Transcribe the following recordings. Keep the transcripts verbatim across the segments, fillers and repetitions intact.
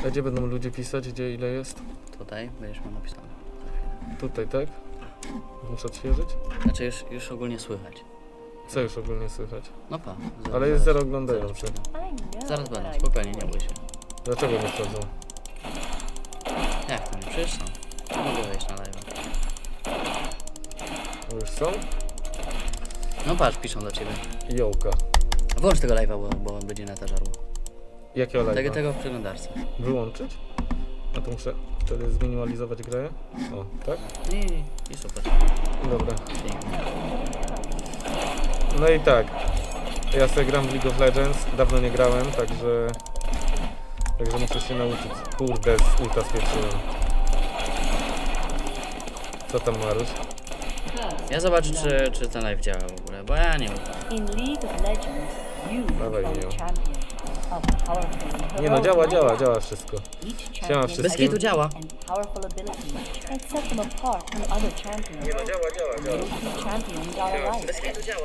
A gdzie będą ludzie pisać? Gdzie ile jest? Tutaj będziesz miał napisane. Tutaj, tak? Muszę odświeżyć? Znaczy już, już ogólnie słychać. Co już ogólnie słychać? No pa. Zaraz, ale jest zero oglądających. Zaraz będą, spokojnie, nie bój się. Dlaczego nie wchodzą? Jak to nie? Przecież są. Nie mogę wejść na live. O, już są? No patrz, piszą do ciebie. Jołka. Włącz tego live'a, bo, bo będzie neta żarło. Jakiego live'a? Tego, tego w przeglądarce. Wyłączyć? A to muszę wtedy zminimalizować grę? O, tak? I, i super. Dobra. Pięknie. No i tak. Ja sobie gram w League of Legends. Dawno nie grałem, także... Także muszę się nauczyć. Kurde, z ulta spieprzyłem. Co tam, Maruś? Ja zobaczę, czy, czy ten live działa w ogóle, bo ja nie wiem. Dawaj mnie. Nie no, działa, działa, działa wszystko. Siema wszystkim. Bez kitu działa. Nie no, działa, działa, działa. Bez kitu działa.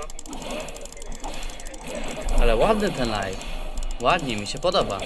Ale ładny ten live. Ładnie, mi się podoba.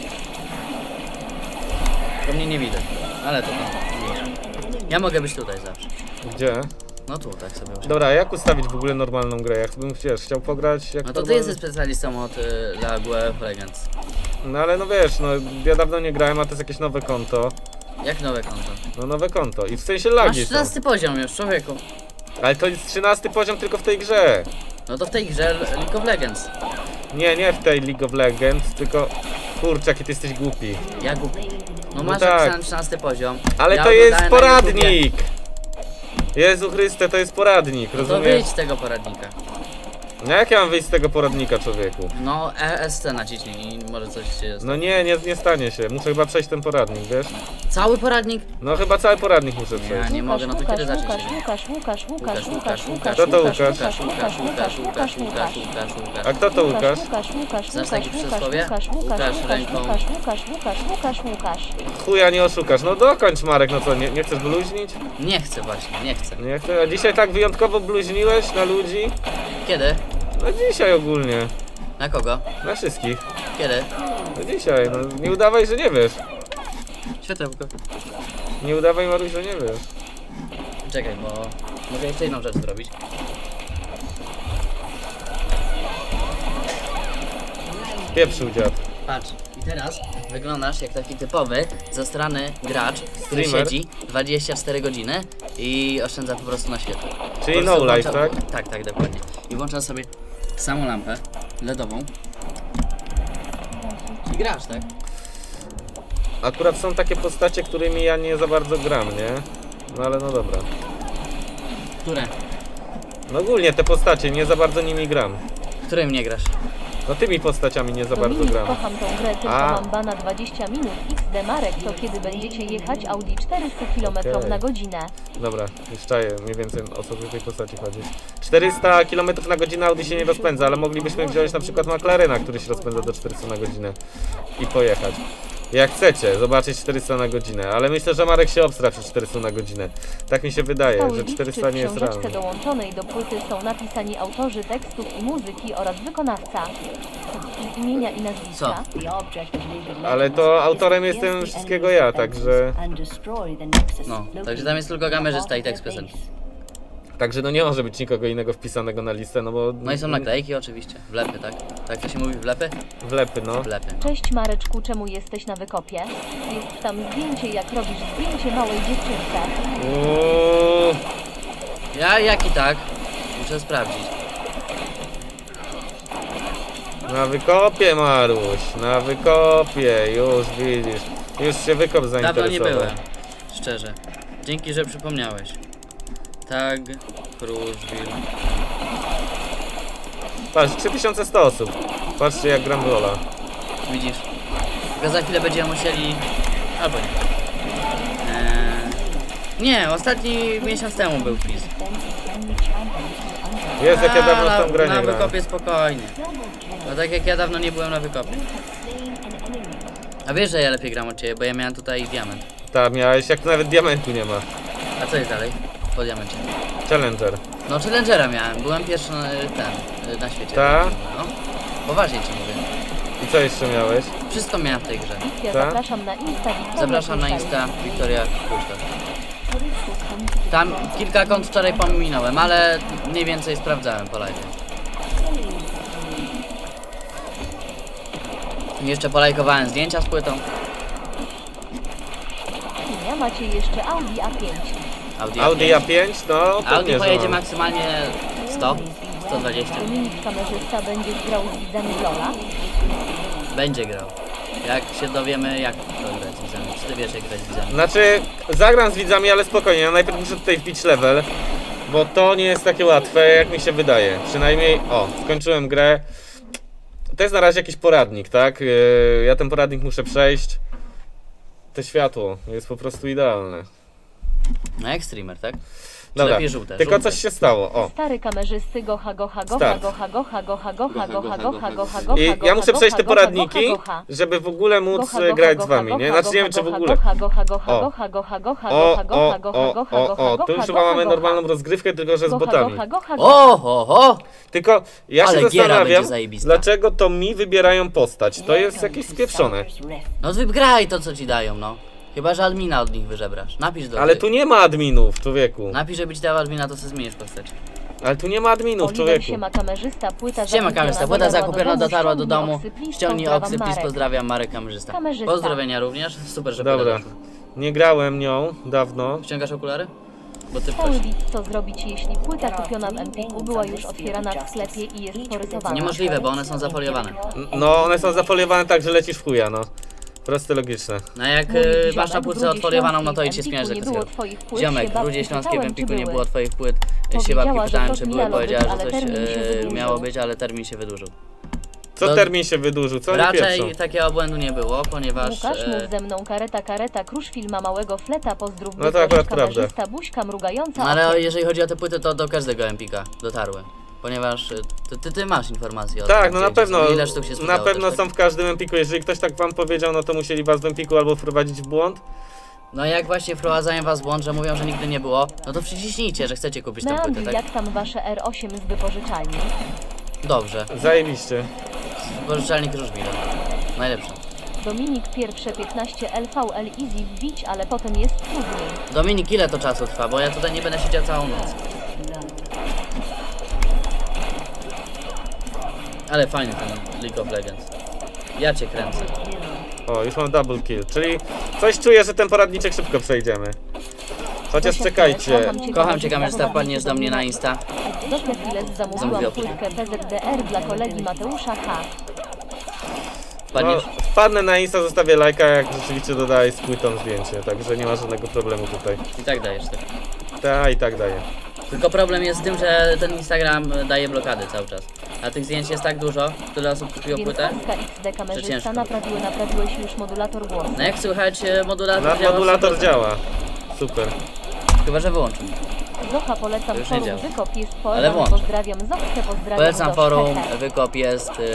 To mnie nie widać, ale to tam. Ja mogę być tutaj zawsze. Gdzie? No tu, tak sobie usiądę. Dobra, jak ustawić w ogóle normalną grę? Jak bym wiesz, chciał pograć jak No to ty normalny... jesteś specjalistą od y, League of Legends. No ale no wiesz, no ja dawno nie grałem, a to jest jakieś nowe konto. Jak nowe konto? No nowe konto i w sensie lagi Masz są. trzynasty poziom już, człowieku. Ale to jest trzynasty poziom tylko w tej grze. No to w tej grze League of Legends. Nie, nie w tej League of Legends, tylko... Kurczę, jaki ty jesteś głupi. Ja głupi. No No masz tak. napisany trzynasty poziom. Ale ja to jest oglądałem na YouTubie. poradnik! Jezu Chryste, to jest poradnik, No to rozumiesz? wyjdź z tego poradnika. No jak ja mam wyjść z tego poradnika, człowieku? No E S C naciśnij i może coś się stanie. No nie, nie, nie stanie się. Muszę chyba przejść ten poradnik, wiesz? Cały poradnik? No chyba cały poradnik muszę Ja przejść. nie mogę, no to kiedy zacznie Łukasz, się? Łukasz, Łukasz, Łukasz, Łukasz, Łukasz, Kto to Łukasz, Łukasz? Łukasz, Łukasz, Łukasz, Łukasz, Łukasz, Łukasz. A kto to Łukasz? Łukasz, Łukasz, Znasz Łukasz, takie Łukasz, przysłowie? Łukasz, Łukasz, Łukasz Łukasz, ręką. Łukasz, Łukasz, Łukasz, Łukasz, Łukasz. Chuja nie oszukasz. No dokończ Marek, no co, nie, nie chcesz bluźnić? Nie chcę właśnie, nie chcę. Nie chcę. A dzisiaj tak wyjątkowo bluźniłeś na ludzi? Kiedy? No dzisiaj ogólnie. Na kogo? Na wszystkich. Kiedy? No dzisiaj, no nie udawaj, że nie wiesz. Światełko. Nie udawaj Maruś, że nie wiesz. Czekaj, bo mogę jeszcze jedną rzecz zrobić. Pieprzył dziad. Patrz, i teraz wyglądasz jak taki typowy, zastrany gracz, który Streamer. siedzi dwadzieścia cztery godziny i oszczędza po prostu na świetle. Czyli Po prostu no life, włącza- tak? Tak, tak, dokładnie. I włączasz sobie samą lampę ledową. I grasz, tak? Akurat są takie postacie, którymi ja nie za bardzo gram, nie? No ale no dobra. Które? No ogólnie te postacie, nie za bardzo nimi gram. Którym nie grasz? No tymi postaciami nie za bardzo Dominik, gram. kocham tą grę, tylko A. mam bana dwadzieścia minut. X D Marek, to kiedy będziecie jechać Audi czterysta kilometrów Okej. na godzinę. Dobra, już czaję mniej więcej o co w tej postaci chodzi. czterysta kilometrów na godzinę Audi się nie rozpędza, ale moglibyśmy wziąć na przykład McLarena, który się rozpędza do czterystu na godzinę i pojechać. Jak chcecie, zobaczyć czterysta na godzinę, ale myślę, że Marek się obstra przy czterystu na godzinę. Tak mi się wydaje, Cały że list czterysta przy nie jest książeczce realne. dołączonej do płyty są napisani autorzy tekstów i muzyki oraz wykonawca. I imienia i nazwiska. Ale to autorem jestem wszystkiego ja, także... No, także tam jest tylko kamerzysta i tekst piosenki. Także no nie może być nikogo innego wpisanego na listę, no bo... No i są naklejki oczywiście, wlepy, tak? Tak to się mówi, wlepy? Wlepy, no. Wlepy. Cześć Mareczku, czemu jesteś na wykopie? Jest tam zdjęcie, jak robisz zdjęcie małej dziewczynce. Uuu, Ja jak i tak muszę sprawdzić. na wykopie, Maruś, na wykopie, już widzisz. Już się wykop Dawno zainteresował. nie byłem, szczerze. Dzięki, że przypomniałeś. Tag, Kruszwil. Patrz, trzy tysiące sto osób. Patrzcie jak gram w Lola. Widzisz? Tylko za chwilę będziemy musieli... Albo nie. Eee... Nie, ostatni miesiąc temu był wpis. Jest, jak ja dawno w A, tą grę na nie grałem. wykopie spokojnie. No tak jak ja dawno nie byłem na wykopie. A wiesz, że ja lepiej gram od ciebie, bo ja miałem tutaj diament. Tak, miałeś, jak tu nawet diamentu nie ma. A co jest dalej? Po diamencie. Challenger. No Challengera miałem, byłem pierwszy na, ten, na świecie. Ta? No, poważnie ci mówię. I co jeszcze miałeś? Wszystko miałem w tej grze. Wiktoria, Tak? zapraszam na Insta. Wiktoria Zapraszam na Kruszal. Insta Wiktoria Kruszal. Tam kilka kont wczoraj pominąłem, ale mniej więcej sprawdzałem po live. Jeszcze polajkowałem zdjęcia z płytą. Ja macie jeszcze Audi A pięć. Audi, Audi A pięć, no Audi pewnie, że pojedzie mam. maksymalnie sto, sto dwadzieścia. Dominik kamerzysta będzie grał z widzami Lola. Będzie grał. Jak się dowiemy, jak to grać z widzami. Czy ty wiesz, jak grać z widzami? Znaczy, zagram z widzami, ale spokojnie, ja najpierw muszę tutaj wbić level, bo to nie jest takie łatwe, jak mi się wydaje. Przynajmniej, o, skończyłem grę. To jest na razie jakiś poradnik, tak? Yy, ja ten poradnik muszę przejść. To światło jest po prostu idealne. No jak streamer, tak? Czy Dobra, lepiej żółte? tylko żółte. coś się stało, o. Stary kamerzysty gocha gocha gocha Start. gocha gocha gocha gocha gocha gocha gocha I gocha ja muszę gocha, przejść te gocha, poradniki, gocha, gocha. żeby w ogóle móc Gocha, e, gocha, grać z gocha, wami, nie? gocha, Znaczy nie wiem, czy w gocha, ogóle. gocha, gocha, gocha, O. gocha, gocha, gocha, O, gocha, o, gocha, o, gocha, o, gocha, o, tu gocha, już chyba mamy gocha. normalną rozgrywkę, tylko że z Gocha, botami. gocha, gocha, gocha. O, ho, ho! Tylko ja Ale się giera zastanawiam, będzie zajebista. dlaczego to mi wybierają postać. To jest jakieś spieprzone. No wygraj to, co ci dają, no. Chyba, że admina od nich wyżebrasz. Napisz do Ale ty. tu nie ma adminów, człowieku. Napisz, żeby ci dał admina, to sobie zmienisz postać. Ale tu nie ma adminów, Oliver człowieku. siema kamerzysta, płyta Siema kamerzysta, płyta zakupiona, dotarła do domu. Ściągnij oksy, please, Ściągnij pozdrawiam, oksy, please, Marek. pozdrawiam, Marek kamerzysta. Kamerzysta. Pozdrowienia również, super, że Dobra. płyta doszła. Nie grałem nią dawno. Ściągasz okulary? Bo ty Cały płaci. widz, co zrobić, jeśli płyta kupiona w Empiku była już otwierana w sklepie i jest porysowana. Niemożliwe, bo one są zafoliowane. N- No, one są zafoliowane tak, że lecisz w chuja, no. Proste, logiczne. No jak Mój y, ziomek masz na w płytce Rudzie odfoliowaną, no to Śląskiej idź się w Empiku śmiać za nie było kreskę. twoich płyt, Ziomek, się w Rudzie babci Śląskiej w pytałem, Empiku czy nie były. było twoich płyt. Się Powiedziała, babki że pytałem, to czy były, miało powiedziała, być, że ale coś termin się y, wydłużył. miało być, ale termin się wydłużył. Co To- termin się wydłużył? Co oni Raczej pieprzą? takiego błędu nie było, ponieważ... Łukasz, mów e, ze mną kareta, kareta, Kruszwil ma małego fleta, pozdrów, No to Bydgoszcz, akurat prawda. kamerzysta, buźka mrugająca. No ale okiem. jeżeli chodzi o te płyty, to do każdego Empika dotarły. Ponieważ y, ty, ty, ty masz informacje o tym. Tak, no na gdzie pewno. są, ile sztuk się Na sprzedało pewno też, tak? są w każdym Empiku. Jeżeli ktoś tak wam powiedział, no to musieli was w Empiku albo wprowadzić w błąd. No jak właśnie wprowadzają was w błąd, że mówią, że nigdy nie było, no to przyciśnijcie, że chcecie kupić tę płytę, Meandry, tak? jak tam wasze R osiem z wypożyczalni? Dobrze. Zajebiście. Pożyczalnik Różmila. Najlepszy. Dominik pierwsze piętnaście L V L easy wbić, ale potem jest trudniej. Dominik, ile to czasu trwa? Bo ja tutaj nie będę siedział całą noc. Ale fajny ten League of Legends. Ja cię kręcę. O, już mam double kill. Czyli coś czuję, że ten poradniczek szybko przejdziemy. Chociaż Zosia, czekajcie. Kocham cię, kamerzysta, wpadniesz do mnie na Insta. Zosia Files zamówiłam Zamówiła płytkę P Z D R dla kolegi Mateusza H. No, Wpadniesz? wpadnę na Insta, zostawię lajka, jak rzeczywiście dodałeś z płytą zdjęcie. Także nie ma żadnego problemu tutaj. I tak dajesz tak. Ta i tak daję. Tylko problem jest z tym, że ten Instagram daje blokady cały czas. A tych zdjęć jest tak dużo, tyle osób kupiło Więc płytę. Polska X D Że kamerzysta ciężko. naprawiły, naprawiłeś już modulator głosu. No jak słychać, e, modulator Na, działa. modulator sto procent. działa. Super. Chyba, że wyłączył. Zocha polecam Już nie forum, działa. wykop jest Ale forum, włącz. pozdrawiam Zochkę, pozdrawiam Polecam Zośkę. forum, wykop jest... Yy...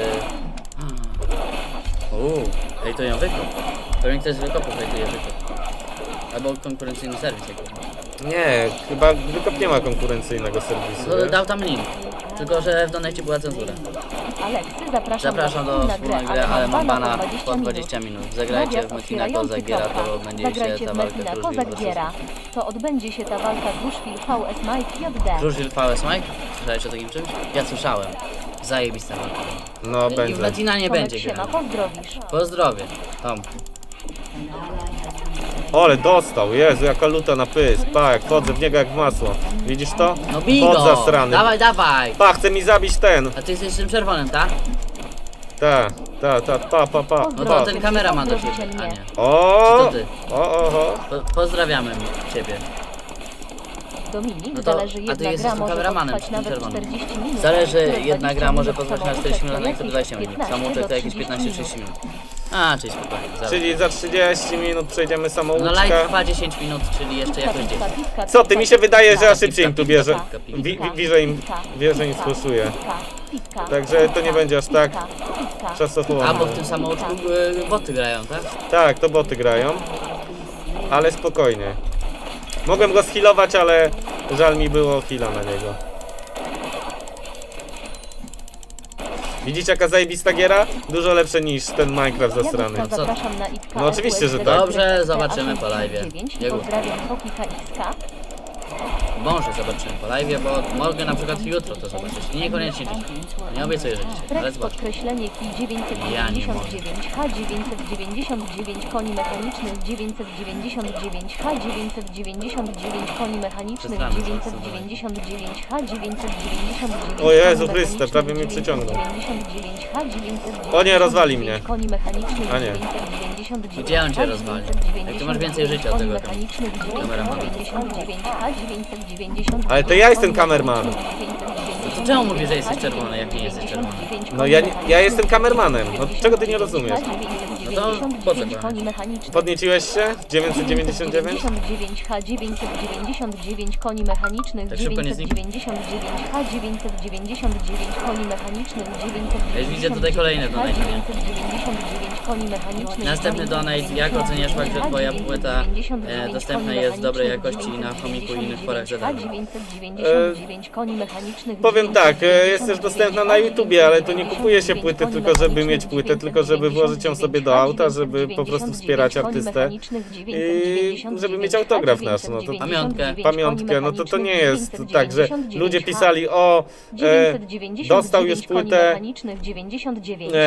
Uuu, hejtują wykop. Pewnie ktoś z wykopu hejtuje wykop. Albo konkurencyjny serwis jakiś. Nie, chyba Wykop nie ma konkurencyjnego serwisu. No, wiesz? dał tam link. Tylko, że w donecie była cenzura. Aleksy, zapraszam, Zapraszam do wspólnej gry, ale mam bana po dwadzieścia minut. Zagrajcie w Metina Kozak Giera, to będzie się Zagrajcie ta w walka Metina Kruszwil Kozak versus... Giera. To odbędzie się ta walka Kruszwil V S Mike J D. Kruszwil V S Mike? Słyszałeś o takim czymś? Ja słyszałem. Zajebista walka. No, I w będzie. Metina nie Tomek będzie siema, grał. pozdrowisz. Pozdrowie. Tom. Ole, dostał, Jezu, jaka luta na pysk. Pa, jak wchodzę w niego jak w masło. Widzisz to? No bij Pod go! zasrany. Dawaj, dawaj! Pa, chce mi zabić ten. A ty jesteś tym czerwonym, tak? Ta, ta, ta, pa, pa, pa. No pa. to ten kamera ma do Pozdrowicie ciebie, a mnie. nie. O, Czy to ty? o, o, o. Po, pozdrawiamy ciebie. Dominik, No to- zależy a ty jedna jesteś gra tym może kameramanem potrwać nawet czerwonym. czterdzieści minut. Zależy, niektóre jedna dwadzieścia gra może minut, potrwać na samouczek czterdzieści minut, to na niektóre jakieś dwadzieścia minut. piętnaście Samouczek to do jakieś piętnaście trzydziestu trzydzieści minut. A, czyli spokojnie. zaraz. Czyli za trzydzieści minut przejdziemy No samouczka. live trwa dziesięć minut, czyli jeszcze jakoś dziesięć. Piwka, piwka, Co, ty mi się wydaje, że ja Piwka, szybciej im tu piwka, bierze. piwka, piwka. Wi, wi, widzę im, wierzę im spuszuje. Także to nie będzie aż tak czasochłonne. A, bo w tym samouczku y, boty grają, tak? Tak, to boty grają. Ale spokojnie. Mogłem go schilować, ale żal mi było heala na niego. Widzicie jaka zajebista giera? Dużo lepsze niż ten Minecraft zasrany. Jagódka, zapraszam na Itka. No oczywiście, że tak. Dobrze, zobaczymy po live'ie. Jego. Pozdrawiam Koki K X K. Może zobaczymy po live'ie, bo mogę na przykład jutro to zobaczyć. I niekoniecznie dzisiaj. Nie obiecuję, że dzisiaj, ale Trex zobacz. podkreślenie Kij dziewięćset Ja nie dziewięćdziesiąt mogę. dziewięć, H dziewięćset dziewięćdziesiąt dziewięć, koni mechanicznych dziewięćset dziewięćdziesiąt dziewięć, H dziewięćset dziewięćdziesiąt dziewięć, koni mechanicznych Przestanę, dziewięćset co dziewięćdziesiąt dziewięć, H dziewięćset dziewięćdziesiąt dziewięć, O Jezu koni Chryste, mechanicznych prawie mnie przyciągnął. dziewięćset dziewięćdziesiąt dziewięć, H dziewięćset O nie, rozwali mnie. koni mechanicznych A nie. dziewięćset dziewięćdziesiąt dziewięć, Gdzie on cię H rozwali? dziewięćset Jak ty masz więcej życia od koni tego tam mechanicznych kameramana. dziewięćset dziewięćdziesiąt dziewięć, H dziewięćset dziewięćdziesiąt Ale to ja jestem kamerman. To czemu mówisz, że jesteś czerwony, jak nie jesteś czerwony? No ja, nie- ja jestem kamermanem. No czego ty nie rozumiesz? No to po co go? Podnieciłeś się? dziewięćset dziewięćdziesiąt dziewięć? H dziewięćset dziewięćdziesiąt dziewięć koni mechanicznych, Tak szybko nie dziewięćset zniknie. dziewięćdziesiąt dziewięć, H dziewięćset dziewięćdziesiąt dziewięć koni mechanicznych, dziewięćset Ja już widzę tutaj kolejne donate, nie? dziewięćset dziewięćdziesiąt dziewięć koni mechanicznych. Następny donate, jak oceniasz fakt, że twoja płyta e, dostępna jest w dobrej jakości na chomiku i innych forach za darmo? dziewięćset dziewięćdziesiąt dziewięć koni mechanicznych. Powiem tak, e, jest też dostępna na YouTubie, ale tu nie kupuje się płyty tylko żeby mieć płytę, tylko żeby włożyć ją sobie do auta, żeby po prostu wspierać artystę i żeby mieć autograf nasz, no to Pamiątkę. pamiątkę, no to to nie jest tak, że ludzie pisali o e, dostał już płytę, e,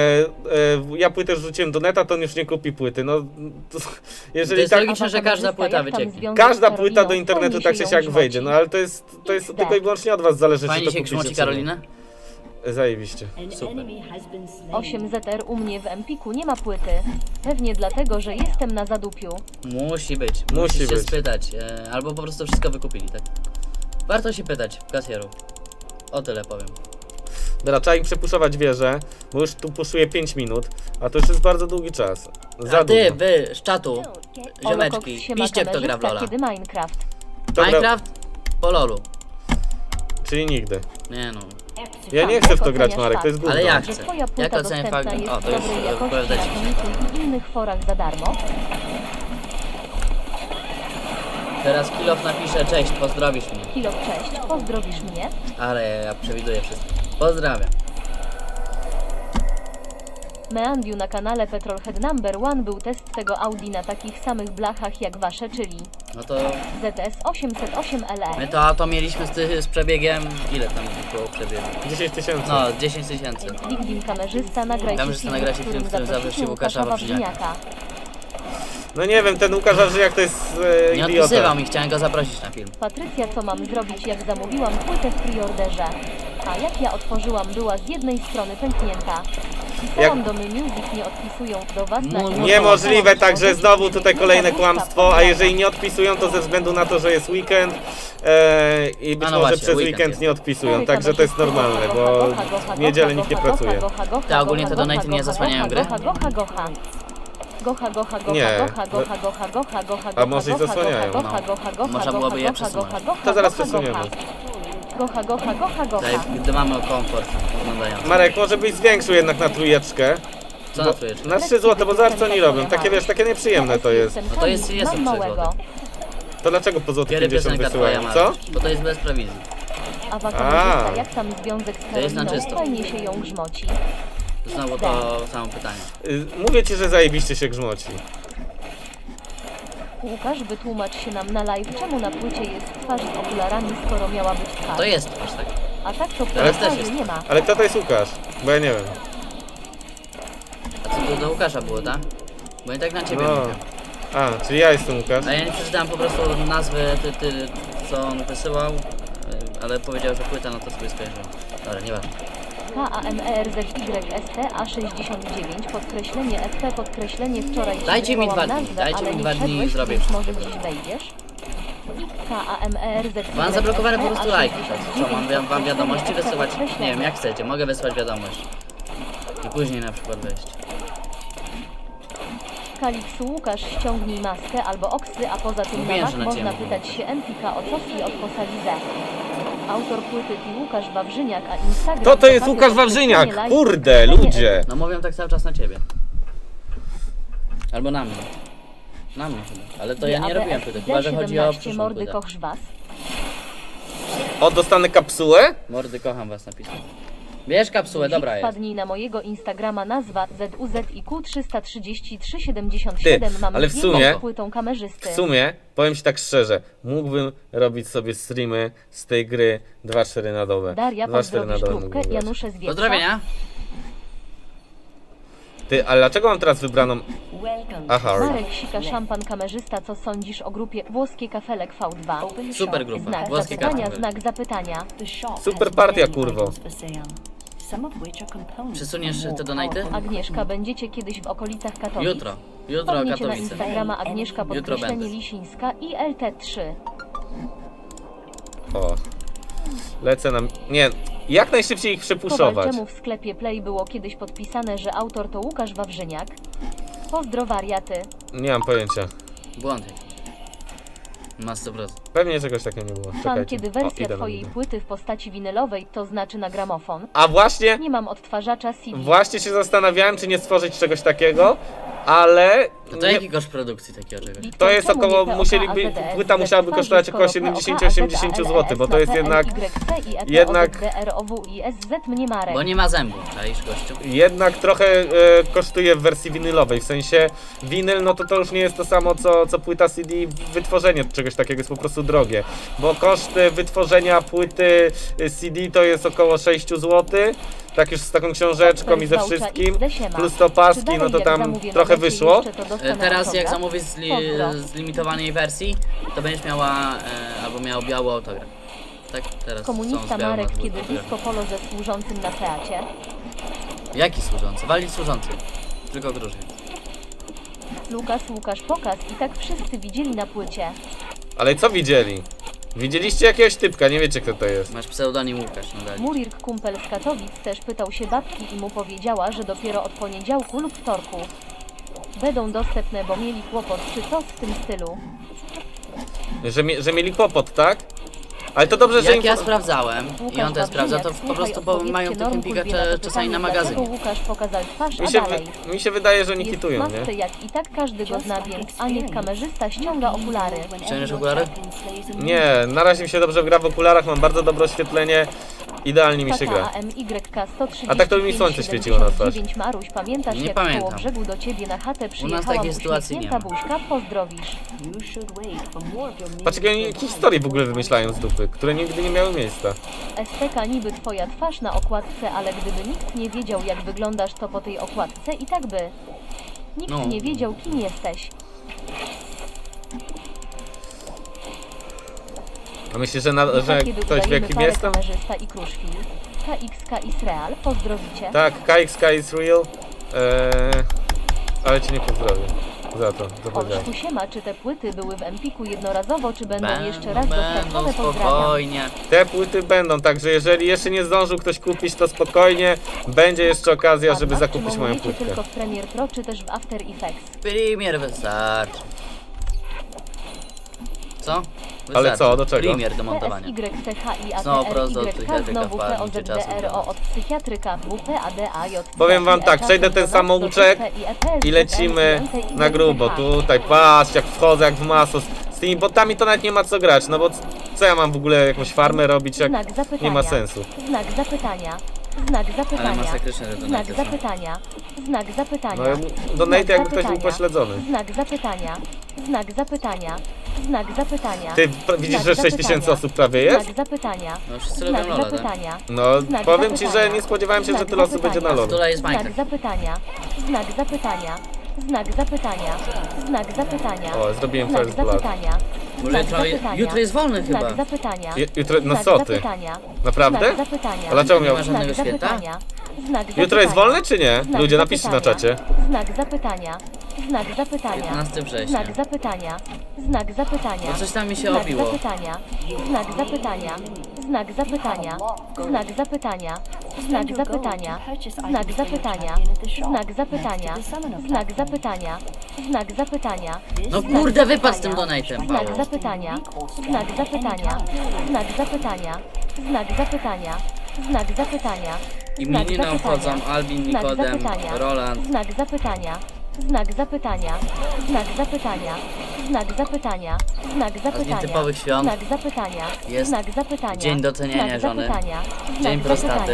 e, ja płytę rzuciłem do neta, to on już nie kupi płyty, no to, To jeżeli jest tak, logiczne, że każda płyta wycieknie. każda płyta do internetu tak czy siak wejdzie, no ale to jest, to jest tylko i wyłącznie od was zależy, czy Fajnie to się kupicie, grzmoci czy nie. Karolinę? Zajebiście. Super. osiem Z R u mnie w Empiku nie ma płyty. Pewnie dlatego, że jestem na zadupiu. Musi być, Musi musi się być. spytać, e, albo po prostu wszystko wykupili, tak? Warto się pytać kasjerów. O tyle powiem. Dobra, trzeba im przepuszować wieżę, bo już tu puszuje pięć minut, a to już jest bardzo długi czas. Za A ty, długo. wy, z czatu, Olokoks ziomeczki, się ma piszcie kto gra w kamerzysta, Lola. kiedy Minecraft. Dobra, Minecraft po lolu. czyli nigdy. Nie no. Ja nie chcę w to grać, Marek, to jest gówno. Ale ja Że chcę. twoja płyta Jak ocenię dostępna fakt? jest O, to już dobrej e, jakości wypowiadać na się. Chomiku i innych forach za darmo. Teraz Kilof napisze cześć, pozdrowisz mnie. Kilo, cześć, pozdrowisz mnie. Ale ja przewiduję wszystko. Pozdrawiam. Meandiu na kanale Petrolhead Number One był test tego Audi na takich samych blachach jak wasze, czyli No to Z S osiemset osiem L my E. to auto mieliśmy z, ty, z przebiegiem, ile tam było przebiegu? dziesięć tysięcy. No, dziesięć tysięcy. Ligdim kamerzysta, nagrajcie Kamerzysta, film, nagrajcie w którym film, w którym zaprosicie zaprosicie Łukasza Wawrzyniaka. No nie wiem, ten Łukasz Wawrzyniak to jest e, Nie idiota. odpisywał mi, chciałem go zaprosić na film. Patrycja, co mam zrobić, jak zamówiłam płytę w preorderze? A jak ja otworzyłam, była z jednej strony pęknięta. Pisałam Jak- do My Music, nie odpisują do was na Mu- e-mail. Niemożliwe, także znowu tutaj kolejne kłamstwo, a jeżeli nie odpisują, to ze względu na to, że jest weekend e, i być A no może właśnie, przez weekend weekend jest. nie odpisują, także to jest normalne, bo w niedzielę nikt nie pracuje. Te ogólnie te donaty nie zasłaniają gry? Gocha, gocha, gocha. Gocha, gocha, gocha, Nie. gocha, gocha, gocha, gocha, gocha, A może i gocha, zasłaniają. gocha, No. gocha, gocha, Można gocha, byłoby je gocha, przesunąć. gocha, gocha, To zaraz gocha, przesuniemy. Gocha, gocha, gocha, gocha. Tutaj, gdy mamy komfort oglądający. Marek, może byś zwiększył jednak na trójeczkę. Co Bo- na trójeczkę? Na trzy złote, bo zobacz co oni robią. Takie wiesz, takie nieprzyjemne to jest. No to jest- jest Mam trzy małego. złote. To dlaczego po złoty Kiedy pięćdziesiąt piosenka twoja wysyłają, ma? co? Bo to jest bez prowizji. A A. wakarzysta, jak tam związek z To jest na Karoliną? czysto. Fajnie się ją grzmoci. Znowu to samo pytanie. Y, Mówię ci, że zajebiście się grzmoci. Łukasz, wytłumacz się nam na live, czemu na płycie jest twarz z okularami, skoro miała być twarz. To jest aż tak. A tak to Teraz też twarzy jest. nie ma. Ale kto to jest Łukasz? Bo ja nie wiem. A co to do Łukasza było, tak? Bo ja tak na ciebie No. mówię. A, czyli ja jestem Łukasz. A ja nie przeczytałem po prostu nazwy, ty, ty, co on wysyłał, y, ale powiedział, że płyta, no to sobie skojarzyłem. Dobra, nieważne. K A M E R Z Y S T A sześćdziesiąt dziewięć, podkreślenie F P, podkreślenie wczoraj Dajcie mi przywołam dwa dni, nazwę, dajcie ale mi nie dwa dni i wszedłeś, zrobię więc wszystko. może dziś wejdziesz? K A M E R Z Y S T Mam zablokowane po prostu A lajki. sześćdziesiąt Co, mam, dziewięć, wam- wam wiadomości wysyłać? Nie wiem, podkreślenie. jak chcecie, mogę wysłać wiadomość. I później na przykład wejść. Kaliksu Łukasz, ściągnij maskę albo oksy, a poza tym Mówiłem, na że was na ciebie można mówię. pytać się Empika o coś i od Posalizę. Autor płyty i Łukasz Wawrzyniak, a Instagram... To to jest papier Łukasz podkreślenie Wawrzyniak! live, Kurde, podkreślenie ludzie! No mówią tak cały czas na ciebie. Albo na mnie. Na mnie chyba. Ale to ja nie robiłem płyty, chyba że chodzi o siedemnaście, przyszłą mordy płytę. kochsz was. O, dostanę kapsułę? Mordy, kocham was napisał. Bierz kapsułę, dobra jest. Wpadnij na mojego Instagrama, nazwa Z U Z I Q trzysta trzydzieści trzy siedemdziesiąt siedem. Ty, Mamy ale w zdjęcie sumie- z płytą kamerzysty. W sumie, powiem ci tak szczerze, mógłbym robić sobie streamy z tej gry dwa cztery na dobę. Daria, dwa cztery na pozdrowisz dobę grupkę, mógłbym grać. Janusze z Wietrza. Pozdrowienia. Ty, ale dlaczego mam teraz wybraną... Aha, Marek Sika, szampan kamerzysta, co sądzisz o grupie Włoskie Kafelek V dwa? Super grupa. Znak Włoskie zapytania, kafelek. znak zapytania. super partia, kurwo. Przesuniesz te donaty? Agnieszka, będziecie kiedyś w okolicach Katowic? Jutro. Jutro Wpadnijcie na Katowice. Instagrama Agnieszka Jutro podkreślenie będę. Lisińska i L T trzy. O. Lecę na... Nie, jak najszybciej ich przepuszować. Kowalczemu w sklepie Play było kiedyś podpisane, że autor to Łukasz Wawrzyniak? Pozdro wariaty. Nie mam pojęcia. Błąd jakiś. Ma sto procent. Pewnie czegoś takiego nie było. Fan, Czekajcie. kiedy O, wersja idę na twojej górę. płyty w postaci winylowej, to znaczy na gramofon? A właśnie, Nie mam odtwarzacza C D. właśnie się zastanawiałem, czy nie stworzyć czegoś takiego, ale... No to nie, jaki koszt produkcji takiego czegoś? to jest Czemu około, nie P O K, musieliby, A Z D S, płyta musiałaby Z kosztować skoro około P O K, siedemdziesiąt A Z D, osiemdziesiąt L S, złotych, bo to jest na jednak, P L Y C I E P, jednak- O Z D R O W I S Z mnie Marek. Bo nie ma zębów, czaisz gościu? jednak trochę e, kosztuje w wersji winylowej, w sensie winyl, no to to już nie jest to samo co, co płyta C D, wytworzenie czegoś takiego jest po prostu drogie, bo koszt e, wytworzenia płyty e, C D to jest około sześć złotych, tak już z taką książeczką i ze wszystkim, plus to paski, no to tam trochę wyszło. E, Teraz jak zamówisz z, li, Pozdro. z limitowanej wersji, to będziesz miała, e, albo miał biały autograf. Tak, teraz są Komunista z białym Marek, kiedy autografem. disco polo ze służącym na Seacie. Jaki służący? Walić służący. Tylko gruży. Lukas, Łukasz, pokaz i tak wszyscy widzieli na płycie. Ale co widzieli? Widzieliście jakiegoś typka, nie wiecie kto to jest. Masz pseudonim Łukasz nadal. Murirk, kumpel z Katowic, też pytał się babki i mu powiedziała, że dopiero od poniedziałku lub wtorku będą dostępne, bo mieli kłopot czy coś w tym stylu. Że, mie że mieli kłopot, tak? Ale to dobrze, że Jak im... ja sprawdzałem i Łukasz on też sprawdza, to Wawrzyniak, po prostu bo słuchaj, mają w tych odpowiedzcie empikach Normku na to czasami na pytanie, dlaczego magazynie. Łukasz pokazał twarz, Mi a się, dalej. wy, mi się wydaje, że oni Jest hitują, masce, nie? jak i tak każdy go zna, więc a niech kamerzysta ściąga okulary. Ściągniesz okulary? Nie, na razie mi się dobrze gra w okularach, mam bardzo dobre oświetlenie, idealnie mi się gra. A M Y K sto trzydzieści A tak to by mi słońce świeciło na twarz. dziewięć Maruś, pamiętasz Nie jak pamiętam. koło brzegu do ciebie na chatę przyjechałam takiej sytuacji nie uśmiechnięta ma. buźka, pozdrowisz. Patrz, jakie oni historie w ogóle wymyślają z dupy, które nigdy nie miały miejsca. S T K niby twoja twarz na okładce, ale gdyby nikt nie wiedział jak wyglądasz, to po tej okładce i tak by. Nikt No. nie wiedział kim jesteś. A myślisz, że, na, że Kiedy ktoś wie udajemy kim parę jestem? kamerzysta i Kruszwil. K X K Israel, pozdrowicie. Tak, K X K is real, eee, ale cię nie pozdrowię za to, co Olszku powiedziałem. siema, czy te płyty były w Empiku jednorazowo, czy będą Będą, jeszcze raz będą, dostępne? Pozdrawiam. spokojnie. Te płyty będą, także jeżeli jeszcze nie zdążył ktoś kupić, to spokojnie, będzie jeszcze okazja, żeby Adwa, zakupić czy moją montujecie płytkę. tylko w Premiere Pro, czy też w After Effects? Premier wystarczy. Co? Ale Wystarczy. co, do czego? Premier do montowania. P S Y T H I A T Znowu R prosto od Y K, psychiatryka znowu P O wpadnijcie Z D czasem R O do od psychiatryka, W P A D A J. Powiem wam tak, przejdę ten samouczek i lecimy na grubo. Tutaj, patrz, jak wchodzę, jak w masło. Z tymi botami to nawet nie ma co grać, no bo c- co ja mam w ogóle jakąś farmę robić, jak Znak zapytania. nie ma sensu. Znak zapytania. Znak Ale zapytania. masakryczne te Znak donaty są. zapytania. Znak zapytania. No, donate Znak jakby ktoś był zapytania. pośledzony. Znak zapytania. Znak zapytania. Znak zapytania. Ty p- widzisz, Znak że sześć tysięcy zapytania. osób prawie jest? Znak zapytania. No wszyscy Znak lubią Lola, tak? zapytania. No, Znak powiem ci, że zapytania. nie spodziewałem się, że Znak tyle osób będzie na zapytania. lolu. Tula jest Znak Minecraft. zapytania. Znak zapytania. Znak zapytania. Znak zapytania. O, zrobiłem Znak first blood. zapytania. Może Znak jutro, zapytania. jutro jest wolny chyba. Znak zapytania. Ju- Jutro, no Znak co ty? zapytania. Naprawdę? Znak zapytania. A dlaczego Nie miał... ma Znak żadnego święta? zapytania. Znak Jutro jest zapytania. wolne czy nie? Znak Ludzie, napiszcie na zapytania. czacie. Znak zapytania. Znak zapytania. piętnastego września. Znak zapytania. Znak zapytania. No coś tam mi się Znak obiło. zapytania. Znak zapytania. Znak zapytania. Znak zapytania. Znak zapytania. Znak zapytania. Znak zapytania. Znak zapytania. Znak zapytania. No Znak kurde, wypadł z tym zapytania. donatem, Znak Paweł. zapytania. Znak zapytania. Znak zapytania. Znak zapytania. Znak zapytania. Znak Imieniny zapytania. obchodzą Albin, Znak Nikodem, zapytania. Roland. Znak zapytania. Znak zapytania. Znak zapytania. Znak zapytania. Znak A z zapytania. nietypowych świąt Znak zapytania. jest Znak zapytania. dzień doceniania Znak żony, zapytania. dzień Znak prostaty. zapytania.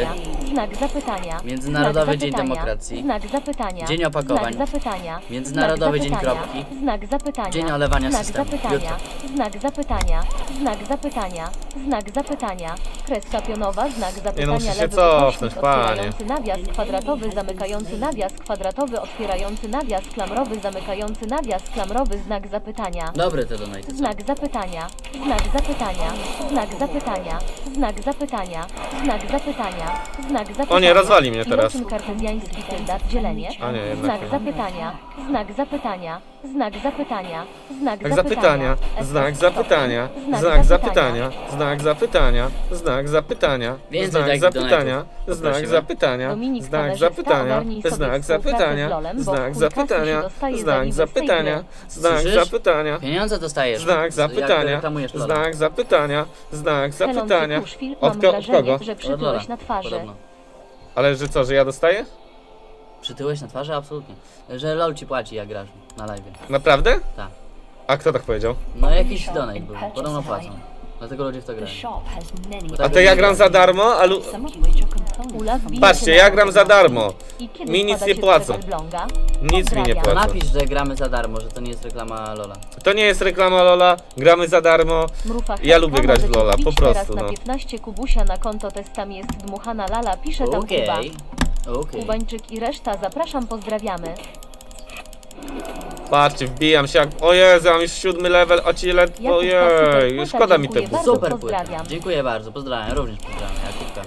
Znak zapytania. Międzynarodowy Znak Dzień zapytania. Demokracji. Znak zapytania. Dzień opakowań. Znak zapytania. Międzynarodowy Znak Dzień zapytania. Kropki. Znak zapytania. Dzień olewania Znak systemu. zapytania. Jutro. Znak zapytania. Znak zapytania. Znak zapytania. Kreska pionowa. Znak zapytania. muszę się lewy cofnąć, ukośnik panie. otwierający nawias kwadratowy, zamykający nawias kwadratowy, otwierający nawias klamrowy, zamykający nawias klamrowy. Znak zapytania. Dobry te donate. Znak zapytania. Znak zapytania. Znak zapytania. Znak zapytania. Znak zapytania. Znak zapytania. O nie, rozwali mnie teraz. Iloczyn kartezjański tylda, dzielenie. A nie, jednak Znak nie. zapytania. Znak zapytania. Znak zapytania. Znak Znak zapytania, znak zapytania, znak zapytania, znak zapytania, znak zapytania, Więcej znak takich zapytania, donatów znak poprosiłem. Dominik zapytania, znak kamerzysta, zapytania, ogarnij sobie znak współpracę zapytania, z Lolem, bo znak w chuj kasy się zapytania, dostaje za znak wizy z tej zapytania, gry. znak Słyszysz? zapytania, Pieniądze dostajesz. znak Jak zapytania, reklamujesz Lola. znak zapytania, znak Helący zapytania. Kruszwil, Od mam ko- od wrażenie, kogo? że Od Lola. przytyłeś na twarzy. Podobno. Ale że co, że ja dostaję? Przytyłeś na twarzy? Absolutnie. Że LOL ci płaci jak grasz na live. Naprawdę? Tak. A kto tak powiedział? No jakiś donate był. Podobno płacą. Dlatego ludzie w to The grają. shop has many Bo A tak to ja ludzie gram za grają. darmo, a lu... some of which are components. Ula wbija Patrzcie, się ja na gram za darmo. I kiedy Mi nic wpadacie nie płacą. w Cyberblonga? Nic mi nie Pozdrawiam. płacą. Napisz, że gramy za darmo, że to nie jest reklama Lola. To nie jest reklama Lola, gramy za darmo. Mrufa Ja Helka, lubię grać w możecie Lola, wbić po prostu, teraz na no. piętnaście kubusia na konto testami jest dmuchana lala, pisze tam Okej. Kuba. Okej. Kubańczyk i reszta, zapraszam, pozdrawiamy. Patrzcie, wbijam się jak... O Jezu, mam już siódmy level, o ci ledwo, Jakub Kasyper, ojej, płyta, szkoda mi dziękuję te bardzo. buty. Super płyta. pozdrawiam. Dziękuję bardzo, pozdrawiam. Również pozdrawiam. Jakubka.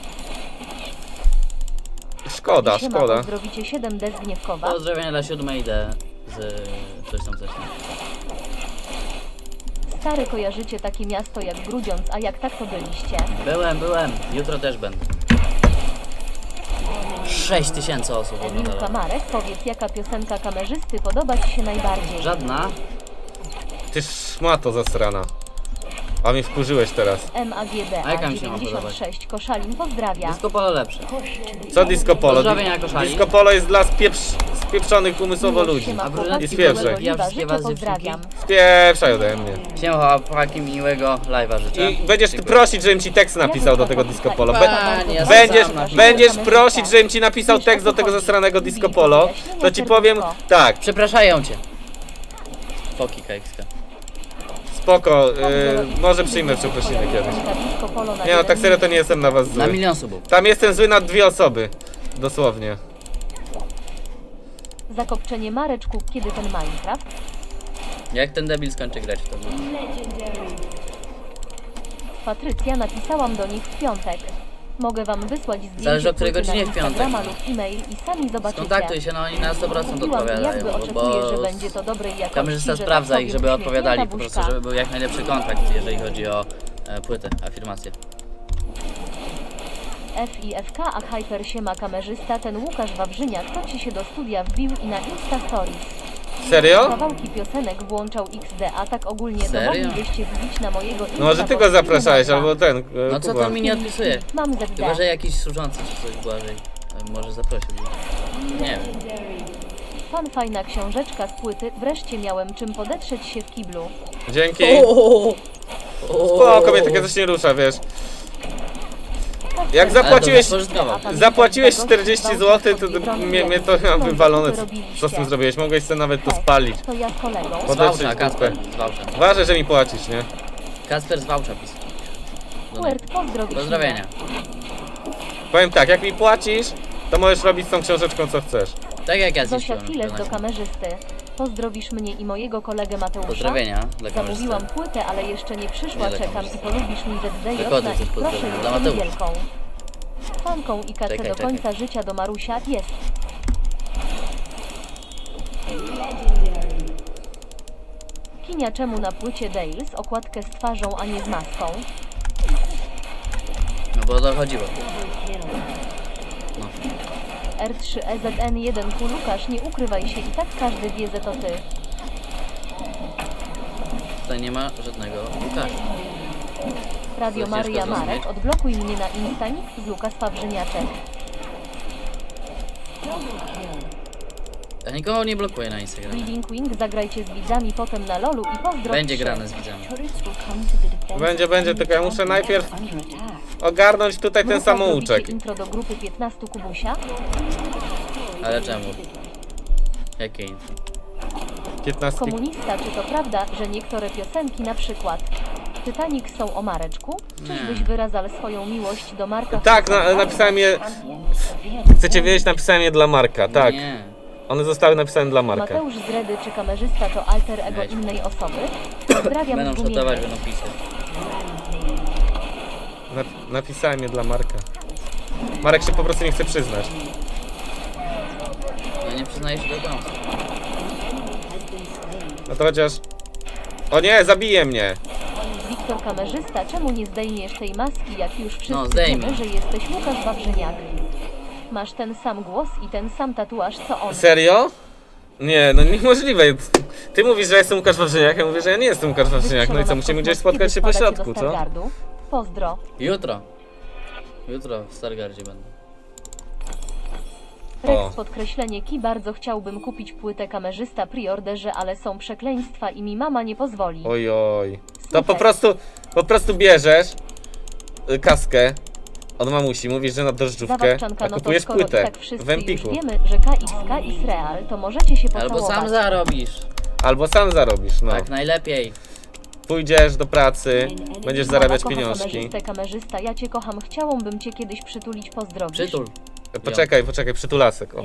Szkoda, Siema, szkoda. pozdrowicie siedem D z Gniewkowa. Pozdrowienia dla siódmej D z coś tam coś tam. Stary, kojarzycie takie miasto jak Grudziądz, a jak tak to byliście? Byłem, byłem. Jutro też będę. sześć tysięcy osób Emilka oglądało. Marek, powiedz, jaka piosenka kamerzysty podoba ci się najbardziej? Żadna. Ty szmato zasrana. A mnie wkurzyłeś teraz. M A G D A jaka A mi się ma dziewięćdziesiąt sześć Koszalin pozdrawia. Disco Polo lepsze. Co Disco Polo? Pozdrowienia, kochani. Disco Polo jest dla spieprz... spieprzonych umysłowo Miłość ludzi. się ma, A chłopaki, brunetki spieprzaj. miłego Ja liwa, wszystkie życzę, was, pozdrawiam. Spieprzaj ode mnie. Siema, chłopaki, miłego live'a życzę. I będziesz ty Dziękuję. prosić, żebym ci tekst napisał do tego Disco Polo. Be Panie, ja będziesz, sam napiszę. będziesz prosić, żebym ci napisał tekst do tego zasranego Disco Polo, to ci powiem tak, Przepraszają cię. Foki K X K. spoko, yy, może przyjmę przeprosiny kiedyś. Nie no, tak serio to nie jestem na was Na zły. milion subów. Tam jestem zły na dwie osoby. Dosłownie. Zakopczenie Mareczku, kiedy ten Minecraft? Jak ten debil skończy grać w to? Patrycja, napisałam do nich w piątek. Mogę wam wysłać zdjęcie Zależy, o której płyty godzinie na w piątek. Instagrama lub e-mail i sami zobaczycie. Skontaktuj się, no oni na sto procent Mówiłam, odpowiadają, jakby bo, oczekuję, że bo będzie to dobrej jakości, kamerzysta że sprawdza tak ich, powiem, żeby odpowiadali, uśmiechnięta po prostu, buźka. żeby był jak najlepszy kontakt, jeżeli chodzi o e, płytę, afirmację. F I F K, a Hyper siema kamerzysta, ten Łukasz Wawrzyniak, to ci się do studia wbił i na Insta Stories. Serio? Kawałki piosenek włączał X D, a tak ogólnie to Serio? moglibyście wbić na mojego Insta. No może ty bo go zapraszałeś, dobra. albo ten, e, No co to Kuba. on mi nie odpisuje? Mam Z D. Chyba, że jakiś służący czy coś Błażej e, może zaprosił. Nie wiem. Pan fajna książeczka z płyty, wreszcie miałem czym podetrzeć się w kiblu. Dzięki. O, Spoko, mnie takie coś nie rusza, wiesz. Jak zapłaciłeś, zapłaciłeś czterdzieści złotych, to to mnie, mnie to miał wywalone. Co z tym zrobiłeś? Mogłeś sobie nawet to spalić. To ja z kolegą. Z Podetrzeć Wałcza, dupę. Kasper, z Wałcza. Ważne, że mi płacisz, nie? Kasper z Wałcza pisał. Puert, pozdrowisz Pozdrowienia. Powiem tak, jak mi płacisz, to możesz robić z tą książeczką co chcesz. Tak jak ja Zosia zniszczyłem. Files do kamerzysty. Pozdrowisz mnie i mojego kolegę Mateusza. Pozdrowienia dla Zamówiłam kamerzysty. płytę, ale jeszcze nie przyszła, Nie dla czekam i kamerzysty. polubisz mi Z D J Dokładnie, na coś ich proszę pozdrowienia. Dla jestem Mateusza. wielką. Fanką i kace Czekaj, do czekaj. końca życia do Marusia jest. Kinia, czemu na płycie Dales okładkę z twarzą, a nie z maską? No bo o to chodziło. No. R trzy E Z N jeden Q Lukasz, nie ukrywaj się, i tak każdy wie, że to ty. Tutaj nie ma żadnego Łukasza. Radio To Maria ciężko Marek, zrozumieć. odblokuj mnie na Insta, nikt z Lukas Wawrzyniaczek. Ja nikogo nie blokuję na Instagramie. Bleeding Wing, zagrajcie z widzami, potem na lolu i pozdrow. Będzie trzy. grane z widzami. Będzie, będzie, tylko ja muszę najpierw ogarnąć tutaj ten Grupa samouczek. zrobicie intro do grupy piętnastu Kubusia. Ale czemu? Jakie intro? piętnaście. Komunista, czy to prawda, że niektóre piosenki, na przykład Titanic, są o Mareczku? Czyżbyś Nie. wyrazał swoją miłość do Marka? Tak, na, napisałem je. Chcecie wiedzieć, napisałem je dla Marka, tak. Nie. One zostały napisane dla Marka. Mateusz z Redy, czy kamerzysta to alter ego Weź. innej osoby? Pozdrawiam Będą z Gumienia. szatować, będą pisać. Nap napisałem je dla Marka. Marek się po prostu nie chce przyznać. No nie przyznaję się do kłamstwa. No to chociaż... O nie, zabije mnie! Wiktor kamerzysta, czemu nie zdejmiesz tej maski, jak już wszyscy No, zdejmij. wiemy, że jesteś Łukasz Wawrzyniak? Masz ten sam głos i ten sam tatuaż, co on. Serio? Nie, no niemożliwe. Ty mówisz, że jestem Łukasz Wawrzyniak, ja mówię, że ja nie jestem Łukasz Wawrzyniak. No i co, musimy gdzieś spotkać się po środku, co? Pozdro. Jutro. Jutro w Stargardzie będę. O. Rex podkreślenie ki, bardzo chciałbym kupić płytę kamerzysta preorderze, ale są przekleństwa i mi mama nie pozwoli. Oj, oj. To Super. po prostu, po prostu bierzesz y, kaskę od mamusi, mówisz, że na drożdżówkę, Zawadzczanka, a no to kupujesz skoro płytę tak wszyscy w Empiku. już wiemy, że K X K is real, to możecie się pocałować. Albo sam zarobisz. Albo sam zarobisz, no. Tak, najlepiej. Pójdziesz do pracy, będziesz zarabiać Mama kocha pieniążki. Kamerzystę, kamerzysta, ja cię kocham, chciałbym cię kiedyś przytulić, pozdrowić. Przytul. Poczekaj, poczekaj, przytulasek, o.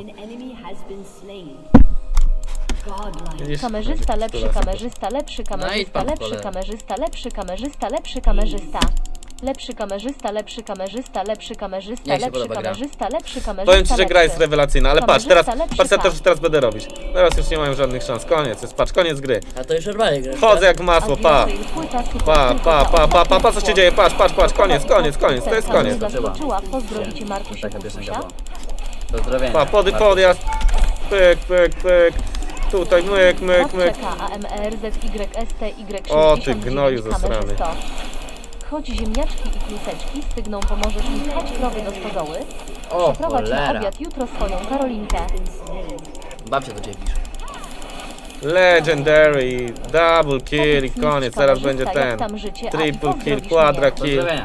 Widzisz? Kamerzysta, lepszy Przytulasek. kamerzysta, lepszy No idź kamerzysta, pan w lepszy cholerę. kamerzysta, lepszy kamerzysta, lepszy kamerzysta. Lepszy kamerzysta, lepszy kamerzysta, lepszy kamerzysta, Jak się lepszy podoba gra? kamerzysta, lepszy kamerzysta. Powiem ci, że gra jest lepszy. rewelacyjna, ale patrz, teraz, Kamerzysta, lepszy patrz, to pan. już teraz będę robić. Teraz już nie mają żadnych szans, koniec, jest, patrz, koniec gry. A to już normalnie grasz. Chodzę jak masło, pa. Adrian płyta, super, Pa, tylko pa, za pa, pa, pa, ostatnie pa, co się słowo. dzieje, patrz, patrz, patrz, koniec, koniec, koniec, to jest koniec. Zaskoczyła, pozdrowicie Martusia Taka piosenka Kubusia. była. Pozdrowienia. Pa, pod, podjazd, pyk, pyk, pyk, tutaj myk, myk, myk. K A M E R Z Y S T Y O, ty sześćdziesiąt gnoju dziewięć, zasrany. kamerzysto. Chodź ziemniaczki i kluseczki, stygną, pomożesz mi pchać krowy do stodoły. O, Prowadź na cholera. obiad jutro swoją Karolinkę. Babcia do ciebie pisze. Legendary, double kill i Powiedz mi, koniec, zaraz kamerzysta, będzie jak ten. tam życie, a i Triple kill, pozdrowisz quadra mnie. kill. Pozdrowienia.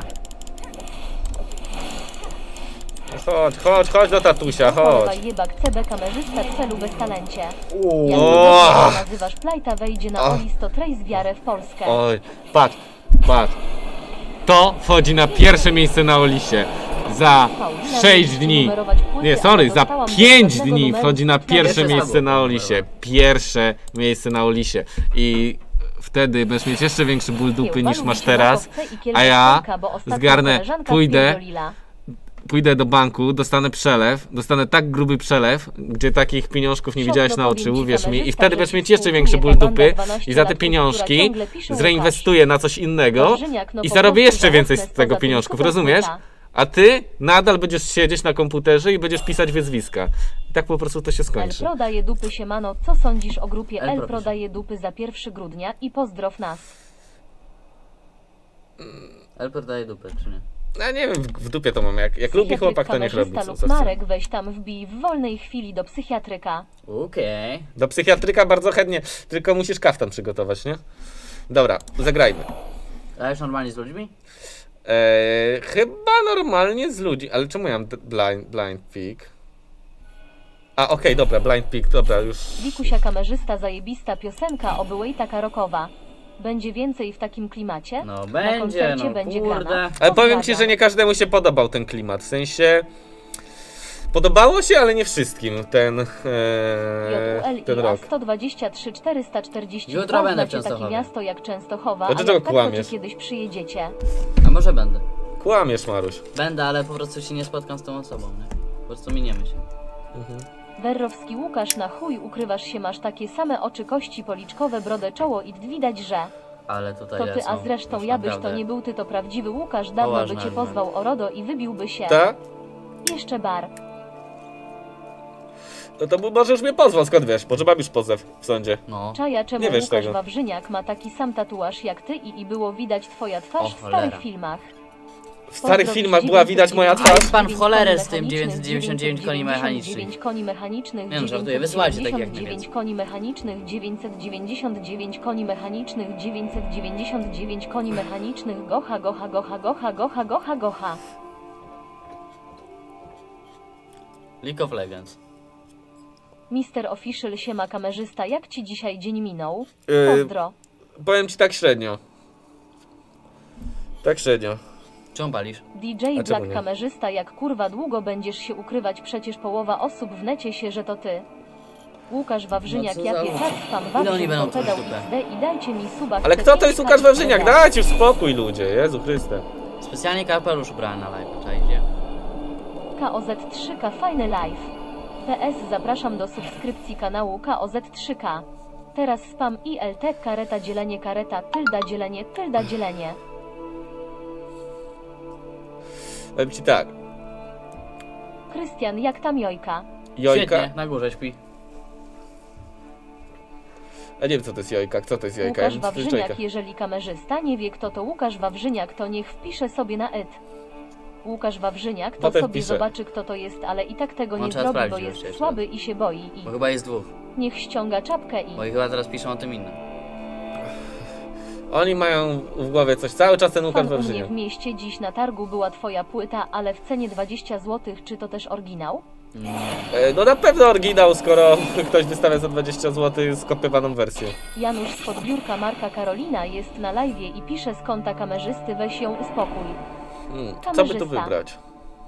Chodź, chodź, chodź do tatusia, Choroba chodź. jebak C B kamerzysta w celu bez talencie. Jak O! to nazywasz plajta, wejdzie na O! Olisto Trace wiarę w Polskę. Oj, patrz, patrz. To wchodzi na pierwsze miejsce na Olisie. Za Paulina, sześć żeby dni. numerować płyty, Nie, a sorry, za dostałam pięć dokładnego dni numeru wchodzi na specjalnego. pierwsze Pierwsze miejsce na samo. Olisie. Pierwsze miejsce na Olisie. I wtedy będziesz mieć jeszcze większy ból dupy niż masz teraz. A ja zgarnę, pójdę, pójdę do banku, dostanę przelew, dostanę tak gruby przelew, gdzie takich pieniążków nie Szok, widziałeś no na powiem oczy, ci, uwierz mi, i kamerzysta, wtedy że będziesz ci mieć jeszcze współczuje większy ból ta banda dupy dwanaście i za te lat, która pieniążki ciągle pisze zreinwestuję na coś innego Wawrzyniak, no i po zarobię prostu jeszcze więcej z żałosne, tego spoza tym pieniążków, super rozumiesz? płyta. A ty nadal będziesz siedzieć na komputerze i będziesz pisać wyzwiska. I tak po prostu to się El skończy. Pro daje dupy siemano, co sądzisz o grupie El El Pro Pro pisze. daje dupy za pierwszego grudnia i pozdrow nas. Elper daje dupę, czy nie? Ja nie wiem, w, w dupie to mam. Jak, jak lubi Psychiatryk, chłopak, to niech robi. kamerzysta Co, lub co chce. Marek, weź tam wbij w wolnej chwili do psychiatryka. Okej. Do psychiatryka bardzo chętnie, tylko musisz kaftan przygotować, nie? Dobra, zagrajmy. A już normalnie z ludźmi? Eee, chyba normalnie z ludzi, ale czemu ja mam d- blind, blind peak? A, okej, dobra, blind peak, dobra, już. Wikusia kamerzysta, zajebista piosenka, oby łej taka rockowa. Będzie więcej w takim klimacie? No Na będzie, koncercie no będzie kurde. grana. Ale powiem ci, Pozdrawiam. że nie każdemu się podobał ten klimat, w sensie... Podobało się, ale nie wszystkim ten, J U L eee, ten I A rok. sto dwadzieścia trzy czterysta czterdzieści dwa. Jutro będę w Znacie takie Częstochowie. miasto jak Częstochowa, A a dlaczego jak tak, to kłamiesz? ci kiedyś przyjedziecie. A może będę. Kłamiesz, Maruś. Będę, ale po prostu się nie spotkam z tą osobą, nie? Po prostu miniemy się. Werrowski Łukasz, na chuj ukrywasz się, masz takie same oczy, kości policzkowe, brodę, czoło i widać, że Ale tutaj to ty, lecą. a zresztą Już ja byś to naprawdę. nie był ty, to prawdziwy Łukasz, dawno Poważne by cię argumenty. pozwał o RODO i wybiłby się. Tak? Jeszcze bar. No to może już mnie pozwał, skąd wiesz? Może mam już pozew w sądzie. No. Czaja, czemu Nie wiesz Łukasz tego. Wawrzyniak ma taki sam tatuaż jak ty i, i było widać twoja twarz O, w cholera. starych filmach. W starych filmach była widać moja twarz. Pan w cholerę z tym dziewięćset dziewięćdziesiąt dziewięć koni mechanicznych. dziewięćset koni mechanicznych. Nie no, żartuję, wysyłajcie tak jak nie dziewięćset koni mechanicznych, dziewięćset dziewięćdziesiąt dziewięć koni mechanicznych, dziewięćset dziewięćdziesiąt dziewięć koni mechanicznych, gocha, gocha, gocha, gocha, gocha, gocha, gocha. League of Legends. mister Official, siema kamerzysta, jak ci dzisiaj dzień minął? Yy, Pozdro. Powiem ci tak średnio. Tak średnio. Czemu palisz? D J A czemu Black nie? kamerzysta, jak kurwa długo będziesz się ukrywać, przecież połowa osób w necie się, że to ty. Łukasz Wawrzyniak, No co ja za- pieczak spam Ile oni Wawrzyk, będą popedał tworzyć dupę? X D i dajcie mi suba. Ale chcę kto to pięć jest Łukasz K Wawrzyniak? X D. Dajcie już spokój, ludzie. Jezu Chryste. Specjalnie kapelusz ubrałem na live, czajcie? K O Z trzy K, fajny live. P S, zapraszam do subskrypcji kanału K O Z trzy K. Teraz spam I L T, kareta dzielenie, kareta, tylda dzielenie, tylda dzielenie. Powiem ci tak. Krystian, jak tam jojka? Jojka. Świetnie, na górze śpi. A nie wiem co to jest jojka. Co to jest jojka? Łukasz Ja wiem, co to jest Wawrzyniak, jojka. jeżeli kamerzysta nie wie kto to Łukasz Wawrzyniak, to niech wpisze sobie na et. Łukasz Wawrzyniak to Potem sobie wpiszę. zobaczy kto to jest, ale i tak tego No, nie trzeba zrobi, bo sprawdzić jest jeszcze słaby i się boi i Bo chyba jest dwóch. niech ściąga czapkę i... Bo i chyba teraz piszą o tym innym. Oni mają w głowie coś. Cały czas ten Łukasz Pan u mnie Wawrzyniak. w mieście dziś na targu była twoja płyta, ale w cenie dwadzieścia złotych, czy to też oryginał? E, No na pewno oryginał, skoro ktoś wystawia za dwadzieścia złotych skopiowaną wersję. Janusz z podbiórka Marka Karolina jest na live'ie i pisze z konta kamerzysty, weź ją uspokój. Hmm. Co by Kamerzysta. tu wybrać?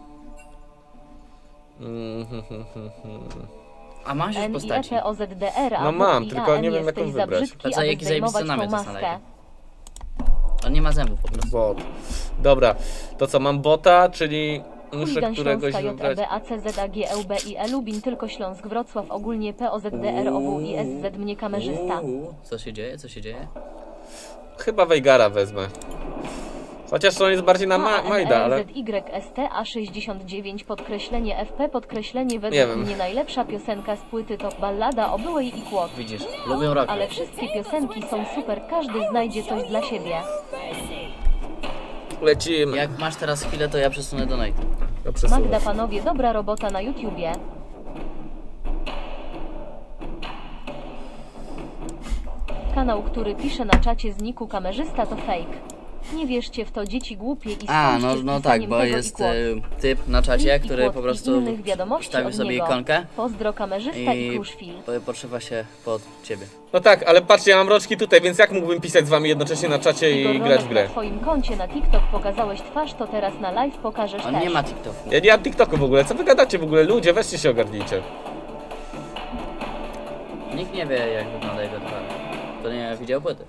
Mm, hmm, hmm, hmm, hmm. A masz już N I E postaci. P O Z D R, a No W mam, I A tylko N nie wiem, jaką jesteś za wybrać. brzydki, A co, aby jaki zajebisty zdejmować tą namiot jest na maskę. On nie ma zębów po prostu. Bot. Dobra, to co, mam bota, czyli muszę Chuligan któregoś Śląska J E wybrać. B A C Z A G E U B I E Lubin, tylko Śląsk, Wrocław, ogólnie P O Z D R O W I S Z, mnie kamerzysta. Uuu, co się dzieje? Co się dzieje? Chyba Weigara wezmę. Chociaż on jest bardziej na ma Majda, ale... Z Y S T A sześćdziesiąt dziewięć, podkreślenie F P, podkreślenie Nie według wiem. mnie najlepsza piosenka z płyty to ballada o byłej i kłod. Widzisz, lubią rock. Ale wszystkie piosenki są super, każdy znajdzie coś dla siebie. Lecimy. Jak masz teraz chwilę, to ja przesunę do Night. Ja przesuwam. Magda, panowie, dobra robota na YouTubie. Kanał, który pisze na czacie z niku kamerzysta to fake. Nie wierzcie w to, dzieci głupie i A, skończcie no, z no tak, pisaniem bo tego i jest kłod. e, typ na czacie, Link i który kłod po i prostu innych wiadomości wstawił od sobie niego. ikonkę Pozdro kamerzysta i, i kruszwil. po- podszywa się pod ciebie. No tak, ale patrzcie, ja mam rączki tutaj, więc jak mógłbym pisać z wami jednocześnie na czacie Igor i grać w Romek, grę? na twoim koncie na TikTok pokazałeś twarz, to teraz na live pokażesz On też. nie ma TikToku. Ja nie mam TikToku w ogóle, co wy gadacie w ogóle? Ludzie, weźcie się ogarnijcie. Nikt nie wie, jak wygląda jego twarz. To nie widział płyty.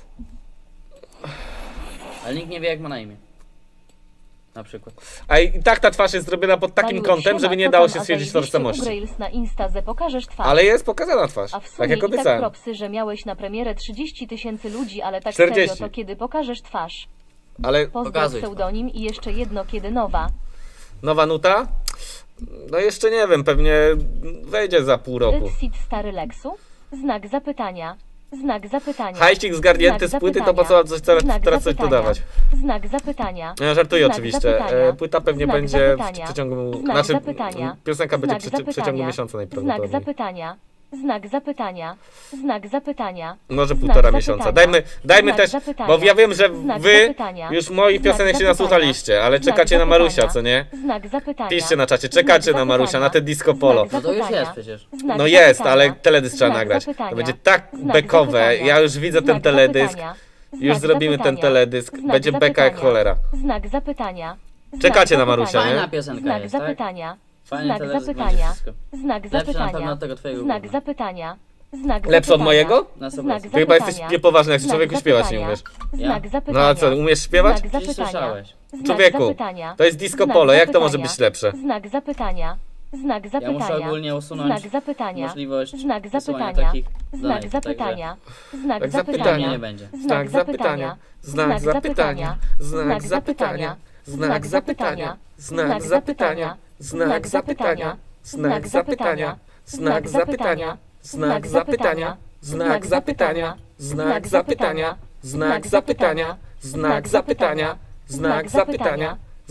Ale nikt nie wie, jak ma na imię. Na przykład. A i tak ta twarz jest zrobiona pod takim Mariusz, kątem, siema, żeby nie co dało tam, się a stwierdzić zajebiście tożsamości. Ugrails na Insta, ze pokażesz twarz. Ale jest pokazana twarz, A w sumie tak jak i tak obiecałem. propsy, że miałeś na premierę trzydzieści tysięcy ludzi, ale tak czterdzieści. serio, to kiedy pokażesz twarz? Ale Pozdro Pokazuj pseudonim i jeszcze jedno, kiedy nowa. nowa nuta? No jeszcze nie wiem, pewnie wejdzie za pół roku. Exit stary Lexu? Znak zapytania. Znak zapytania. Hajsik zgarnięty Znak z płyty, to po co coś teraz, Znak teraz coś zapytania. dodawać? Znak zapytania. No ja żartuję Znak oczywiście. zapytania. E, Płyta pewnie Znak będzie zapytania. w przeciągu... Znak Znaczy, zapytania. piosenka będzie Znak w przeci- przeciągu zapytania. miesiąca Znak najprawdopodobniej. zapytania. Znak zapytania. Znak zapytania. Może Znak półtora zapytania. miesiąca. Dajmy, dajmy Znak też, zapytania. bo ja wiem, że Znak wy zapytania. już moich Znak piosenek się zapytania. nasłuchaliście, ale Znak czekacie na zapytania. Marusia, co nie? Znak zapytania. Piszcie na czacie, czekacie Znak na Marusia, zapytania. na te disco polo. Znak No to już zapytania. jest przecież. Znak No jest, zapytania. ale teledysk trzeba Znak nagrać. zapytania. To będzie tak Znak bekowe, zapytania. ja już widzę ten Znak teledysk. zapytania. Już Znak zrobimy ten zapytania. teledysk, Znak będzie beka jak zapytania. cholera. Znak zapytania. Znak Czekacie na zapytania. Marusia, nie? Fajna piosenka Znak jest, tak? zapytania. Fajny Znak teledysk zapytania. będzie wszystko. Znak Lepszy na zapytania. pewno od tego twojego Znak gówna. zapytania. Znak Lepszy od zapytania. mojego? Na sto Znak procent. Ty chyba jesteś zapytania. niepoważny, jak Znak człowieku śpiewać nie zapytania. umiesz. Znak Ja? zapytania. No a co, umiesz śpiewać? Znak Gdzieś zapytania. słyszałeś. Znak Człowieku, zapytania. to jest disco Znak polo, jak to może zapytania. być lepsze? Znak zapytania. Znak Ja muszę zapytania. ogólnie usunąć Znak zapytania. możliwość Znak wysyłania zapytania. takich Znak danych, zapytania. Znak Tak zapytania. zapytania. nie będzie. Znak zapytania. Znak zapytania. Znak zapytania. Znak zapytania. Znak zapytania. Znak zapytania. Znak zapytania. Znak zapytania. Znak zapytania. Znak zapytania. Znak zapytania. Znak zapytania. Znak zapytania. Znak zapytania. Znak zapytania.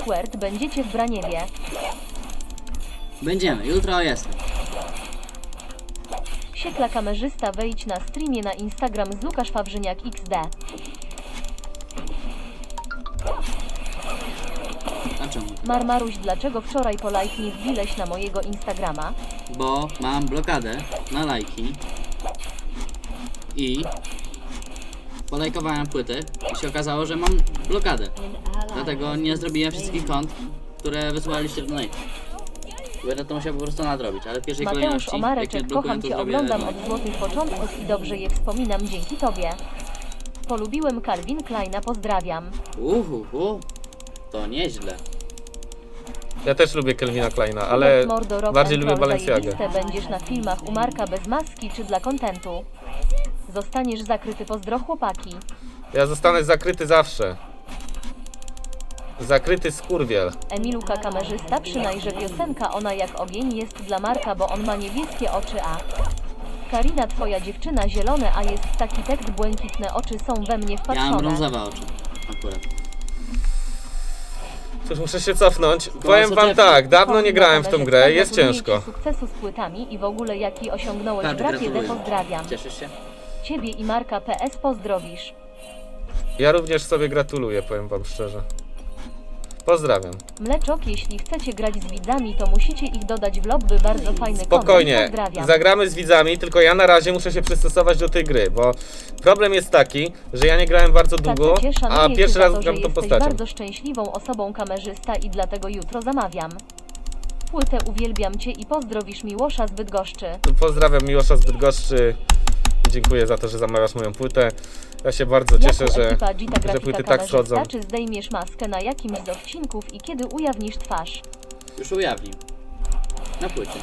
Squirt będziecie w Braniewie. Będziemy, jutro jestem. Siekla kamerzysta, wejdź na streamie na Instagram z Łukasz Wawrzyniak X D. A czemu? Marmaruś, dlaczego wczoraj po live nie wbiłeś na mojego Instagrama? Bo mam blokadę na lajki i polajkowałem płyty i się okazało, że mam blokadę. Dlatego nie zrobiłem wszystkich kont, które wysyłaliście w donate. Będę to musiał po prostu nadrobić, ale w pierwszej Mateusz kolejności, jak nie Omareczek, odblokuję, kocham to Cię, zrobię oglądam no. od złotych początków i dobrze je wspominam dzięki Tobie. Polubiłem Calvin Kleina, pozdrawiam. Uhuhu, to nieźle. Ja też lubię Calvina Kleina, ale Mordo, Rock bardziej and lubię Roll, Balenciagę. zajebiste będziesz na filmach u Marka bez maski czy dla kontentu? Zostaniesz zakryty, pozdro chłopaki. Ja zostanę zakryty zawsze. Zakryty skurwiel. Emiluka kamerzysta, przynajże piosenka Ona jak ogień jest dla Marka, bo on ma niebieskie oczy, a Karina, twoja dziewczyna zielone, a jest taki tekst, błękitne oczy są we mnie Ja mam wpatrzone. brązowe oczy, akurat. Cóż, muszę się cofnąć. Powiem wam tak, dawno nie grałem w tą grę, jest ciężko. Sukcesu z płytami i w ogóle jaki osiągnąłeś Patrz, w rapie, gratuluję. pozdrawiam. Cieszysz się? Ciebie i Marka P S pozdrowisz. Ja również sobie gratuluję, powiem wam szczerze. Pozdrawiam. Mleczok, jeśli chcecie grać z widzami, to musicie ich dodać w lobby, bardzo fajny Spokojnie, content, pozdrawiam. zagramy z widzami, tylko ja na razie muszę się przystosować do tej gry, bo problem jest taki, że ja nie grałem bardzo długo, Tacie, a szanuję pierwszy cię za raz to, gram że tą jesteś postacią. bardzo szczęśliwą osobą, kamerzysta, i dlatego jutro zamawiam płytę. Uwielbiam cię i pozdrowisz Miłosza z Bydgoszczy. Pozdrawiam Miłosza z Bydgoszczy. Dziękuję za to, że zamawiasz moją płytę. Ja się bardzo cieszę, Jako że, ekipa Gita że Grafika płyty tak kamerzysta, schodzą. czy zdejmiesz maskę na jakimś z odcinków i kiedy ujawnisz twarz? Już ujawnił. Na płycie.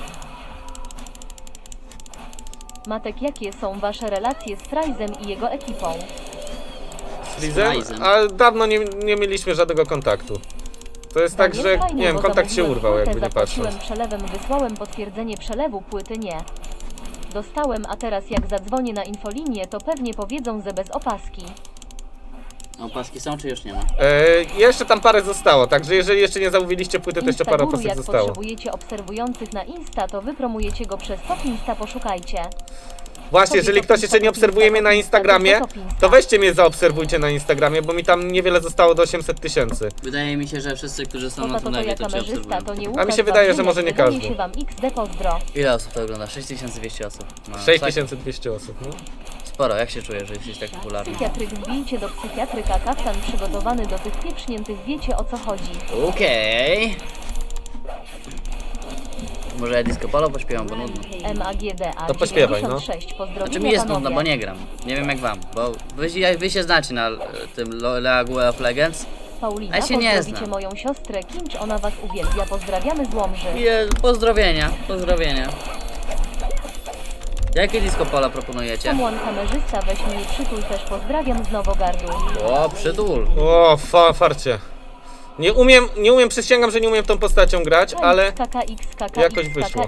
Matek, jakie są wasze relacje z Frajzem i jego ekipą? Freezem? Ryzen. A dawno nie, nie mieliśmy żadnego kontaktu. To jest tak, Daniel, że fajnie, nie wiem, bo kontakt się zamówiłem urwał, płytę, jakby nie patrząc. zapłaciłem przelewem, wysłałem potwierdzenie przelewu, płyty nie dostałem, a teraz jak zadzwonię na infolinię, to pewnie powiedzą, że bez opaski. A opaski są, czy już nie ma? E, jeszcze tam parę zostało, także jeżeli jeszcze nie zamówiliście płyty, to jeszcze parę Instaguru, opasek jak zostało. potrzebujecie obserwujących na Insta, to wy promujecie go przez Top Insta, poszukajcie. Właśnie, jeżeli ktoś jeszcze nie obserwuje mnie na Instagramie, to weźcie mnie zaobserwujcie na Instagramie, bo mi tam niewiele zostało do osiemset tysięcy. Wydaje mi się, że wszyscy, którzy są To na to, tym to live, ja to cię kamerzysta, obserwują. to nie A mi Łukasz się wydaje, że Wawrzyniak, może nie wydaje każdy. się wam X D, pozdro. Ile osób to ogląda? sześć tysięcy dwieście osób. No, sześć tak, tysięcy dwieście osób, no. sporo, jak się czujesz, że jesteś tak popularny? Psychiatryk, wbijcie do psychiatryka, kaftan przygotowany do tych pieprzniętych, wiecie o co chodzi. Okej. Może ja disco polo pośpiewam, bo nudno. M A G D A To pośpiewaj, no. dziewięćdziesiąt sześć, pozdrowienia, Znaczy mi jest panowie. nudno, bo nie gram. Nie wiem jak wam, bo wy, wy się znacie na e, tym League of Legends. Paulina, Ja się nie pozdrowicie znam. moją siostrę Kinch, ona was uwielbia, pozdrawiamy z Łomży. Je, pozdrowienia, pozdrowienia. Jakie disco polo proponujecie? Someone kamerzysta, weź mnie przytul, też pozdrawiam z Nowogardu. O, przytul. O, fa, farcie. Nie umiem, nie umiem, przysięgam, że nie umiem tą postacią grać, ale jakoś wyszło.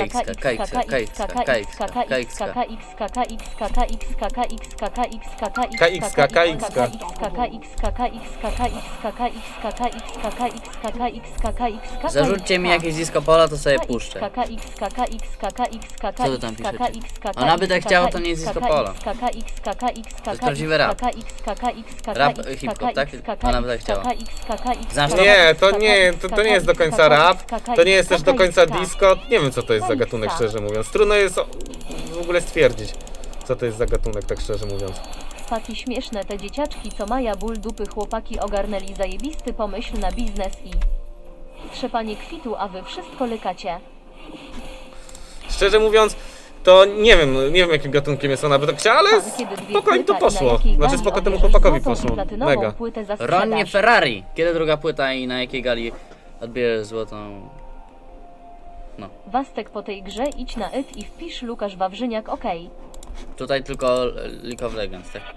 Zarzućcie mi jakieś disco polo, to sobie puszczę. Co ty tam piszecie? Ona by tak chciała, to nie jest disco polo. To jest prawdziwy rap. Rap, hip-hop, tak? Ona by tak chciała. Znasz to? Nie, to nie, to, to nie jest do końca rap, to nie jest też do końca disco, nie wiem co to jest za gatunek, szczerze mówiąc. Trudno jest o- w ogóle stwierdzić, co to jest za gatunek, tak szczerze mówiąc. Faki śmieszne te dzieciaczki, co maja ból dupy, chłopaki ogarnęli zajebisty pomysł na biznes i trzepanie kwitu, a wy wszystko lykacie. Szczerze mówiąc, to nie wiem, nie wiem jakim gatunkiem jest ona by to chciała, ale Pan, kiedy dwie spokojnie to płyta i na poszło. jakiej Znaczy gali spoko temu odbierzesz chłopakowi złotą i poszło. platynową Mega. płytę za Ronnie sprzedaż? Ferrari. Kiedy druga płyta i na jakiej gali odbierzesz złotą? No. Wastek, po tej grze idź na it i wpisz Łukasz Wawrzyniak, okej. Tutaj tylko League of Legends, tak?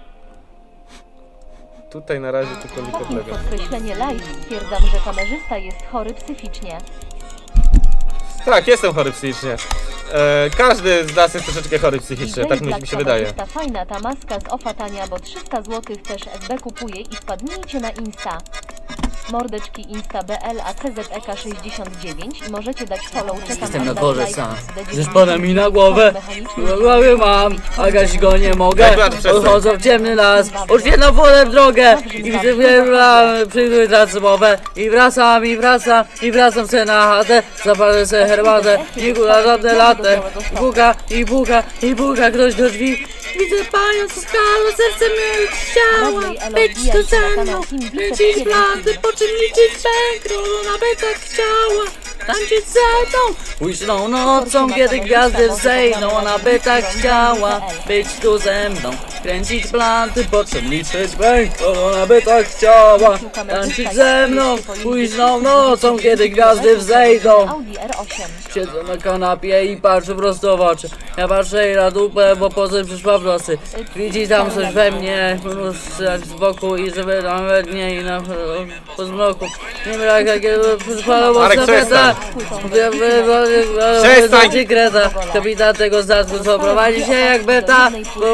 Tutaj na razie tylko League of Takim Legends. podkreślenie live, stwierdzam, że kamerzysta jest chory psychicznie. Tak, jestem chory psychicznie. E, każdy z nas jest troszeczkę chory psychicznie, tak mi mi się wydaje. Kamerzysta, fajna ta maska z ofa tania, bo trzysta złotych też S B kupuje i wpadnijcie na Insta. Mordeczki Insta B L A C Z E K sześćdziesiąt dziewięć i możecie dać follow. Czekam Jestem na oddać górze like sam. z D dziewięć. Że spada mi na głowę. Na głowie mam, a gać go nie mogę. Dobra, przestań. Odchodzą w ciemny las, oświetlam wolę w drogę. I widzę wiele przyjdę tracymowę. I wracam, i wracam, i wracam se na chatę. Zapalę se herbatę, i góra żadne latę. I buka, i buka, i buka ktoś do drzwi. Widzę panią z skalu, serce mnie chciała. Być tu ze mną, lecić blady, po czym liczyć bankroll. Ona by tak chciała tańczyć ze mną. Późną nocą, kiedy gwiazdy wzejdą. Ona by tak chciała być tu ze mną. Kręcić planty, po czym liczyć bankroll. Ona by tak chciała tańczyć ze mną. Późną nocą, kiedy gwiazdy wzejdą. Audi R osiem. Siedzę na kanapie i patrzę prosto w oczy. Ja patrzę jej na dupę, bo potem przyszła w nocy. Widzi tam coś we mnie, jak z boku i żeby nawet nie i na po zmroku. Nie wiem jak jakiego przyszła Marek, zapyta. Przestań! Kreta. Kapitan tego statku, co prowadzi się jak beta.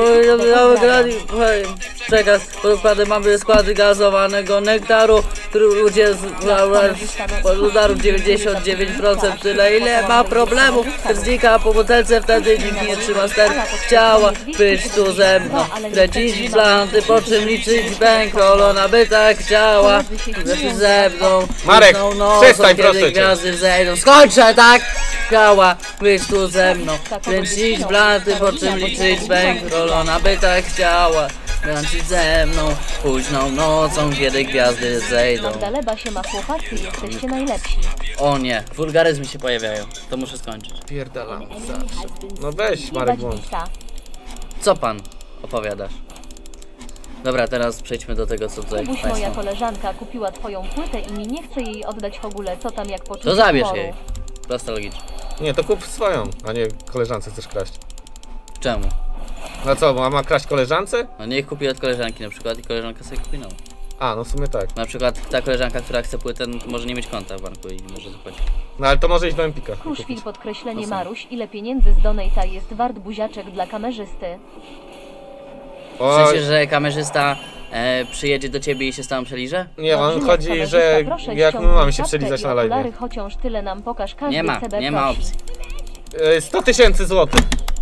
Przekaz, podkłady mamy składy gazowanego nektaru, który ludzie z udaru dziewięćdziesiąt dziewięć procent tyle ile ma problemów. Znika po butelce, wtedy nikt nie trzyma ster. Chciała być tu ze mną, kręcić planty, po czym liczyć bankroll. Ona by tak chciała być ze mną. Marek, przestań, kiedy proszę cię. gwiazdy zejdą. Skończę, tak? Chciała być tu ze mną, kręcić planty, po czym liczyć bankroll. Ona by tak chciała tańczyć ze mną późną nocą, kiedy gwiazdy zejdą. Magdaleba się ma chłopacy, jesteście najlepsi. O nie, wulgaryzmy się pojawiają. To muszę skończyć. Pierdalam zawsze. No weź Marek, włącz. Co pan opowiadasz? Dobra, teraz przejdźmy do tego, co tutaj Kubuś, moja państwo. koleżanka kupiła twoją płytę i mi nie chce jej oddać w ogóle, co tam jak poczuć To zabierz humoru. jej. Prosto logicznie. Nie, to kup swoją, a nie koleżance chcesz kraść. Czemu? No co, ma, ma kraść koleżance? No niech kupi od koleżanki na przykład i koleżanka sobie kupi nową. A, no w sumie tak. Na przykład ta koleżanka, która chce płytę, no, to może nie mieć konta w banku i nie może zapłacić. No ale to może iść do Empika. Kruszwil podkreślenie To są. Maruś, ile pieniędzy z Donata jest wart buziaczek dla kamerzysty? W O, sensie, że kamerzysta e, przyjedzie do ciebie i się z tobą przeliże? nie, on Marcinek, chodzi, kamerzysta, że proszę jak my ściągnij mamy się czapkę przelizać i na live. okulary, chociaż tyle nam pokaż, każdy Nie ma, C B nie ma prosi. opcji. Y, sto tysięcy złotych.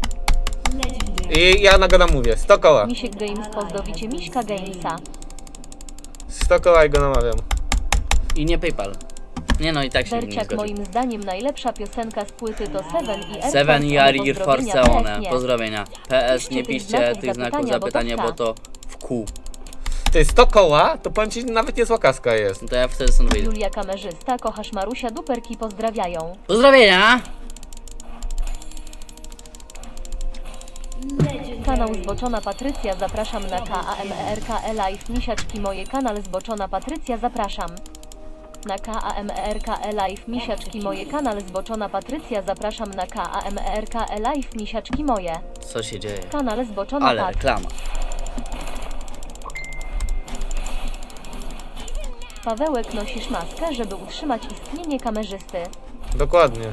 I ja nagadam mówię, sto koła. Misiek Games, pozdrowicie Miśka Gamesa. sto koła i go namawiam. I nie PayPal. Nie no i tak się nie Berciak, zgodził. moim zdaniem najlepsza piosenka z płyty to Seven i Air Seven i Force Air One. Force Pozdrowienia, One. P S nie. Pozdrowienia. P S nie Piszcie tych piszcie znaków tych znaków zapytania, bo to zapytania, bo wsta. to w kół. Ty, sto koła, to powiem ci, nawet niezła kaska jest. No to ja wtedy stąd wyjdę. Julia kamerzysta, kochasz Marusia, duperki pozdrawiają. Pozdrowienia! Kanał Zboczona Patrycja, zapraszam na K A M E R K E Live. Misiaczki moje, kanał Zboczona Patrycja, zapraszam. Na K A M E R K E Live. Misiaczki moje, kanał Zboczona Patrycja, zapraszam na K A M E R K E Live. Misiaczki moje, Co się dzieje? kanał Zboczona Ale Pat. reklama. Pawełek, nosisz maskę, żeby utrzymać istnienie kamerzysty. Dokładnie.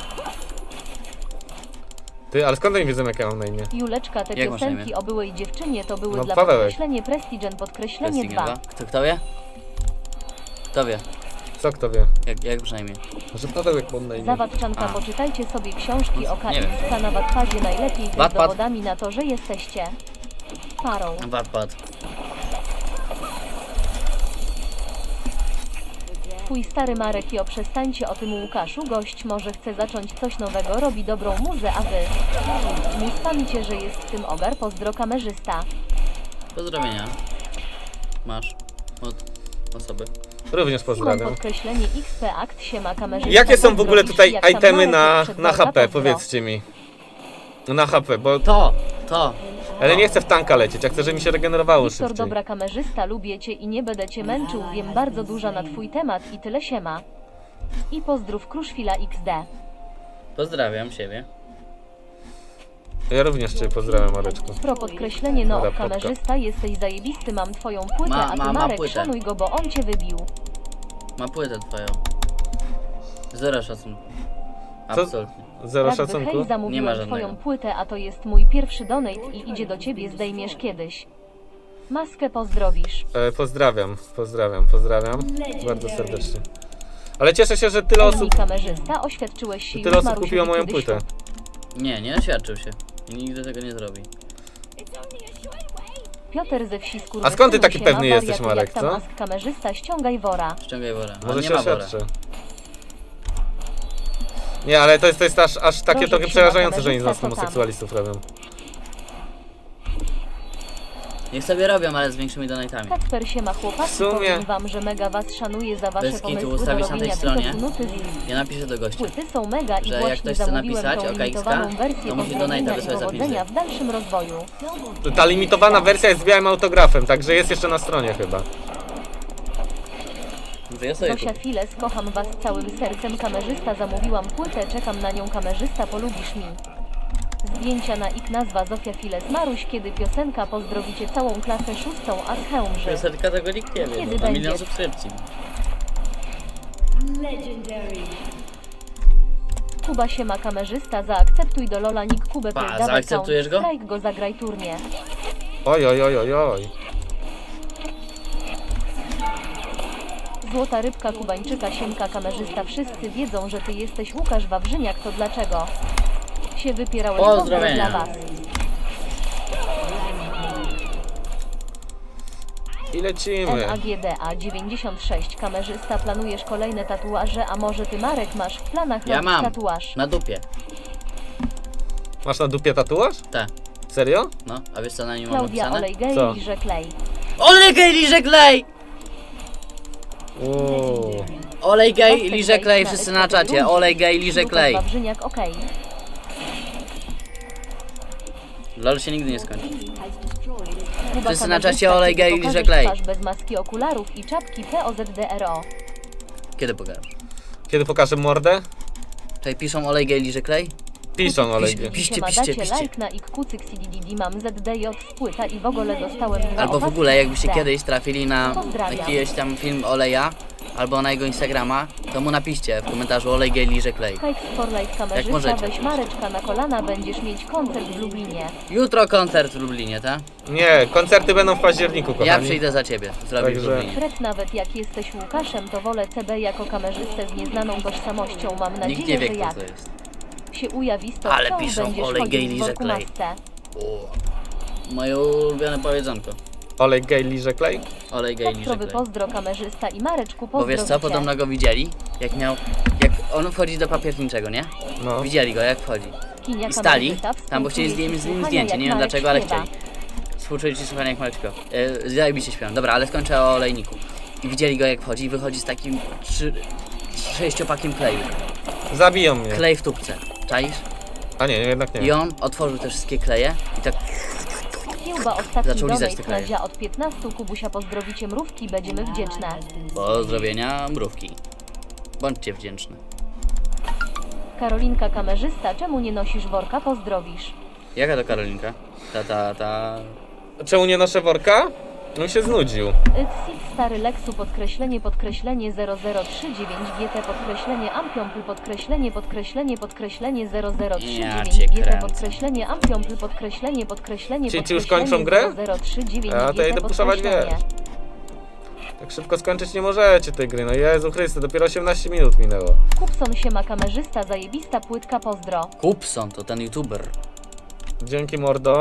Ty, ale skąd oni wiedzą, jak ja mam na imię? Juleczka, te Jak masz na piosenki imię? o byłej dziewczynie to były No, dla Pawełek. podkreślenie Prestigen, podkreślenie Testing dwa. dwa. Kto, kto wie? Kto wie? Co kto wie? Jak, jak przynajmniej. Że Pawełek mam na imię. Zawadzczanka, A. poczytajcie sobie książki o Nie wiem. K X na Wattpadzie, najlepiej też Wattpad. dowodami na to, że jesteście parą. Wattpad. Twój stary Marek, jo, przestańcie o tym Łukaszu, gość może chce zacząć coś nowego, robi dobrą muzę, a wy nie spamicie, że jest w tym ogar, pozdro kamerzysta. Pozdrowienia. Masz od osoby. Również Simon, pozdrawiam. podkreślenie X P akt się ma kamerzysta. Jakie są w ogóle Pozdrowisz, tutaj jak tam itemy Marek na, jest przed na noga, H P? pozdro. Powiedzcie mi. Na H P, bo... To! To! Ale nie chcę w tanka lecieć, ja chcę, żeby mi się regenerowało Wiktor, szybciej. dobra kamerzysta, lubię cię i nie będę cię męczył, wiem bardzo dużo na twój temat i tyle się ma. I pozdrów Kruszwila X D. Pozdrawiam siebie. Ja również cię pozdrawiam, Mareczku. Pro podkreślenie, no Dobra, potka. kamerzysta, jesteś zajebisty, mam twoją płytę, Ma- a ty ma- ma Marek, płytę. szanuj go, bo on cię wybił. Ma płytę twoją. Zero szacunku. Co? Absolutnie. Zero Jakby szacunku? hej, Nie ma zamówiłem żadnego. twoją płytę, a to jest mój pierwszy donate i idzie do ciebie, zdejmiesz kiedyś. Maskę pozdrowisz. E, pozdrawiam, pozdrawiam, pozdrawiam. Bardzo serdecznie. Ale cieszę się, że tyle Enemy osób, kamerzysta, oświadczyłeś się tyle już osób Marusiowi kupiło moją kiedyś płytę. ślub. Nie, nie oświadczył się. I nigdy tego nie zrobi. Piotr ze wsi A skąd ty taki się pewny ma, jesteś, wariatu, Marek, jak ta co? mask kamerzysta, ściągaj wora. Ściągaj wora. A Może nie się ma wora. oświadczy. Nie, ale to jest, to jest aż, aż takie Proszę trochę się przerażające, na że oni z nas kamerzysta, co tam? homoseksualistów robią. Niech sobie robią, ale z większymi donatami. Kacper się ma chłopaki, W sumie- powiem wam, że mega was szanuję za wasze Bez kitu pomysły do ustawić na tej robienia stronie. tylko nuty z Ja napiszę do gościa. płyty są mega i Że jak właśnie ktoś chce zamówiłem napisać tą o K X K, limitowaną wersję to musi pozdrowienia donata i wysłać powodzenia zapisy. w dalszym rozwoju. Ta limitowana wersja jest z białym autografem, także jest jeszcze na stronie chyba. Może ja sobie Zosia kupię. Files, kocham was całym sercem, kamerzysta, zamówiłam płytę, czekam na nią, kamerzysta, polubisz mi. Zdjęcia na ik, nazwa Zofia Files, Maruś, kiedy piosenka, pozdrowicie całą klasę szóstą, a z hełmży. Piosenka tego nikt nie wie, Kiedy bo ma milion będzie? subskrypcji. Kuba się ma, kamerzysta, zaakceptuj do Lola nick Kubę, Pa, pierdawaj zaakceptujesz go? Strajk go, zagraj turnie. Oj, oj, oj, oj, oj. Złota rybka Kubańczyka, Siemka, kamerzysta, wszyscy wiedzą, że ty jesteś Łukasz Wawrzyniak, to dlaczego się wypierałeś? Pozdrowienia. Pozdro dla was. I lecimy. N A G D A dziewięćdziesiąt sześć, kamerzysta, planujesz kolejne tatuaże, a może ty, Marek, masz w planach Ja robić mam. tatuaż? Na dupie. Masz na dupie tatuaż? Tak. Serio? No, a wiesz co na nim mam Klaudia napisane? Olej Gej, Co? liże klej. Olej gej, liże klej! Uuu. Olej gej, Kostek liże Gej klej, na wszyscy ekspert na czacie. Grunci. Olej gej, liże Lukas klej. Wawrzyniak, okej. Lol się nigdy nie skończy. Kuba Wszyscy na kamerzysta, czacie olej kiedy gej, liże pokażesz klej. twarz bez maski, okularów i czapki P O Z D R O. Kiedy pokażesz? Kiedy pokażę mordę? Tutaj piszą olej gej, liże klej? Piszą, ale... Pisz- Piszcie, Siema, piszcie, dacie piszcie. like na ik kucyk C D D D, mam Z D J płyta i w ogóle dostałem dwa Albo w opaski ogóle jakbyście D. kiedyś trafili na Pozdrawiam. jakiś tam film Oleja albo na jego Instagrama, to mu napiszcie w komentarzu olej gej, liże klej. Hikes for life, kamerzysta, możecie. weź Mareczka na kolana, będziesz mieć koncert w Lublinie. Jutro koncert w Lublinie, tak? Nie, koncerty będą w październiku, kochani. Ja przyjdę za ciebie, zrobię w Także- Lublinie. Fred, nawet jak jesteś Łukaszem, to wolę C B jako kamerzystę z nieznaną tożsamością, mam Nikt nadzieję, nie wie że kto jak to jest. się ujawi sto Ale show, piszą, będziesz olej chodził gej, w liże worku klej. masce. O, moje ulubione powiedzonko. Olej gej, liże klej? Olej gej, liże Pozdrowy, klej. pozdro, kamerzysta i Mareczku, Bo wiesz co, pozdrowicie. podobno go widzieli, jak miał, jak on wchodzi do papierniczego, nie? No. Widzieli go, jak wchodzi. Kinia I stali, kamerzysta, tam bo chcieli z nim, z nim współczuje zdjęcie, jak nie wiem Marek dlaczego, ale śpiewa. chcieli. Współczuję ci słuchanie jak Mareczko. E, Zajebiście śpiewam. Dobra, ale skończę o olejniku. I widzieli go jak wchodzi i wychodzi z takim trzy, sześciopakiem kleju. Zabiją mnie. Klej w tubce. Czaisz? A nie, jednak nie. I on otworzył te wszystkie kleje i tak Kiełba, ostatni Zaczął lizać donate te kraje. Kladzia od piętnastu, Kubusia, pozdrowicie mrówki, będziemy wdzięczne. pozdrowienia mrówki. Bądźcie wdzięczni. Karolinka, kamerzysta, czemu nie nosisz worka, pozdrowisz? Jaka to Karolinka? Ta, ta, ta... Czemu nie noszę worka? On się znudził. Exit, stary Lexu, podkreślenie, podkreślenie zero zero trzy dziewięć G T, podkreślenie Ampiompl, podkreślenie, podkreślenie, podkreślenie zero zero trzy Ja dziewięć cię G T, kręcę. podkreślenie Ampiompl, podkreślenie, podkreślenie, Czy- czy już podkreślenie kończą grę? zero zero trzy dziewięć A, to G T, idę puszować podkreślenie. wiersz. Tak szybko skończyć nie możecie tej gry, no Jezu Chryste, dopiero osiemnaście minut minęło. Kupson się ma, kamerzysta, zajebista płytka, pozdro. Kupson to ten youtuber. Dzięki mordo.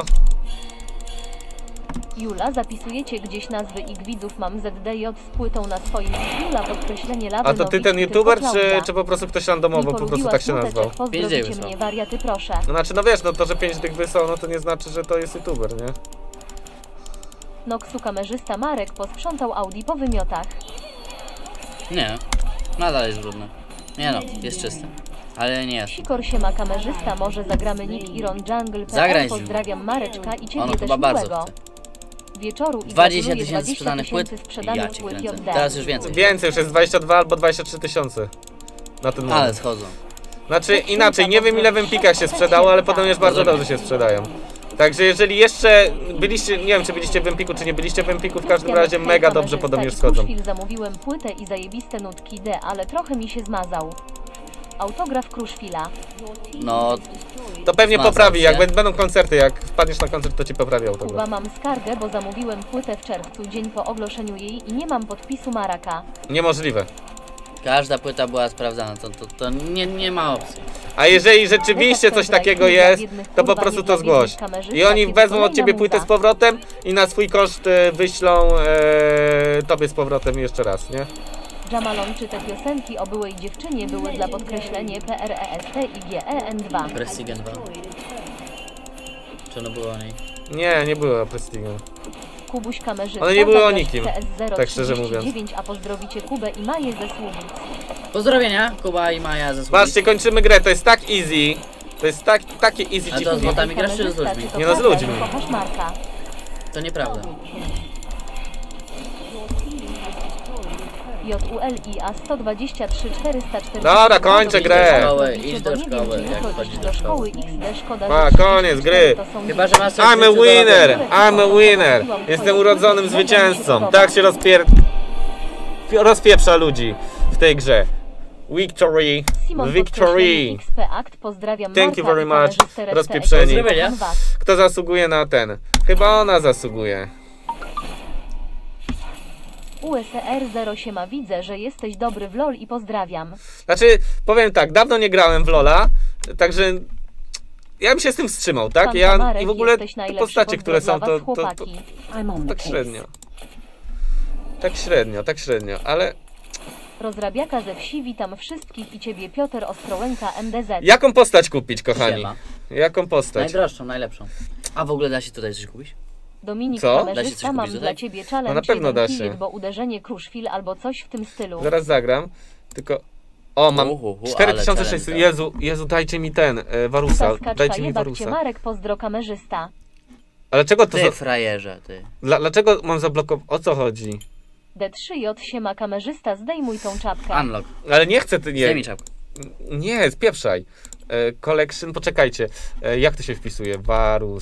Jula, zapisujecie gdzieś nazwy ich widzów, mam Z D J z płytą na swoim. Jula, podkreślenie lawy. A to ty Nowicz, ten tylko youtuber, czy, Klaudia. czy po prostu ktoś randomowo po prostu tak się nazwał? Pięć Pozdrowicie dziewięć są. mnie, wariaty, proszę. No znaczy, no wiesz, no to, że pięć tych wysłał, no to nie znaczy, że to jest youtuber, nie? Noxu, kamerzysta Marek posprzątał Audi po wymiotach. Nie, nadal jest brudny. Nie no, jest czysty. Ale nie jest. Sikor się ma, kamerzysta, może zagramy Nick Iron Jungle. Zagraj z nim. Pozdrawiam Mareczka i ciebie On też chyba bardzo miłego chce. wieczoru i dwadzieścia gratuluję tysięcy sprzedanych płyt? sprzedanych Ja cię płyt kręcę. J D. Teraz już więcej. Więcej, już jest dwadzieścia dwa albo dwadzieścia trzy tysiące. Na ten Ale moment. schodzą. Znaczy inaczej, nie wiem ile w Empikach się sprzedało, ale potem już bardzo dobrze się sprzedają. Także jeżeli jeszcze byliście, nie wiem czy byliście w Empiku, czy nie byliście w Empiku, w każdym razie mega dobrze podobnież schodzą. Kruszwil, zamówiłem płytę i zajebiste nutki D, ale trochę mi się zmazał. Autograf Kruszwila. No, To pewnie Ma poprawi, jak rację. bę- będą koncerty, jak wpadniesz na koncert, to ci poprawi autograf. Kuba, mam skargę, bo zamówiłem płytę w czerwcu, dzień po ogłoszeniu jej i nie mam podpisu Maraka. Niemożliwe. Każda płyta była sprawdzana, to, to, to nie, nie ma opcji. A jeżeli rzeczywiście coś takiego jest, to po prostu to zgłoś. I oni wezmą od ciebie płytę z powrotem i na swój koszt e, wyślą e, tobie z powrotem jeszcze raz, nie? Jamalon, czy te piosenki o byłej dziewczynie były dla podkreślenia P R E S T I G E N dwa? Prestigen dwa. Czy ono było o niej? Nie, nie było Prestigem. Kubuś kamerzysta, One nie były o zagrać nikim, C S zero tak szczerze mówiąc. dziewięć, a pozdrowicie Kubę i Maję ze Słubic. Pozdrowienia, Kuba i Maja ze Słubic. Patrzcie, kończymy grę, to jest tak easy. To jest tak, takie easy A ci to z powiem. botami grasz czy z Kamerzysta, ludźmi? czy to Nie no, z prawda, ludźmi. że kochasz Marka? To nieprawda. J U L I A sto dwadzieścia trzy czterysta czterdzieści. Dobra, kończę grę. Idź do szkoły, jak chodzisz do szkoły. X D, szkoda, A, że koniec gry. to są Chyba, że masz coś I'm a do winner! robienia. I'm a winner! Jestem urodzonym zwycięzcą. Tak się rozpier... rozpieprza ludzi w tej grze. Victory! Simon Victory! X P Act, pozdrawiam Thank you Marka very i much. kamerzystę resztę Rozpieprzeni. ekipy, kocham was. Kto zasługuje na ten? Chyba ona zasługuje. U S R zero siema, widzę, że jesteś dobry w LOL i pozdrawiam. Znaczy, powiem tak, dawno nie grałem w Lola, także ja bym się z tym wstrzymał, tak? Pan Ja Tamarek, i w ogóle jesteś te najlepszy, postacie, które są, pozdro to, dla to, was, to chłopaki. tak średnio. Tak średnio, tak średnio, ale Rozrabiaka ze wsi, witam wszystkich i ciebie Piotr Ostrołęka M D Z. jaką postać kupić, kochani? Siema. Jaką postać? Najdroższą, najlepszą. A w ogóle da się tutaj coś kupić? Dominik Co? Da się coś kamerzysta, mam kupić dla tutaj? ciebie challenge No na pewno jeden da się. kilit, bo uderzenie Kruszwil albo coś w tym stylu. Zaraz zagram, tylko... O, mam Uhuhu, cztery tysiące ale sześćset. challenge. Jezu, Jezu, dajcie mi ten, e, Warusa, Zaskaczka, dajcie mi jebak cię Warusa. Marek, pozdro kamerzysta. Ale czego to Ty za... frajerze, ty. Dla, dlaczego mam zablokować? O co chodzi? D trzy J siema kamerzysta, zdejmuj tą czapkę. Unlock. Ale nie chcę, ty nie... Zdejmij czapkę. Nie, spieprzaj. E, collection, poczekajcie. E, jak to się wpisuje? Varus.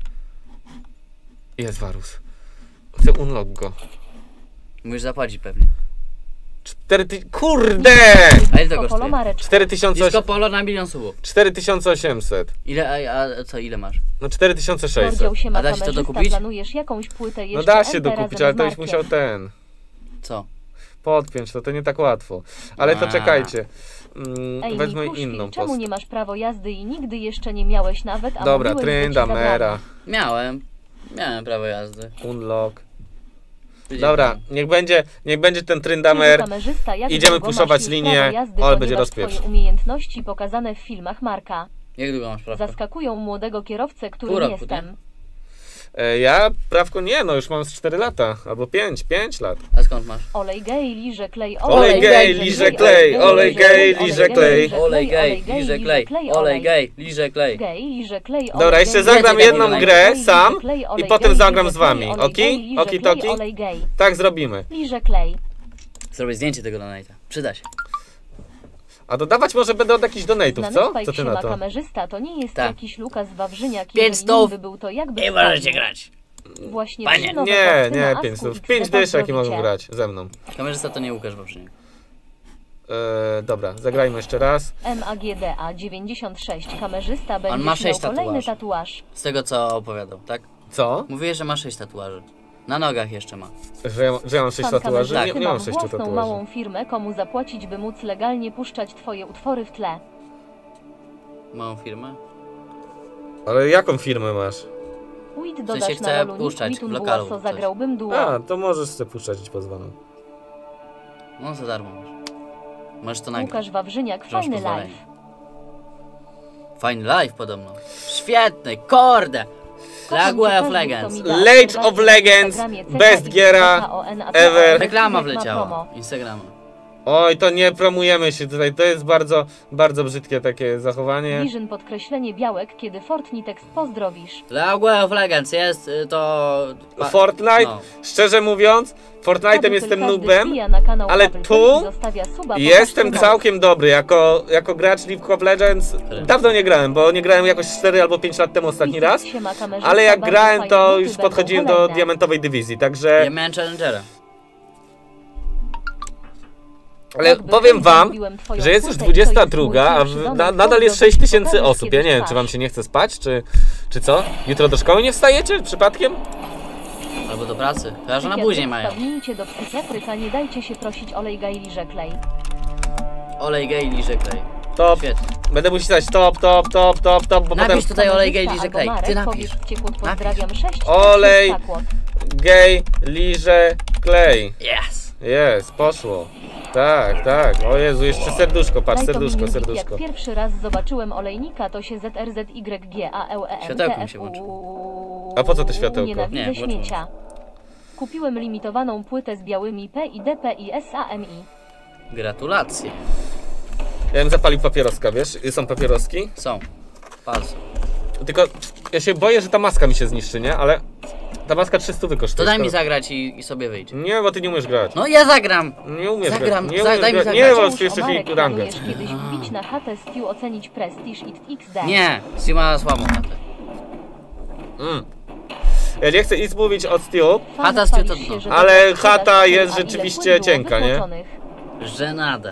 Jest Varus. Chcę unlock go. Musisz zapłacić pewnie. Cztery ty... Kurde! A ile to Polo kosztuje? Mareczku. cztery tysiące Disco Polo na milion subów. cztery tysiące osiemset. Ile, a, a co, ile masz? No cztery tysiące sześćset. Mordział siema A da się to kamerzysta, dokupić? planujesz jakąś płytę jeszcze No da się M P dokupić, razem ale z to już Markiem. musiał ten. Co? Podpiąć, to to nie tak łatwo. Ale to A. czekajcie. Mm, Ej, wezmę Mikuszwil, inną czemu postać. nie masz prawo jazdy i nigdy jeszcze nie miałeś nawet, a Dobra, mówiłeś, że ci Trynda, zabrali? Mera. Miałem. Miałem prawo jazdy. Unlock. Widzisz, Dobra, tam. niech będzie, niech będzie ten Jezu, Tryndamer. kamerzysta, jak Idziemy długo puszować masz już linię, prawo jazdy, ale będzie ponieważ rozpieprz. twoje umiejętności pokazane w filmach Marka Jak długo masz prawko? zaskakują młodego kierowcę, którym Pół roku, jestem. E, ja prawko nie, no już mam z cztery lata. Albo pięć, pięć lat. A skąd masz? Olej gej, liże klej, Olej gej, liże klej, olej gej, liże klej. Olej gej, liże klej, olej gej, liże klej. Gej, liże klej, Dobra, olej jeszcze gej, zagram liże jedną klej, grę olej sam liże klej, i olej potem gej, zagram liże z wami. klej, olej Oki? gej, liże Oki klej, toki? olej gej, Tak zrobimy. liże klej. Zrobię zdjęcie tego donate'a. Przyda się. A dodawać może będę od jakichś donate'ów, Znany co? Spike Co ty na siema to? kamerzysta, to nie jest Tak. jakiś Lukas Wawrzyniak, Pięć jeżeli stów. nim by był to jakby Nie wpadł. możecie grać. Właśnie Panie. trzy nowe Nie, karty na nie, Asku pięć stów. X D Pięć dyszek pozdrowicie. mogą grać ze mną. Kamerzysta to nie Łukasz Wawrzyniak. E, dobra, zagrajmy jeszcze raz. M A G D A dziewięćdziesiąt sześć kamerzysta będzie ma miał sześć kolejny tatuaży. tatuaż. Z tego co opowiadał, tak? Co? Mówiłeś, że ma sześć tatuaży. Na nogach jeszcze ma. Że ja, że ja mam sześć Pan tatuaży? kamerzysty, Nie, nie mam mam sześciu własną tatuaży. małą firmę, komu zapłacić, by móc legalnie puszczać twoje utwory w tle. Małą firmę? Ale jaką firmę masz? Weed sensie dodać chcę na lolu, puszczać Witun w lokalu Bułaso, coś. zagrałbym duo. A, to możesz sobie puszczać ci pozwalam. No za darmo masz. Możesz to nagrać. Łukasz Wawrzyniak, Że masz fajny pozwolenie. live. Fajny live podobno. Świetny, kurde! League of Legends. League of Legends, best giera ever. Reklama wleciała. Instagrama. Oj, to nie promujemy się tutaj, to jest bardzo, bardzo brzydkie takie zachowanie. Vision podkreślenie białek, kiedy Fortnitex pozdrowisz. League of Legends jest y, to... pa- Fortnite, no. szczerze mówiąc, Fortnite'em Każdy jestem każdy noobem, wbija na kanał ale Apple tu T V i zostawia suba, po jestem prostu całkiem dobry, jako, jako gracz League of Legends. Dawno nie grałem, bo nie grałem jakoś cztery albo pięć lat temu ostatni raz, Siema, kamerzysta, ale jak bardzo grałem, fajne to buty już będą podchodziłem do kolejne. diamentowej dywizji, także Ja miałem Challengera. Ale Jakby powiem ktoś wam, zrobiłem twoją że jest już płytę i to dwudziesta jest druga, mój a pierwszy w, domek, na, to nadal jest do sześć tysięcy pokażesz osób. Ja nie kiedyś wiem, czy wam twarz. się nie chce spać, czy, czy co? Jutro do szkoły nie wstajecie przypadkiem? Albo do pracy. Chyba, że na Psychiatry, później mają. Wpadnijcie do psychiatryka, nie dajcie się prosić olej gaj liże klej. Olej gej, liże klej. Top. Świetnie. Będę musiał pisać top, top, top, top, top, bo Napisz potem tutaj olej gej, Kamerzysta liże klej. albo Ty Marek, napisz. powiesz wściekłot, Napisz. pozdrawiam sześć. Olej. Stakłot. gej, liże, klej. Yes! Jest, poszło. Tak, tak. O Jezu, jeszcze serduszko, patrz, Daj to serduszko, mi serduszko. Jak pierwszy raz zobaczyłem olejnika, to się Z R Z Y G A L E N Światełko T mi F się U. włączyło. A po co to światełko? Nienawidzę Nie, włączyło śmiecia. Kupiłem limitowaną płytę z białymi P I D P i S A M I. Gratulacje. Ja bym zapalił papieroska, wiesz? Są papieroski. Są. Palce. Tylko ja się boję, że ta maska mi się zniszczy, nie? Ale ta maska trzysta wykosztuje. To daj mi szkoda. zagrać i, i sobie wyjdź. Nie, bo ty nie umiesz grać. No ja zagram! Nie umiesz Zagram, grać. Nie za- umiesz daj mi grać. zagrać. Nie, bo Mateusz jeszcze Omarek, się rangę. planujesz kiedyś wbić na chatę Stew, ocenić prestiż i X D. Nie! Sima słabą chatę. Mm. Ja nie chcę nic mówić od Steel, Fan Chata Stew to chwalisz się, dno. że ale teraz chata sprzedaż, jest a ile rzeczywiście płyt było cienka, nie? wytłoczonych. Żenada.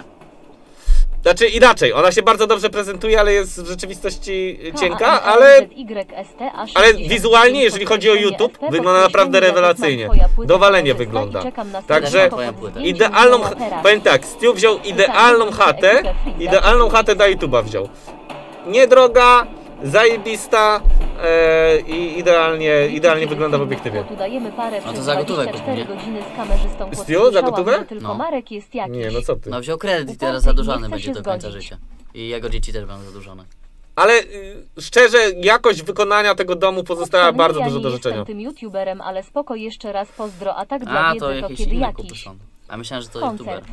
Znaczy inaczej, ona się bardzo dobrze prezentuje, ale jest w rzeczywistości cienka, K A M L ale, Z Y S T A ale sześćdziesiąt wizualnie, jeżeli chodzi o podkreślenie YouTube, S P, wygląda naprawdę podkreślenie, rewelacyjnie. jak mam twoja płyta Dowalenie korzysta i wygląda. czekam na Także zdjęcie Twoja pod płyta. zdjęciem idealną, Michała Pera. powiem tak, Stu wziął idealną chatę, idealną chatę dla YouTube'a wziął. Niedroga, zajebista e, i idealnie, idealnie wygląda w obiektywie. Tu dajemy parę No to przez za gotówę dwadzieścia cztery kup, nie? godziny z kamerzystą Stu, za podsłyszałam, gotówę? że Tylko No. Marek jest jakiś. Nie, no co ty. No wziął kredyt i teraz Uparty i nie zadłużony chce będzie się do końca zgodzić. życia. I jego dzieci też będą zadłużone. Ale y, szczerze, jakość wykonania tego domu pozostała Owszem, bardzo ja dużo nie do jestem życzenia. tym youtuberem, ale spoko, jeszcze raz pozdro, a tak dla A, wiedzy to to, jakieś kiedy inne kupy jakiś są. A myślałem, że to youtuber. koncert.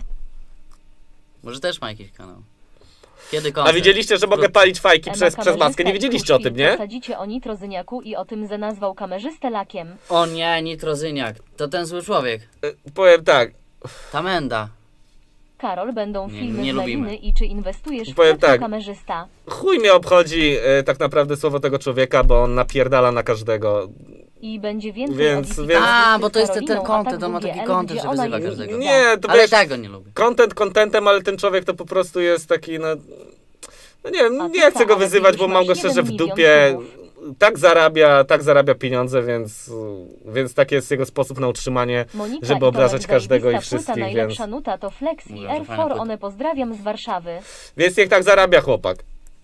Może też ma jakiś kanał. Kiedy koncert? A widzieliście, że mogę Wkrótce. palić fajki Ema przez, przez maskę? kamerzysta Nie i wiedzieliście o tym, Kruszwil nie? Posadzicie o nitrozyniaku i o tym, że nazwał kamerzystę lakiem. O nie, nitrozyniak. To ten zły człowiek. Y, Powiem tak, Ta menda. Karol, będą Nie, filmy nie z lubimy. Meliny i czy inwestujesz w Powiem krypto, tak. kamerzysta? chuj mnie obchodzi e, tak naprawdę słowo tego człowieka, bo on napierdala na każdego. I będzie więcej Więc- edicji więc- A, z bo to jest ten, ten Karoliną, a content, on ma tak taki W G L, content, gdzie że ona wyzywa jest- każdego. Nie, to Ale wiesz, i tak go nie lubię. content contentem, ale ten człowiek to po prostu jest taki, no... No nie wiem, A nie ty chcę co, go ale ty wyzywać, już bo mam masz go szczerze jeden w milion dupie. subów. Tak zarabia, tak zarabia pieniądze, więc, więc taki jest jego sposób na utrzymanie, Monika żeby i obrażać Tomek, każdego i zajebista płyta, wszystkich, więc... najlepsza nuta to Flex i Mówią, że R fajna cztery, płyta. one pozdrawiam z Warszawy. Więc niech tak zarabia chłopak.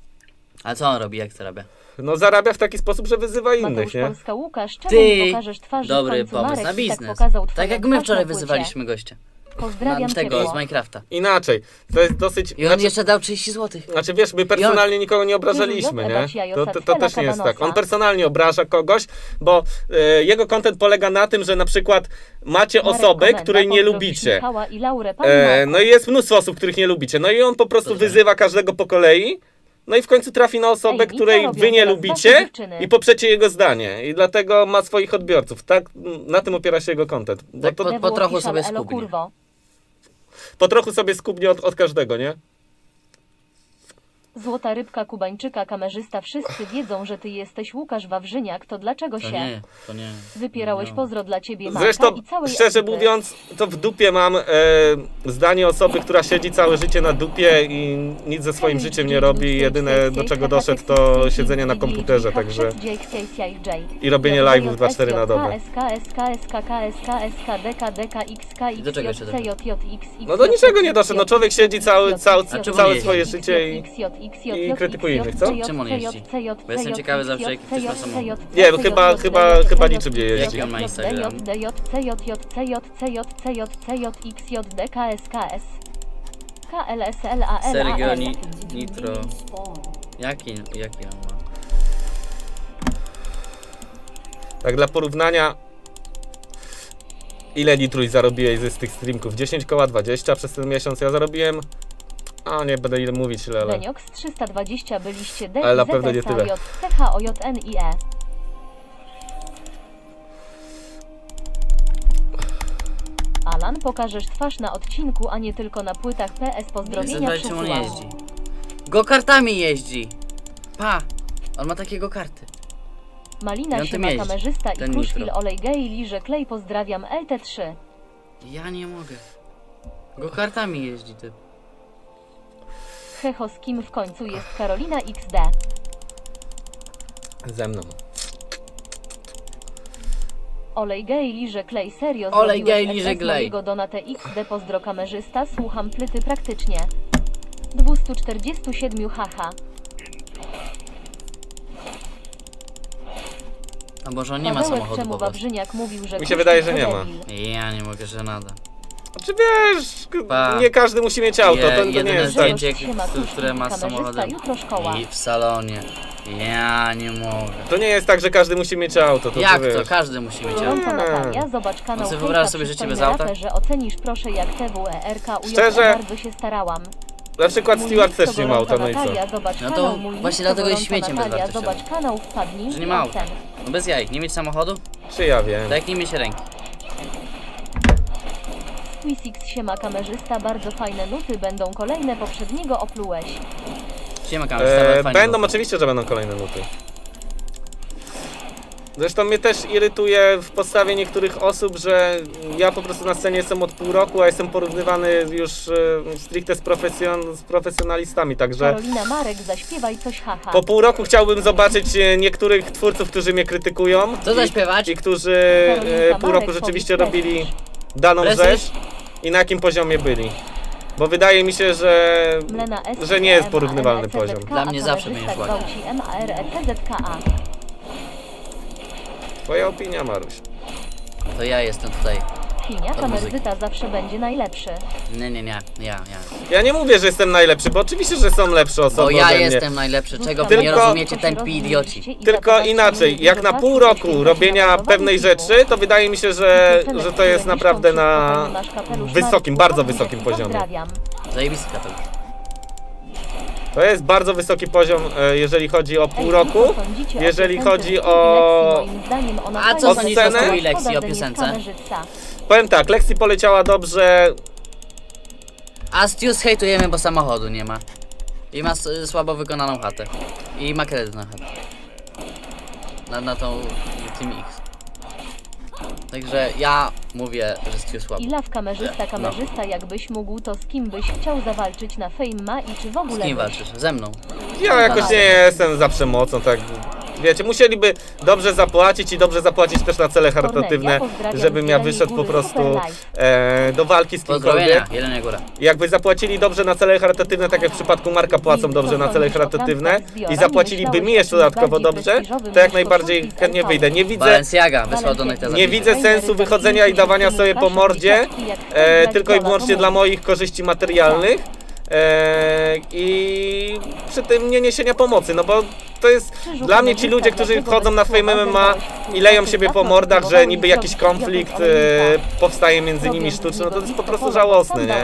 A co on robi, jak zarabia? No zarabia w taki sposób, że wyzywa innych, Mateusz nie? Polska Łukasz, czemu Ty, nie pokażesz twarzy w dobry końcu? pomysł Marek na i tak biznes. pokazał Tak twoją jak my twarz wczoraj na płycie. wyzywaliśmy gościa. Pozdrawiam Na tego cię, z Kuba. Minecrafta. Inaczej, to jest dosyć... I on znaczy, jeszcze dał trzydzieści złotych. Znaczy wiesz, my personalnie nikogo nie obrażaliśmy, nie? To, to, to też nie jest tak. On personalnie obraża kogoś, bo e, jego content polega na tym, że na przykład macie Marek osobę, Komenda, której nie pozdrowisz lubicie. Michała i Laurę, pani E, Marku. no i jest mnóstwo osób, których nie lubicie. No i on po prostu Dobrze. wyzywa każdego po kolei. No i w końcu trafi na osobę, Ej, i co której robią wy nie teraz lubicie wasze dziewczyny? i poprzecie jego zdanie. I dlatego ma swoich odbiorców. Tak, na tym opiera się jego content. Bo Tak to po- Nie po było trochu piszal, sobie elo, skubnie. kurwo. po trochu sobie skubnie od, od każdego, nie? Złota rybka Kubańczyka, kamerzysta, wszyscy wiedzą, że ty jesteś Łukasz Wawrzyniak, to dlaczego To się nie, to nie. wypierałeś? No. Pozdro dla ciebie, Marka Zresztą, i całej szczerze ekipy. mówiąc, to w dupie mam e, zdanie osoby, która siedzi całe życie na dupie i nic ze swoim życiem nie robi. Jedyne do czego doszedł to siedzenie na komputerze, także i robienie live'ów dwa cztery na dobę. I do czego jeszcze doszedł? No do niczego nie doszedł, no człowiek siedzi cały, cały, A czemu całe nie swoje jeździ? życie i... i krytykuje innych, co? Czemu on jeździ? Bo jestem ciekawy zawsze, jaki ktoś ma samochód. Nie, bo chyba, chyba, chyba niczym nie jeździ. Jaki on ma Instagram? Sergio Ni- Nitro. Jaki, jaki on ma? Tak dla porównania, ile Nitruj zarobiłeś ze z tych streamków? dziesięć koła, dwadzieścia przez ten miesiąc ja zarobiłem? A nie będę ile mówić, ile, ale... Beniox trzysta dwadzieścia byliście D Ale na I pewno nie Z S A tyle. J C H O J N I E. Alan, pokażesz twarz na odcinku, a nie tylko na płytach P S. Jestem Pozdrowienia ciekawy, czym on przesyłam. jeździ. Go-kartami jeździ. Pa! On ma takie go-karty. Malina I on się tym ma jeździ, kamerzysta i ten Kruszwil Nitro. olej gej liże klej. Pozdrawiam L T trzy. Ja nie mogę. Go-kartami jeździ ty. Hecho, z kim w końcu jest Karolina iks de? Ze mną. Olej gej liże klej, serio Olej zrobiłeś gej liże S S glej. mojego donatę iks de, pozdro kamerzysta, słucham plyty praktycznie. dwieście czterdzieści siedem haha. A może on nie ma Pawełek, samochodu czemu po prostu? Wawrzyniak mówił, że Mi się Kuśnik wydaje, że to nie ma. debil? Ja nie mogę, że nada. Czy wiesz, Pa. nie każdy musi mieć auto, Je- to, to nie jedyne jest tak. zdjęcie, Siema, k- Kuśnik, które ma kamerzysta, samochodem jutro szkoła. i w salonie. Ja nie mogę. To nie jest tak, że każdy musi mieć auto, to Jak ty to? wiesz. Każdy musi mieć auto. Gorąca Natalia, zobacz kanał sobie Hejka, wyobrażasz sobie życie bez przystojny auta? raper, że ocenisz proszę jak T W E R K U J, Szczerze? bardzo się starałam. Na przykład Mój Stewart nick to też nie ma auta, no i co? Natalia, zobacz No to kanał, mój właśnie nick to dlatego jest gorąca śmieciem Natalia, bezwartościowym. zobacz kanał, wpadnij Że nie i ma auta. ocen. No bez jaj, nie mieć samochodu? Czy ja wiem. To jak nie mieć ręki? Quisix siema kamerzysta, bardzo fajne nuty będą kolejne, poprzedniego oplułeś. Siema kamerzysta, E, fajnie będą, było. oczywiście, że będą kolejne nuty. Zresztą mnie też irytuje w postawie niektórych osób, że ja po prostu na scenie jestem od pół roku, a jestem porównywany już e, stricte z, profesjon z profesjonalistami, także Karolina Marek, zaśpiewaj coś haha. po pół roku chciałbym zobaczyć e, niektórych twórców, którzy mnie krytykują. Co i- zaśpiewać? I którzy e, pół roku rzeczywiście powiedz robili daną Prestiż? rzecz i na jakim poziomie byli. Bo wydaje mi się, że, Mlena S, że nie jest M A R E porównywalny C Z K, poziom. Dla mnie a zawsze kamerzysta mnie szlak. gwałci M A R E C Z K A. Twoja opinia, Maruś. To ja jestem tutaj. Kinia Od kamerzysta zawsze będzie najlepszy. Nie, nie, nie, ja, ja. Ja nie mówię, że jestem najlepszy, bo oczywiście, że są lepsze osoby Bo ja ode mnie. jestem najlepszy, czego wy Tylko- nie rozumiecie, tępi idioci. Tylko inaczej, jak na pół roku robienia pewnej rzeczy, to wydaje mi się, że, że to jest naprawdę na wysokim, bardzo wysokim poziomie. Pozdrawiam. Zajebisty kapelusz. To jest bardzo wysoki poziom, e, jeżeli chodzi o pół Ej, roku. co sądzicie Jeżeli piosence chodzi Stevie o- Lexi? Moim zdaniem ona A fajnie co sądzisz o zaśpiewa, Stevie Lexi, szkoda, o że nie piosence? kamerzysta. Powiem tak, Lexi poleciała dobrze. A Stius hejtujemy, bo samochodu nie ma. I ma s- słabo wykonaną chatę. I ma kredyt na chatę. Na, na tą Team X. Także ja mówię, że Stius słabo. I law kamerzysta, kamerzysta, jakbyś mógł, to z kim byś chciał zawalczyć na Fame Ma i czy w Z ogóle kim byś? walczysz? Ze mną. Ja jakoś nie jestem za przemocą, tak. Wiecie, musieliby dobrze zapłacić i dobrze zapłacić też na cele charytatywne, pozdrawiam żebym ja Zieleni wyszedł po Góry, prostu super live. e, do walki z kimkolwiek. Pozdrowienia, Jelenia Góra. Jakby zapłacili dobrze na cele charytatywne, tak jak w przypadku Marka płacą dobrze na cele charytatywne i zapłaciliby mi jeszcze dodatkowo dobrze, to jak najbardziej chętnie wyjdę. Nie widzę, Balenciaga wysłał do Neta nie widzę sensu wychodzenia i dawania sobie po mordzie e, tylko i wyłącznie dla moich korzyści materialnych e, i przy tym nie niesienia pomocy, no bo to jest dla mnie ci ludzie, którzy wchodzą na Fame M M A i leją siebie po mordach, że niby jakiś konflikt e, powstaje między nimi sztuczny, no to jest po prostu żałosne, nie?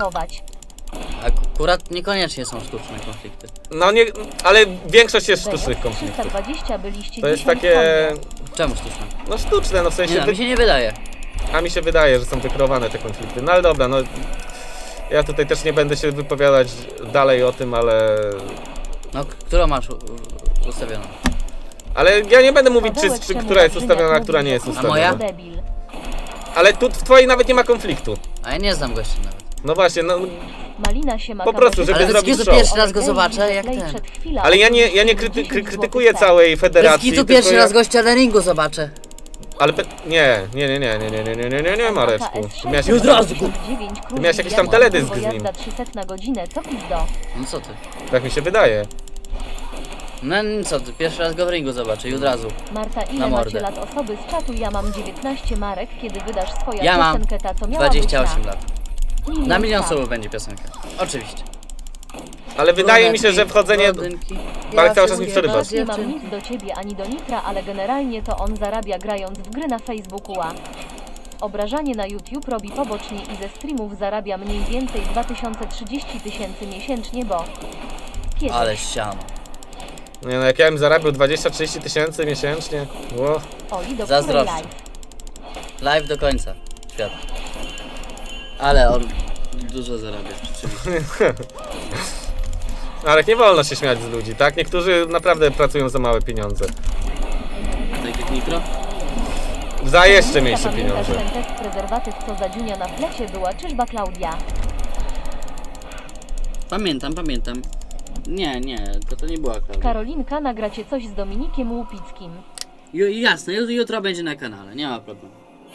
Akurat niekoniecznie są sztuczne konflikty. No nie, ale większość jest sztucznych konfliktów. trzysta dwadzieścia byliście To jest dzisiaj takie, w Kondzie. Czemu sztuczne? no sztuczne, no w Nie, sensie, no, wy, mi się nie wydaje. a mi się wydaje, że są wykreowane te konflikty. No ale dobra, no ja tutaj też nie będę się wypowiadać dalej o tym, ale No, k- którą masz u- u- ustawioną? ale ja nie będę mówić, czy, Pawełek, czy czemu która jest Wawrzyniak ustawiona, a mówi, która nie że jest Kuśnik moja? ustawiona. debil. Ale tu w twojej nawet nie ma konfliktu. A ja nie znam gościa nawet. No właśnie, no Malina się ma Po prostu, kamerzysta. żeby Ale zrobić Skizu show. pierwszy raz go zobaczę, jak ten. Przed chwilą ale ja nie, ja nie kryty, kry, krytykuję całej federacji. Skizu tylko pierwszy ja, raz gościa na ringu zobaczę. ale pe, nie, nie, nie, nie, nie, nie, nie, nie, nie, nie, nie, Mareczku. Ty miałeś, Już od razu. Ty miałeś jakiś tam teledysk z nim. trzysta na godzinę, co pizdo? No co ty? tak mi się wydaje. No co ty, pierwszy raz go w ringu zobaczę i od razu. Marta, Na ile mordę. macie lat osoby z czatu? Ja mam dziewiętnaście marek, kiedy wydasz swoją Ja mam piosenkę, ta co miała dwadzieścia osiem być lat. na, Na milion tak. subów będzie piosenka. Oczywiście. Ale wydaje mi się, że wchodzenie... Marek, cały czas mi przerywasz. Nie mam nic do ciebie ani do Nitra, ale generalnie to on zarabia grając w gry na Facebooku, a obrażanie na YouTube robi pobocznie i ze streamów zarabia mniej więcej dwa tysiące trzydzieści tysięcy miesięcznie, bo kiedy? Ale ściano. Nie no, jak ja bym zarabiał dwadzieścia trzydzieści tysięcy miesięcznie, wow. Oli do Zazdroszczę. live. Live do końca świata. Ale on dużo zarabia, rzeczywiście. Ale nie wolno się śmiać z ludzi, tak? Niektórzy naprawdę pracują za małe pieniądze. Tak jak Nitro? Za jeszcze Monika, mniejsze pamiętasz pieniądze. ten test prezerwatyw, co za dziunia na flecie była, czyżba Klaudia? Pamiętam, pamiętam. Nie, nie, to, to nie była Klaudia. Karolinka, nagracie coś z Dominikiem Łupickim. Ju, jasne, jut- jutro będzie na kanale, nie ma problemu.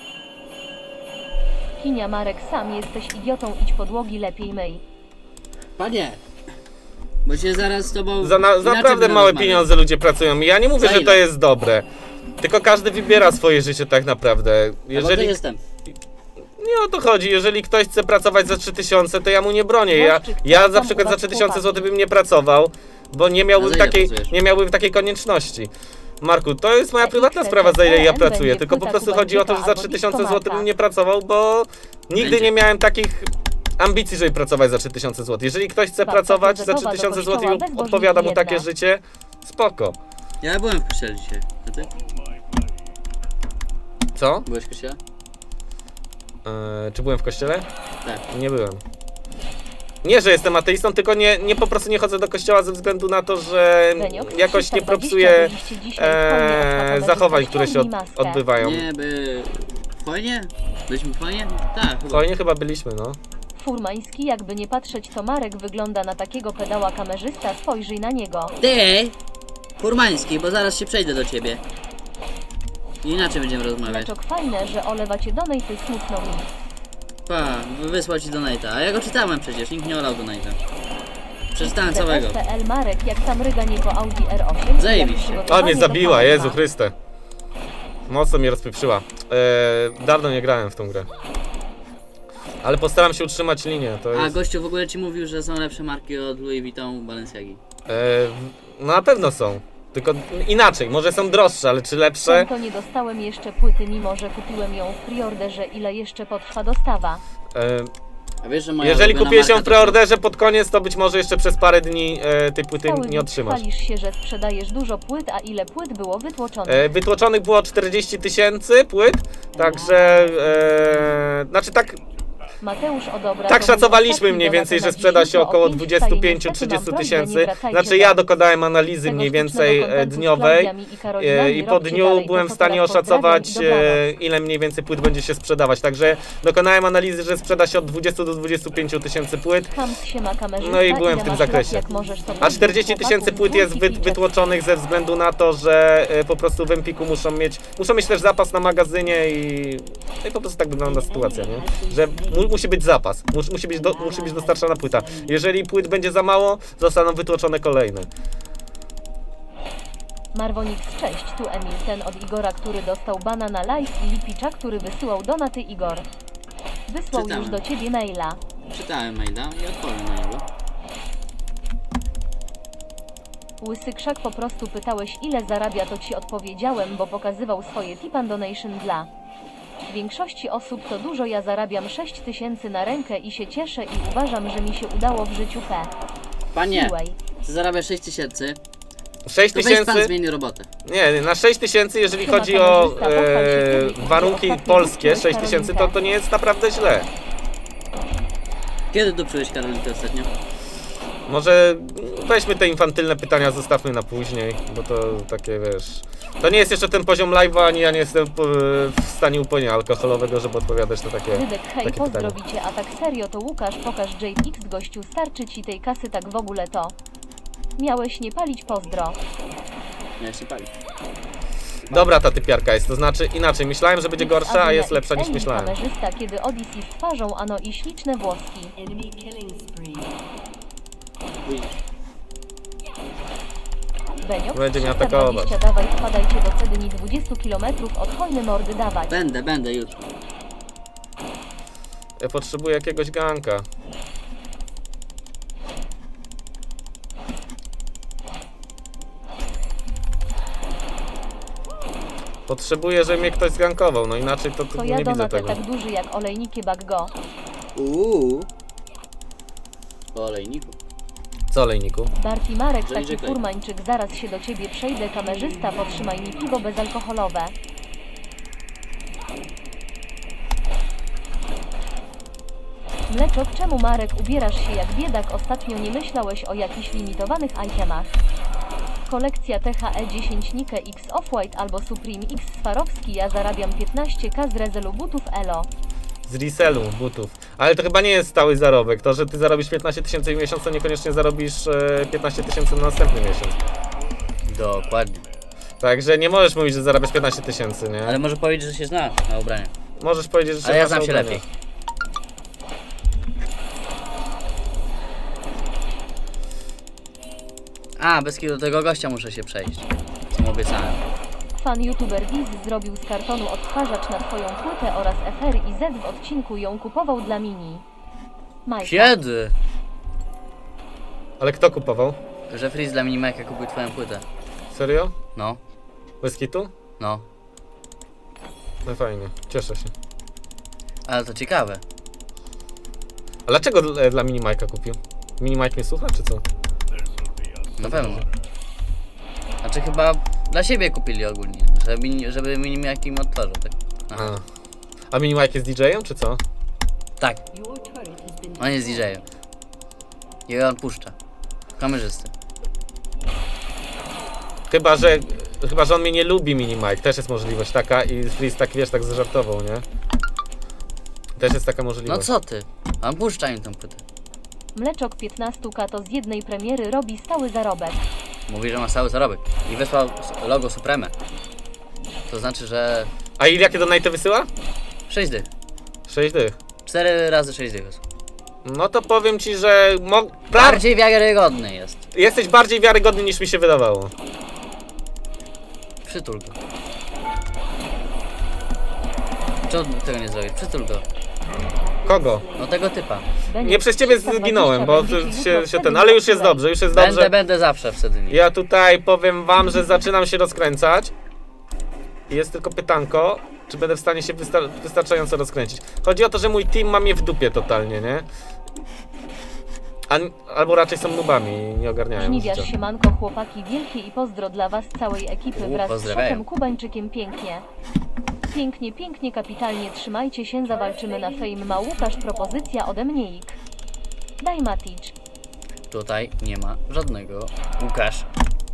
Kinia, Marek, sam jesteś idiotą, idź podłogi lepiej myj. Panie! Bo się zaraz z tobą... Za, na, za inaczej naprawdę będę małe rozmawiał. pieniądze ludzie pracują. I ja nie mówię, Za że ile? to jest dobre. Tylko każdy wybiera swoje życie tak naprawdę. Jeżeli... Jeżeli... jestem. Nie o to chodzi, jeżeli ktoś chce pracować za trzy tysiące, to ja mu nie bronię. Ja, ja na przykład za trzy tysiące złotych bym nie pracował, bo nie A miałbym za ile takiej, pracujesz? nie miałbym takiej konieczności. Marku, to jest moja X prywatna C C sprawa, za ile ja N pracuję, będzie tylko po płyta prostu chodzi o to, że za Kubańczyka trzy albo tysiące Disco złotych Marka. bym nie pracował, bo nigdy Będzie. nie miałem takich ambicji, żeby pracować za trzy tysiące złotych. Jeżeli ktoś chce Babka pracować za trzy klozetowa do tysiące złotych kościoła, i bezbożniki odpowiada mu takie jedne. życie, spoko. Ja byłem w kościele dzisiaj. A ty? Co? Byłeś w kościele? Eee, czy byłem w kościele? Tak. Nie byłem. Nie, że jestem ateistą, tylko nie, nie po prostu nie chodzę do kościoła ze względu na to, że Beniox, jakoś nie trzysta dwadzieścia propsuję byliście dzisiaj w pełni e, odpakowe, zachowań, które się od, ściągnij maskę. odbywają. Nie, by... Fajnie? Byliśmy fajnie? Tak, chyba. Fajnie chyba byliśmy, no. Furmański, jakby nie patrzeć, to Marek wygląda na takiego pedała kamerzysta, spojrzyj na niego. Ty! Furmański, bo zaraz się przejdę do ciebie. Inaczej będziemy rozmawiać. Leczok, fajne, że olewacie donaty, smutno mi. Pa, wysłał ci donate'a. A ja go czytałem przecież, nikt nie olał donate'a. Przeczytałem całego. D S P L Marek, jak tam ryga nie po Audi R osiem. Zajebiście. O, mnie zabiła, Jezu Jezu Chryste. Mocno mnie rozpieprzyła. Eee, dawno nie grałem w tą grę. Ale postaram się utrzymać linię, to A jest... gościu w ogóle ci mówił, że są lepsze marki od Louis Vuitton, Balenciagi. Eee, no na pewno są. Tylko inaczej, może są droższe, ale czy lepsze? To nie dostałem jeszcze płyty, mimo że kupiłem ją w preorderze. Ile jeszcze potrwa dostawa? Eee, A wiesz, że moja jeżeli ulubiona kupiłeś ją w marka to- preorderze pod koniec, to być może jeszcze przez parę dni e, tej płyty Cały nie dzień otrzymasz. chwalisz się, że sprzedajesz dużo płyt, a ile płyt było wytłoczonych? E, wytłoczonych było czterdzieści tysięcy płyt, także... E, znaczy tak... Mateusz Odobra. Tak to mój szacowaliśmy ostatni mniej więcej, donat że na sprzeda dziś, się jutro o około pięć dwadzieścia wstaję. pięć do Niestety trzydziestu mam prośbę, nie tysięcy. wracajcie Znaczy do ja dokonałem analizy tego mniej sztucznego więcej e, kontentu z dniowej Klaudiami i Karolinami. e, i po Robcie dniu dalej, byłem to w stanie teraz pozdrawiam oszacować i dobranoc. e, ile mniej więcej płyt będzie się sprzedawać. Także dokonałem analizy, że sprzeda się od dwudziestu do dwudziestu pięciu tysięcy płyt. Hams się ma kamerzysta, No i byłem ile w tym masz zakresie. lat, jak możesz to A powiedzieć czterdzieści tysięcy chłopaków płyt jest wy, dwójki wytłoczonych ze względu na to, że e, po prostu w Empiku muszą mieć, muszą mieć też zapas na magazynie i, no i po prostu tak wygląda sytuacja, nie? Że mu, musi być zapas, mus, musi, być do, musi być dostarczana płyta. Jeżeli płyt będzie za mało, zostaną wytłoczone kolejne. Marwonix, cześć, tu Emil, ten od Igora, który dostał bana na live i Lipicza, który wysyłał donaty Igor. Wysłał Czytałem. już do ciebie maila. Czytałem maila i odpowiem na niego. Łysy Krzak, po prostu pytałeś ile zarabia, to ci odpowiedziałem, bo pokazywał swoje tip and donation dla większości osób to dużo. Ja zarabiam sześć tysięcy na rękę i się cieszę i uważam, że mi się udało w życiu P. Panie, Miłej. ty zarabiasz sześć tysięcy, sześć to weź pan tysięcy, zmieni robotę. nie, na sześć tysięcy, jeżeli Chyba chodzi o kamerzysta, pochwal się, e, kiedy warunki idzie ostatni polskie, raz sześć tysięcy to, to nie jest naprawdę źle. Kiedy doprzyłeś Karolinkę ostatnio? Może weźmy te infantylne pytania, zostawmy na później, bo to takie, wiesz... To nie jest jeszcze ten poziom live'a, ani ja nie jestem po- w stanie upojenia alkoholowego, żeby odpowiadać na takie, Rybek, hej, takie pytania. pozdrowicie, a tak serio to Łukasz, pokaż J X gościu, starczy ci tej kasy tak w ogóle to. Miałeś nie palić, pozdro. Ja się pali. Dobra ta typiarka jest, to znaczy inaczej, myślałem, że będzie gorsza, a jest lepsza niż Emil, myślałem. kamerzysta, kiedy Odyssey z twarzą, ano i śliczne włoski. Uj. Beniox, Będzie mnie trzysta atakować. dwadzieścia, dawaj, wpadajcie do Cedni dwadzieścia kilometrów od hojny mordy, dawać. Będę, będę jutro. Ja potrzebuję jakiegoś ganka. Potrzebuję, żeby mnie ktoś zgankował, no inaczej to, to To nie ja widzę donatę tego. tak duży jak olejniki Baggo. Uuu. Po olejniku. Co, olejniku? Barki Marek, Że taki idzie klej. furmańczyk, zaraz się do ciebie przejdę, kamerzysta, potrzymaj mi piwo bezalkoholowe. Mleczok, czemu Marek ubierasz się jak biedak? Ostatnio nie myślałeś o jakichś limitowanych itemach? Kolekcja T H E dziesięć Nike X Off-White albo Supreme X Swarovski. Ja zarabiam piętnaście ka z rezelu butów elo. Z resellu butów. Ale to chyba nie jest stały zarobek. To, że ty zarobisz piętnaście tysięcy w miesiąc, to niekoniecznie zarobisz e, piętnaście tysięcy na następny miesiąc. Dokładnie. Także nie możesz mówić, że zarabiasz piętnaście tysięcy, nie? Ale może powiedzieć, że się zna na ubraniu. Możesz powiedzieć, że się Ale ja znasz znam na się ubraniu. lepiej. A, bez kitu do tego gościa muszę się przejść. Co mu obiecałem. Fan youtuber Wiz zrobił z kartonu odtwarzacz na twoją płytę oraz F R i Z w odcinku ją kupował dla Mini. Majka. Kiedy? Ale kto kupował? Że Freeze dla Minimajka kupił twoją płytę. Serio? No, Bez kitu? no. No fajnie, cieszę się. Ale to ciekawe. A dlaczego dla, dla Minimajka kupił? Minimajk mnie słucha, czy co? Na pewno. Znaczy chyba dla siebie kupili ogólnie, żeby, żeby Minimajk im odtwarzał, tak? Aha. A, A Minimajk jest D J-em, czy co? Tak. On jest D J-em. I on puszcza. Kamerzysty. Chyba, że chyba, że on mnie nie lubi, Minimajk. Też jest możliwość taka i Freeze tak, wiesz, tak zażartował, nie? Też jest taka No możliwość. co ty? On puszcza im tą płytę. Mleczok piętnaście ka to z jednej premiery robi stały zarobek. Mówi, że ma cały zarobek. I wysłał logo Supreme. To znaczy, że A ile jakie donaty wysyła? sześć dych. sześć dych. cztery razy sześć dych. No to powiem ci, że mo... pra... Bardziej wiarygodny jest. jesteś bardziej wiarygodny niż mi się wydawało. Przytul go. Czemu tego nie zrobić? Przytul go. Kogo? No tego typa. Nie przez ciebie zginąłem, bo się, się ten, ale już jest dobrze, już jest Będę, dobrze. będę zawsze wtedy nie. Ja tutaj powiem wam, że zaczynam się rozkręcać. I jest tylko pytanko, czy będę w stanie się wysta wystarczająco rozkręcić. Chodzi o to, że mój team ma mnie w dupie totalnie, nie? A, albo raczej są nubami i nie ogarniają Żniwiarz życia. siemanko chłopaki, wielkie i pozdro dla was całej ekipy U, wraz z pozdrawiają. szotem Kubańczykiem. Pięknie. Pięknie, pięknie, kapitalnie, trzymajcie się, zawalczymy na fame. Ma Łukasz, propozycja ode mnie ik. Daj Maticz. Tutaj nie ma żadnego Łukasz.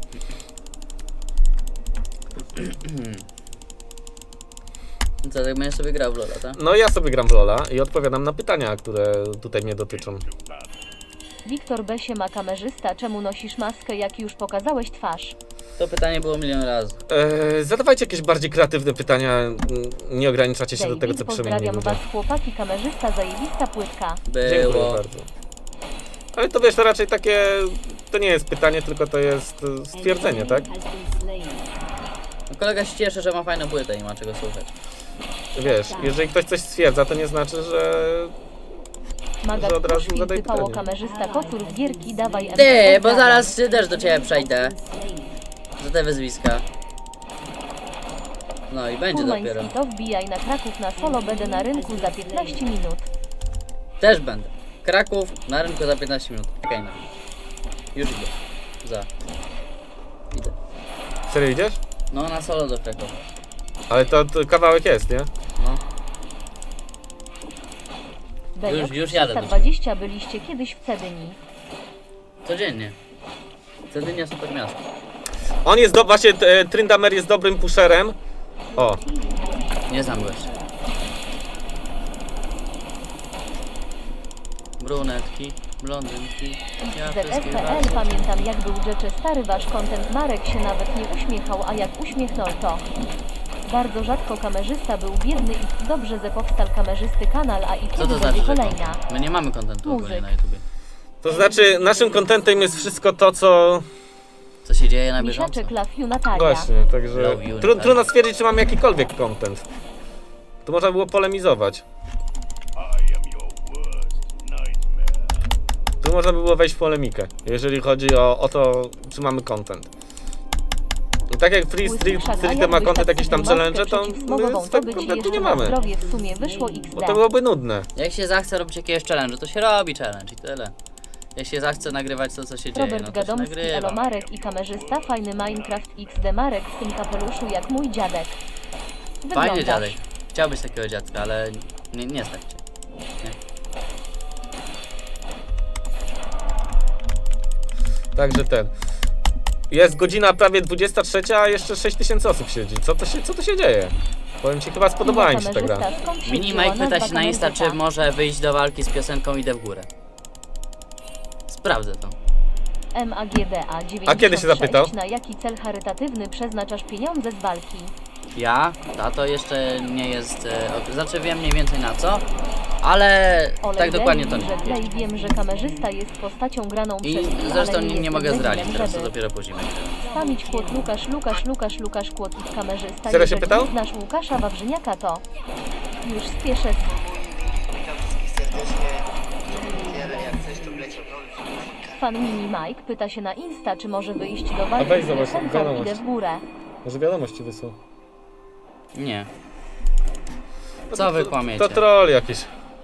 Co, tak będziesz sobie grał w Lola, tak? No ja sobie gram w Lola i odpowiadam na pytania, które tutaj mnie dotyczą. Wiktor Besie ma kamerzysta, czemu nosisz maskę, jak już pokazałeś twarz? To pytanie było milion razy. Eee, zadawajcie jakieś bardziej kreatywne pytania, mm, nie ograniczacie się do tego, co przemienili pozdrawiam ludzie. was chłopaki, kamerzysta, zajebista płytka. Dziękuję Było. bardzo. Ale to wiesz, to raczej takie, to nie jest pytanie, tylko to jest e, stwierdzenie, tak? No, kolega się cieszy, że ma fajną płytę i ma czego słuchać. Wiesz, jeżeli ktoś coś stwierdza, to nie znaczy, że... Maga Że od razu Kruszwil zadaj wypało pytanie. kamerzysta kocur z gierki, dawaj M Ty, P S, bo dawaj. zaraz też do ciebie przejdę. Za te wyzwiska. No i będzie dopiero. Kurmański, to wbijaj na Kraków na solo, będę na rynku za piętnaście minut. Też będę. Kraków na rynku za piętnaście minut. Okej, no. Już idę. Za. Idę. Serio idziesz? No na solo do Krakowa. Ale to, to kawałek jest, nie? No. Bejok, Już- już jadę do trzysta dwadzieścia byliście kiedyś w Cedyni. Codziennie. Cedynia super miasto. On jest, do, właśnie e, Tryndamere jest dobrym pusherem. O, Nie znam go jeszcze. Brunetki, blondynki, ja Z S wszystkie P L was. pamiętam jak był rzeczy stary wasz content, Marek się nawet nie uśmiechał, a jak uśmiechnął to... Bardzo rzadko kamerzysta był biedny i dobrze, że powstał kamerzysty kanał, a i Co kiedy to znaczy, będzie że kolejna. content? My nie mamy kontentu ogólnie Muzyk. na YouTubie. to znaczy naszym kontentem jest wszystko to, co... Co się dzieje na bieżąco? Misiaczek Love You Natalia. Właśnie, także Love you, tru, Natalia. trudno stwierdzić, czy mamy jakikolwiek content. Tu można było polemizować. Tu można by było wejść w polemikę, jeżeli chodzi o, o to, czy mamy content. I tak jak Free Street stricte ma content jakieś tam challenge, to my swego contentu nie mamy. Zdrowie w sumie wyszło X D. Bo to byłoby nudne. Jak się zachce robić jakiegoś challenge, to się robi challenge i tyle. Jak się zachce nagrywać to, co się dzieje, Robert no to się Gadomski, nagrywa. Elo Marek i kamerzysta, fajny Minecraft X D Marek w tym kapeluszu jak mój dziadek. Fajnie Wyglądasz. dziadek. Chciałbyś takiego dziadka, ale nie, nie stać cię. Nie. Także ten. Jest godzina prawie dwudziesta trzecia, a jeszcze sześć tysięcy osób siedzi. Co to się, co to się dzieje? Powiem ci, chyba spodobała mi się ta gra. Mini Mike pyta się na Insta, czy może wyjść do walki z piosenką Idę w górę. Sprawdzę to. M A G D A dziewięćdziesiąt sześć. A kiedy się zapytał? Na jaki cel charytatywny przeznaczasz pieniądze z walki? Ja? Ta to jeszcze nie jest... E, znaczy wiem mniej więcej na co, ale Olej tak dokładnie to Daily, nie. że Play wiem, że kamerzysta jest postacią graną I przez nich, zresztą ale nie, nie jest mogę zdradzić, debilem, teraz to żeby dopiero później będzie. spamić kłod Lukasz, Lukasz, Lukasz, Lukasz, Kłod i kamerzysta. Serio się Jeżeli pytał? nie znasz Łukasza Wawrzyniaka, to już spieszę. Witam wszystkich serdecznie. Niedzielę, jak coś to wleciał do Pan Mini Mike pyta się na Insta, czy może wyjść do A walki weź z zobacz, piosenką wiadomość. Idę w górę. Może wiadomości wysłał. Nie. Co wy kłamiecie? To troll jakiś.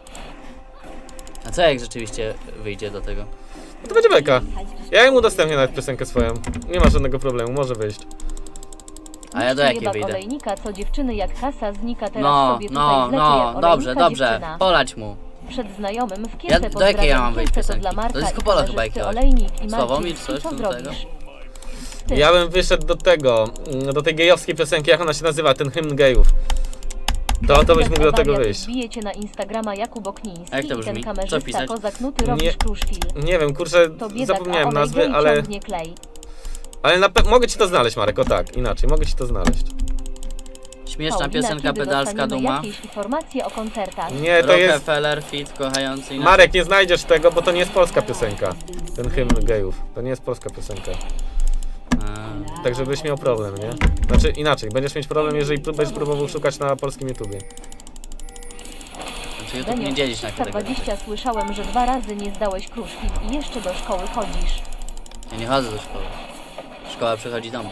A co jak rzeczywiście wyjdzie do tego? No to będzie beka. Ja im udostępnię nawet piosenkę swoją. Nie ma żadnego problemu, może wyjść. A ja do Nikt jakiej jebak wyjdę? olejnika, co dziewczyny jak kasa znika teraz No, sobie tutaj no, zlecie no, jak dobrze, olejnika dobrze. dziewczyna. Polać mu. Przed znajomym w Ja- Kielce do jakiej ja mam pozdrawiam wejść Kielce, to piosenki? dla Marka To jest i Kupola chyba kamerzysty jakiegoś. Olejnik i Sławomir, Marcin. coś I co do zrobisz? tego? Ty. Ja bym wyszedł do tego, mm, do tej gejowskiej piosenki, jak ona się nazywa, ten hymn gejów. To, to byś mógł do tego wyjść. Wbijecie na Instagrama Jakub Okniński A jak to i brzmi? ten Co kamerzysta pisać? kozak nuty Nie- robisz kruszwil. Nie wiem, kurczę, To biedak, zapomniałem a olej nazwy, gej ale... ciągnie klej. Ale na pe- mogę ci to znaleźć, Marek, o tak, inaczej, mogę ci to znaleźć. Śmieszna Paulina, piosenka kiedy pedalska dostaniemy duma. jakieś informacje o koncertach? Nie, to jest... Rockefeller, fit, kochający i Marek, nie znajdziesz tego, bo to nie jest polska piosenka. Ten hymn gejów. To nie jest polska piosenka. A, Także byś miał problem, nie? Znaczy inaczej, będziesz mieć problem, jeżeli pró- będziesz próbował szukać na polskim YouTubie. Znaczy YouTube nie dzielić na kategorie. dwadzieścia słyszałem, że dwa razy nie zdałeś kruszwil i jeszcze do szkoły chodzisz. Ja nie chodzę do szkoły. Szkoła przychodzi do mnie.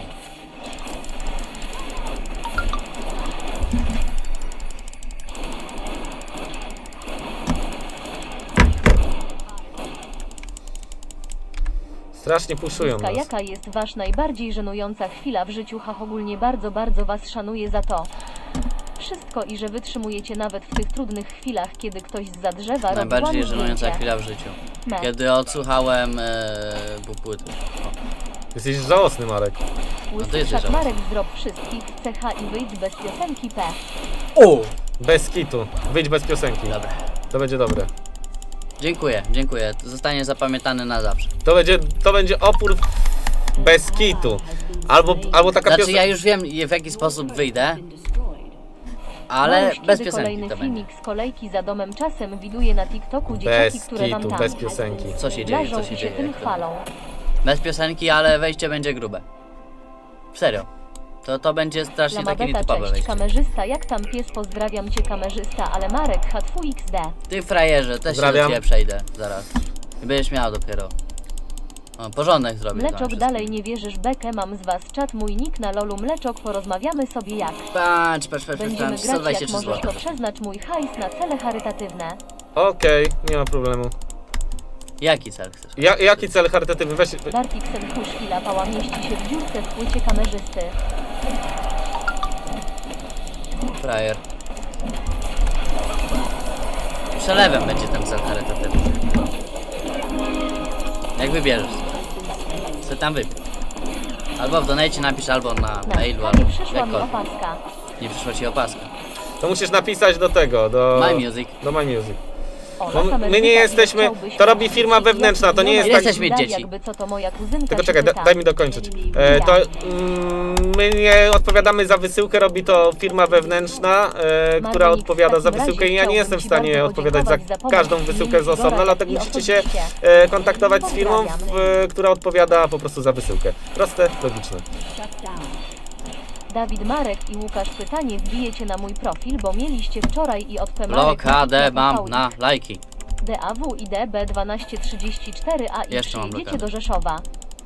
Strasznie puszują Ka, nas. jaka jest wasz najbardziej żenująca chwila w życiu? Ha, ogólnie bardzo, bardzo was szanuję za to wszystko i że wytrzymujecie nawet w tych trudnych chwilach, kiedy ktoś zza drzewa robi Najbardziej ładne żenująca zdjęcie. chwila w życiu. Me. Kiedy odsłuchałem e, płyty. Jesteś żałosny, Marek. Łysy to jesteś wszak żałosny. Marek zdrop wszystkich, C H i wyjdź bez piosenki P. O! Bez kitu. Wyjdź bez piosenki. Dobra. To będzie dobre. Dziękuję, dziękuję. To zostanie zapamiętany na zawsze. To będzie, to będzie opór bez kitu. Albo, albo taka Znaczy piosenka... ja już wiem w jaki sposób wyjdę. Ale Maruś, bez kiedy piosenki kolejny to będzie. filmik z kolejki za domem czasem widuję na TikToku dzieciaki, Bez które wam kitu, tam bez piosenki. Co się dzieje, leżą co się i dzieje? tym Jak to- chwalą. Bez piosenki, ale wejście będzie grube. Serio. To, to będzie strasznie takie Lamabeta, nietypowe cześć, wejście. kamerzysta, jak tam pies, pozdrawiam cię kamerzysta, ale Marek, H T W X D. Ty frajerze, też się do Pozdrawiam. ciebie przejdę zaraz. I będziesz miał dopiero. O, porządek zrobię. z wami Mleczok, wszystkim. dalej nie wierzysz, bekę, mam z was czat, mój nick na lolu, Mleczok, porozmawiamy sobie jak. Patrz, patrz, patrz, patrz, Będziemy patrz, sto grać, dwadzieścia jak trzy możesz, to złote. przeznacz mój hajs na cele charytatywne. Okej, nie ma problemu. Jaki cel chcesz? Ja, jaki cel charytatywny? Weź... Bartiksen Kuszwila pała mieści się w dziurce w płycie kamerzysty. Frajer. Przelewem będzie ten cel charytatywny. Jak wybierzesz? Co tam wybierz? Albo w donate napisz, albo na Na mailu, nie albo przyszła mi jakkolwiek. opaska. Nie przyszła ci opaska. To musisz napisać do tego, do... My Music. Do My Music. Ola, Bo my kamerzysta, nie ile jesteśmy- chciałbyś to robi mieć firma dzieci? wewnętrzna, to nie jest Ile tak- chcesz mieć Daj, dzieci? Jakby co to moja kuzynka Tylko się czekaj, da, pyta. daj mi dokończyć. E, to mm, my nie odpowiadamy za wysyłkę, robi to firma wewnętrzna, e, która Margonik, odpowiada w za takim wysyłkę i ja razie nie jestem w chciałbym stanie ci odpowiadać za bardzo podziękować za każdą pomoc wysyłkę z Igora osobna, dlatego i musicie się osobiście. e, kontaktować z firmą, w, Pozdrawiam. e, która odpowiada po prostu za wysyłkę. Proste, logiczne. Dawid, Marek i Łukasz, pytanie, wbijecie na mój profil, bo mieliście wczoraj i od P Marek Blokadę mam na lajki. D A W i D B dwanaście trzydzieści cztery A i Jeszcze mam przyjedziecie blokadę. do Rzeszowa.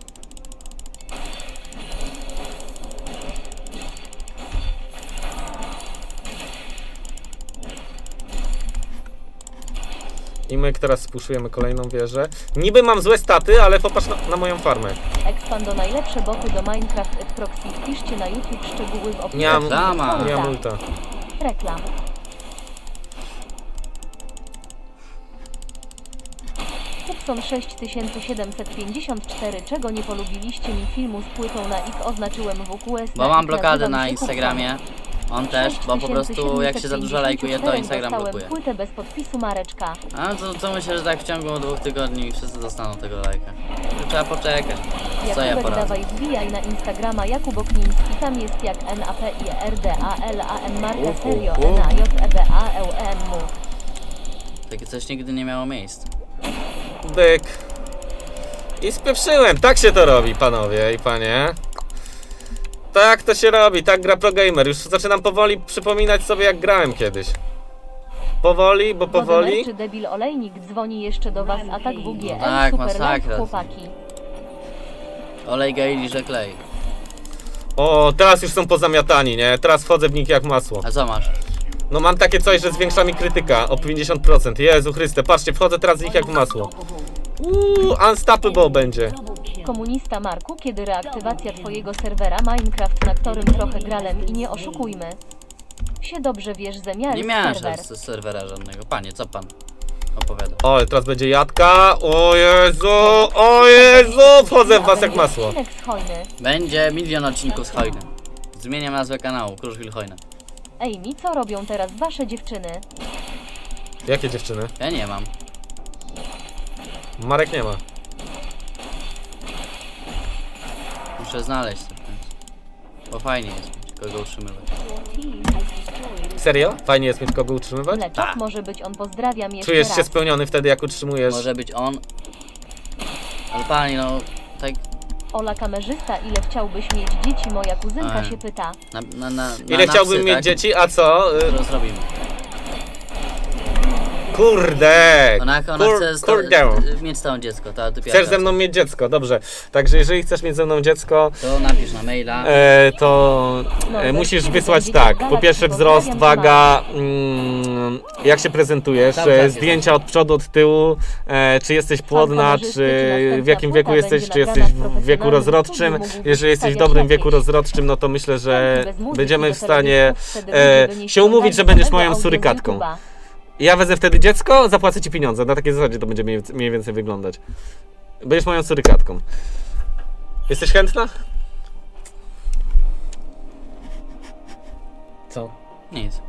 I my teraz spuszujemy kolejną wieżę. Niby mam złe staty, ale popatrz na, na moją farmę. Expando najlepsze boty do Minecraft at Proxy. Wpiszcie na YouTube szczegóły w opisie. Nie mam, Reklama. nie mam ulta. Reklam. Kupson sześć tysięcy siedemset pięćdziesiąt cztery. Czego nie polubiliście mi filmu z płytą na X? Oznaczyłem W Q S. Bo mam blokadę na Instagramie. On też, bo po prostu jak się za dużo lajkuje, to Instagram Dostałem blokuje. płytę bez podpisu Mareczka. A to, to myślę, że tak w ciągu dwóch tygodni wszyscy dostaną tego lajka. Trzeba poczekać. Co ja Jakubek, poradzę? dawaj wbijaj na Instagrama Jakub Okniński. Tam jest jak N A P I R D A L A N Marta Uhu, Serio uhu. N A J E B A E U E N M U. Takie coś nigdy nie miało miejsca. Byk. I spieprzyłem, tak się to robi, panowie i panie. Tak to się robi, tak gra ProGamer. Już zaczynam powoli przypominać sobie, jak grałem kiedyś. Powoli, bo powoli. Czy debil olejnik dzwoni jeszcze do was, a tak W G L, Tak, super masakra. live, chłopaki. Olej gaili, że klej. O, teraz już są pozamiatani, nie? Teraz wchodzę w nich jak masło. A co masz? No mam takie coś, że zwiększa mi krytyka o pięćdziesiąt procent. Jezu Chryste, patrzcie, wchodzę teraz w nich jak w masło. Uuu, unstoppable będzie. Komunista Marku, kiedy reaktywacja twojego serwera Minecraft, na którym trochę grałem i nie oszukujmy. Się dobrze wiesz, zemiar Nie miałem serwer. z serwera żadnego. Panie, co pan opowiada? O, ale teraz będzie jadka. O Jezu, o Jezu, wchodzę w was jak masło. Odcinek z Hojny. Będzie milion odcinków z Hojny. Zmieniam nazwę kanału, Kruszwil Hojna. Ej, mi co robią teraz wasze dziewczyny? Jakie dziewczyny? Ja nie mam. Marek nie ma. Muszę znaleźć to w końcu. Bo fajnie jest mieć kogo utrzymywać. Serio? Fajnie jest mieć kogo utrzymywać? Mleczok Tak. może być on, pozdrawiam jeszcze Czujesz raz. się spełniony wtedy, jak utrzymujesz? Może być on. Ale pani, no tak Ola kamerzysta, ile chciałbyś mieć dzieci? Moja kuzynka Ej. się pyta. na, na, na, Ile na, na chciałbym psy, mieć tak? dzieci, a co? Y, To zrobimy. Kurde! Ona, ona Kur, chce sta- kurde! mieć stałe dziecko, ta typiara. Chcesz ze mną mieć dziecko, dobrze. Także jeżeli chcesz mieć ze mną dziecko, To napisz na maila. e, to No, e, bez musisz kiedy wysłać będzie tak. gadać, Po pierwsze to wzrost, pozdrawiam waga, mm, jak się prezentujesz, Cały e, czas jest. zdjęcia od przodu, od tyłu, e, czy jesteś płodna, kamerzysty, czy czy w jakim następna wieku płyta jesteś, będzie czy jesteś nagrana w w wieku profesjonalnym rozrodczym. studiu, mógłbyś Jeżeli jesteś w wstawiać dobrym wieku jakieś rozrodczym, no to myślę, że bez muzyki będziemy do w stanie telewizorów, wtedy e, ludzie by nie się umówić, że ściągali będziesz samego moją audio z surykatką. YouTube'a. Ja wezmę wtedy dziecko, zapłacę ci pieniądze. Na takiej zasadzie to będzie mniej, mniej więcej wyglądać. Będziesz moją surykatką. Jesteś chętna? Co? Nic.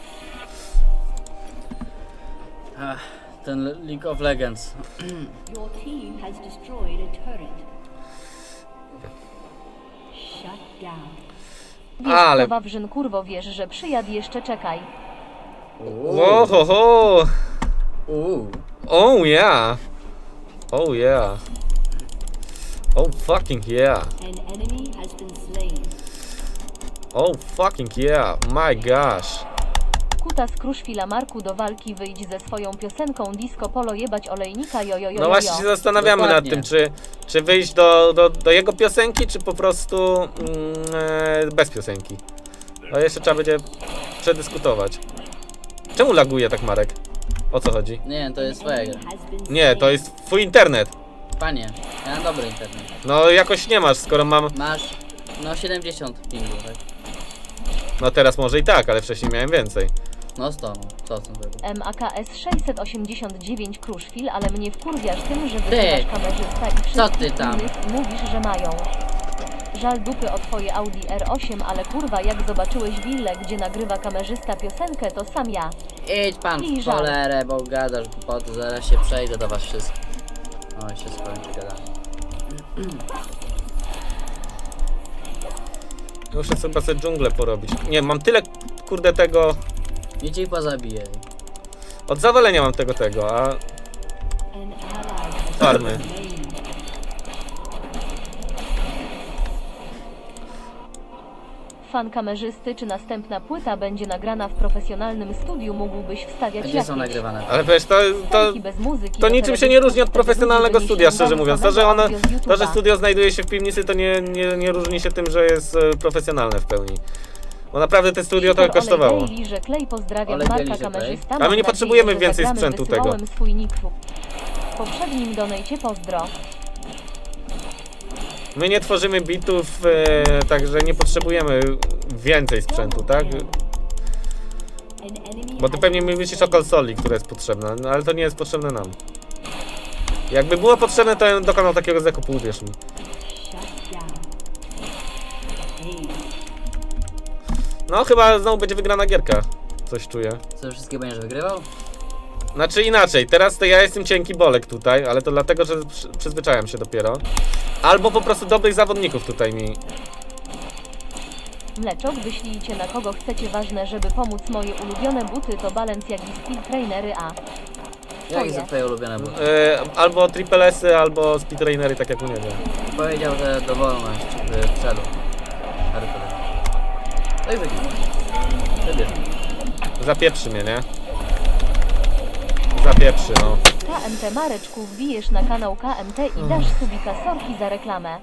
Ach, ten League of Legends. Your team has destroyed a turret. Shut down. Wiesz, Ale- Ale... Wawrzyn, kurwo, wiesz, że przyjad jeszcze czekaj. O, ho, ho. Uuu. Oh yeah. Oh yeah. Oh fucking yeah. An enemy has been slain. Oh fucking yeah. My gosh. Kuta z Kruszwila Marku, do walki wyjdź ze swoją piosenką Disco Polo, jebać olejnika, jo, jo, jo, No właśnie jo. się zastanawiamy Dokładnie. nad tym, czy, czy wyjść do, do, do jego piosenki, czy po prostu mm, e, bez piosenki. Ale jeszcze trzeba będzie przedyskutować. Czemu laguje tak, Marek? O co chodzi? Nie, to jest twoja gra. Has been Nie, to jest twój internet. Panie, ja mam dobry internet. No jakoś nie masz, skoro mam... Masz no siedemdziesiąt pingu, tak? No teraz może i tak, ale wcześniej miałem więcej. No sto, no. Co są tego? M A K S sześćset osiemdziesiąt dziewięć Kruszwil, ale mnie wkurwiasz tym, że wyzywasz kamerzysta i co ty wszystkich tam? innych i mówisz, że mają. Żal dupy o twoje Audi R osiem, ale kurwa, jak zobaczyłeś willę, gdzie nagrywa kamerzysta piosenkę, to sam ja. Idź pan I w żal. cholerę, bo gadasz głupoty, zaraz się przejdę do was wszystkich. Oj, się skończy gadanie. Muszę sobie sobie dżunglę porobić. Nie, mam tyle, kurde, tego... Idź i pozabijaj. Od zawalenia mam tego, tego, a... an ally has Farmy. been slain. Fan kamerzysty, czy następna płyta będzie nagrana w profesjonalnym studiu, mógłbyś wstawiać A gdzie są jakieś nagrywane? Ale wiesz, to, to, piosenki bez muzyki to do niczym się telewizji, nie różni od wtedy profesjonalnego ludzie studia, by nie szczerze mówiąc. To, że ściągali ono, audio z to, że YouTube'a. studio znajduje się w piwnicy, to nie, nie, nie różni się tym, że jest e, profesjonalne w pełni. Bo naprawdę te studio to Olej kosztowało. Daily, że Klej, pozdrawiam Olej Marka Daily, że Klej. kamerzysta. A my Mam nie potrzebujemy nadzieję, że więcej zagramy, sprzętu tego. wysyłałem swój nick w poprzednim donejcie, pozdro. My nie tworzymy bitów, e, także nie potrzebujemy więcej sprzętu, tak? An enemy Bo ty has pewnie been mi myślisz o slain. konsoli, która jest potrzebna, no ale to nie jest potrzebne nam. Jakby było potrzebne, to ja bym dokonał takiego zakupu, uwierz mi. Shut down. Ace. No chyba znowu będzie wygrana gierka. Coś czuję. Co, wszystkie będziesz wygrywał? Znaczy inaczej, teraz to ja jestem cienki bolek tutaj, ale to dlatego, że przy, przyzwyczajam się dopiero. Albo po prostu dobrych zawodników tutaj mi... Mleczok wyślijcie na kogo chcecie, ważne żeby pomóc. Moje ulubione buty to Balenciagi Speed Trainery A. Jakie są Twoje. twoje ulubione buty? E, albo triple S-y, albo speedrunnery, tak jak u niego. Powiedział, że dowolność w celu. Charytatywny. No i wygrał. Wybierz. Zapieprzy mnie, nie? Zapieprzy, no. K M T Mareczku, wbijesz na kanał K M T i dasz subika, sorki za reklamę.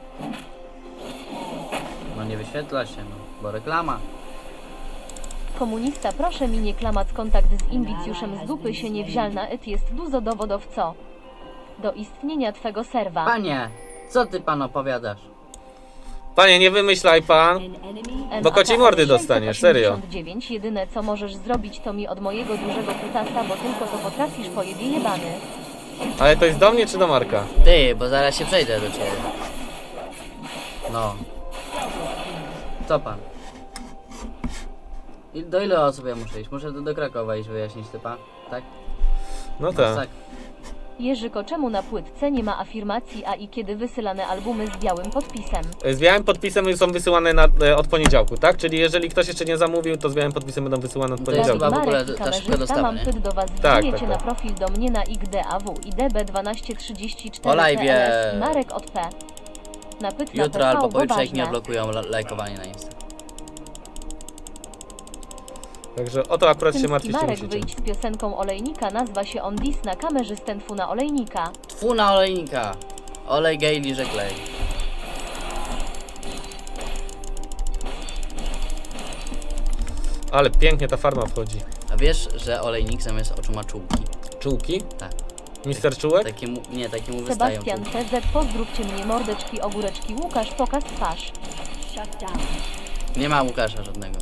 No nie wyświetla się, no, bo reklama. Komunista, proszę mi nie klamać, kontakt z imbicjuszem z dupy się nie wzialna, it jest dużo dowodów co do istnienia twego serwa. Panie, co ty pan opowiadasz? Panie, nie wymyślaj pan. An enemy Bo kociej mordy dostaniesz, serio. sześćset osiemdziesiąt dziewięć, jedyne co możesz zrobić to mi od mojego dużego kutasa, bo tylko to potrafisz, pojebie jebany. Ale to jest do mnie czy do Marka? Ty, bo zaraz się przejdę do ciebie. No. Co pan? I do ile osób ja muszę iść? Muszę do, do Krakowa iść wyjaśnić typa, tak? No tak. Jerzyko, czemu na płytce nie ma afirmacji, a i kiedy wysyłane albumy z białym podpisem? Z białym podpisem są wysyłane na, e, od poniedziałku, tak? Czyli jeżeli ktoś jeszcze nie zamówił, to z białym podpisem będą wysyłane od To jest poniedziałku. chyba w ogóle Marek i ta szybka kamerzysta, dostawa, mam nie? pyt do was, Tak, wbijecie tak, na tak. profil do mnie na I G D A W I D B dwanaście trzydzieści cztery O live'ie. T L S i Marek od P. Na pyt na Jutro P V, albo bo pojutrze jak mnie ważne. blokują la lajkowanie na Insta. Także o to akurat się Tymski martwić nie Marek, musicie. wyjdź z piosenką Olejnika, nazwa się on dis na kamerzystę Tfu Olejnika. Tfu na olejnika. Olej gej, liże klej. Ale pięknie ta farma wchodzi. A wiesz, że olejnik zamiast oczu ma czułki? Czułki? Tak. Mister Czułek? Takie mu, nie, takie mu wystają Sebastian czułki. T Z, pozdrówcie mnie mordeczki, ogóreczki, Łukasz, pokaz twarz. shut down. Nie ma Łukasza żadnego.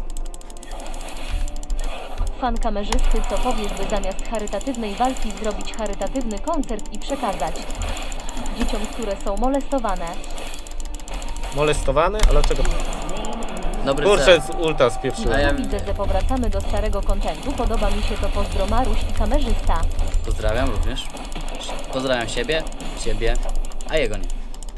Fan kamerzysty, co powiesz, by zamiast charytatywnej walki zrobić charytatywny koncert i przekazać dzieciom, które są molestowane. Molestowany? Ale dlaczego? Dobry Kurczę, cel. z ulta spieprzyłem. A ja- Widzę, że powracamy do starego kontentu, podoba mi się to, pozdro Maruś i kamerzysta. Pozdrawiam również. Pozdrawiam siebie, ciebie, a jego nie.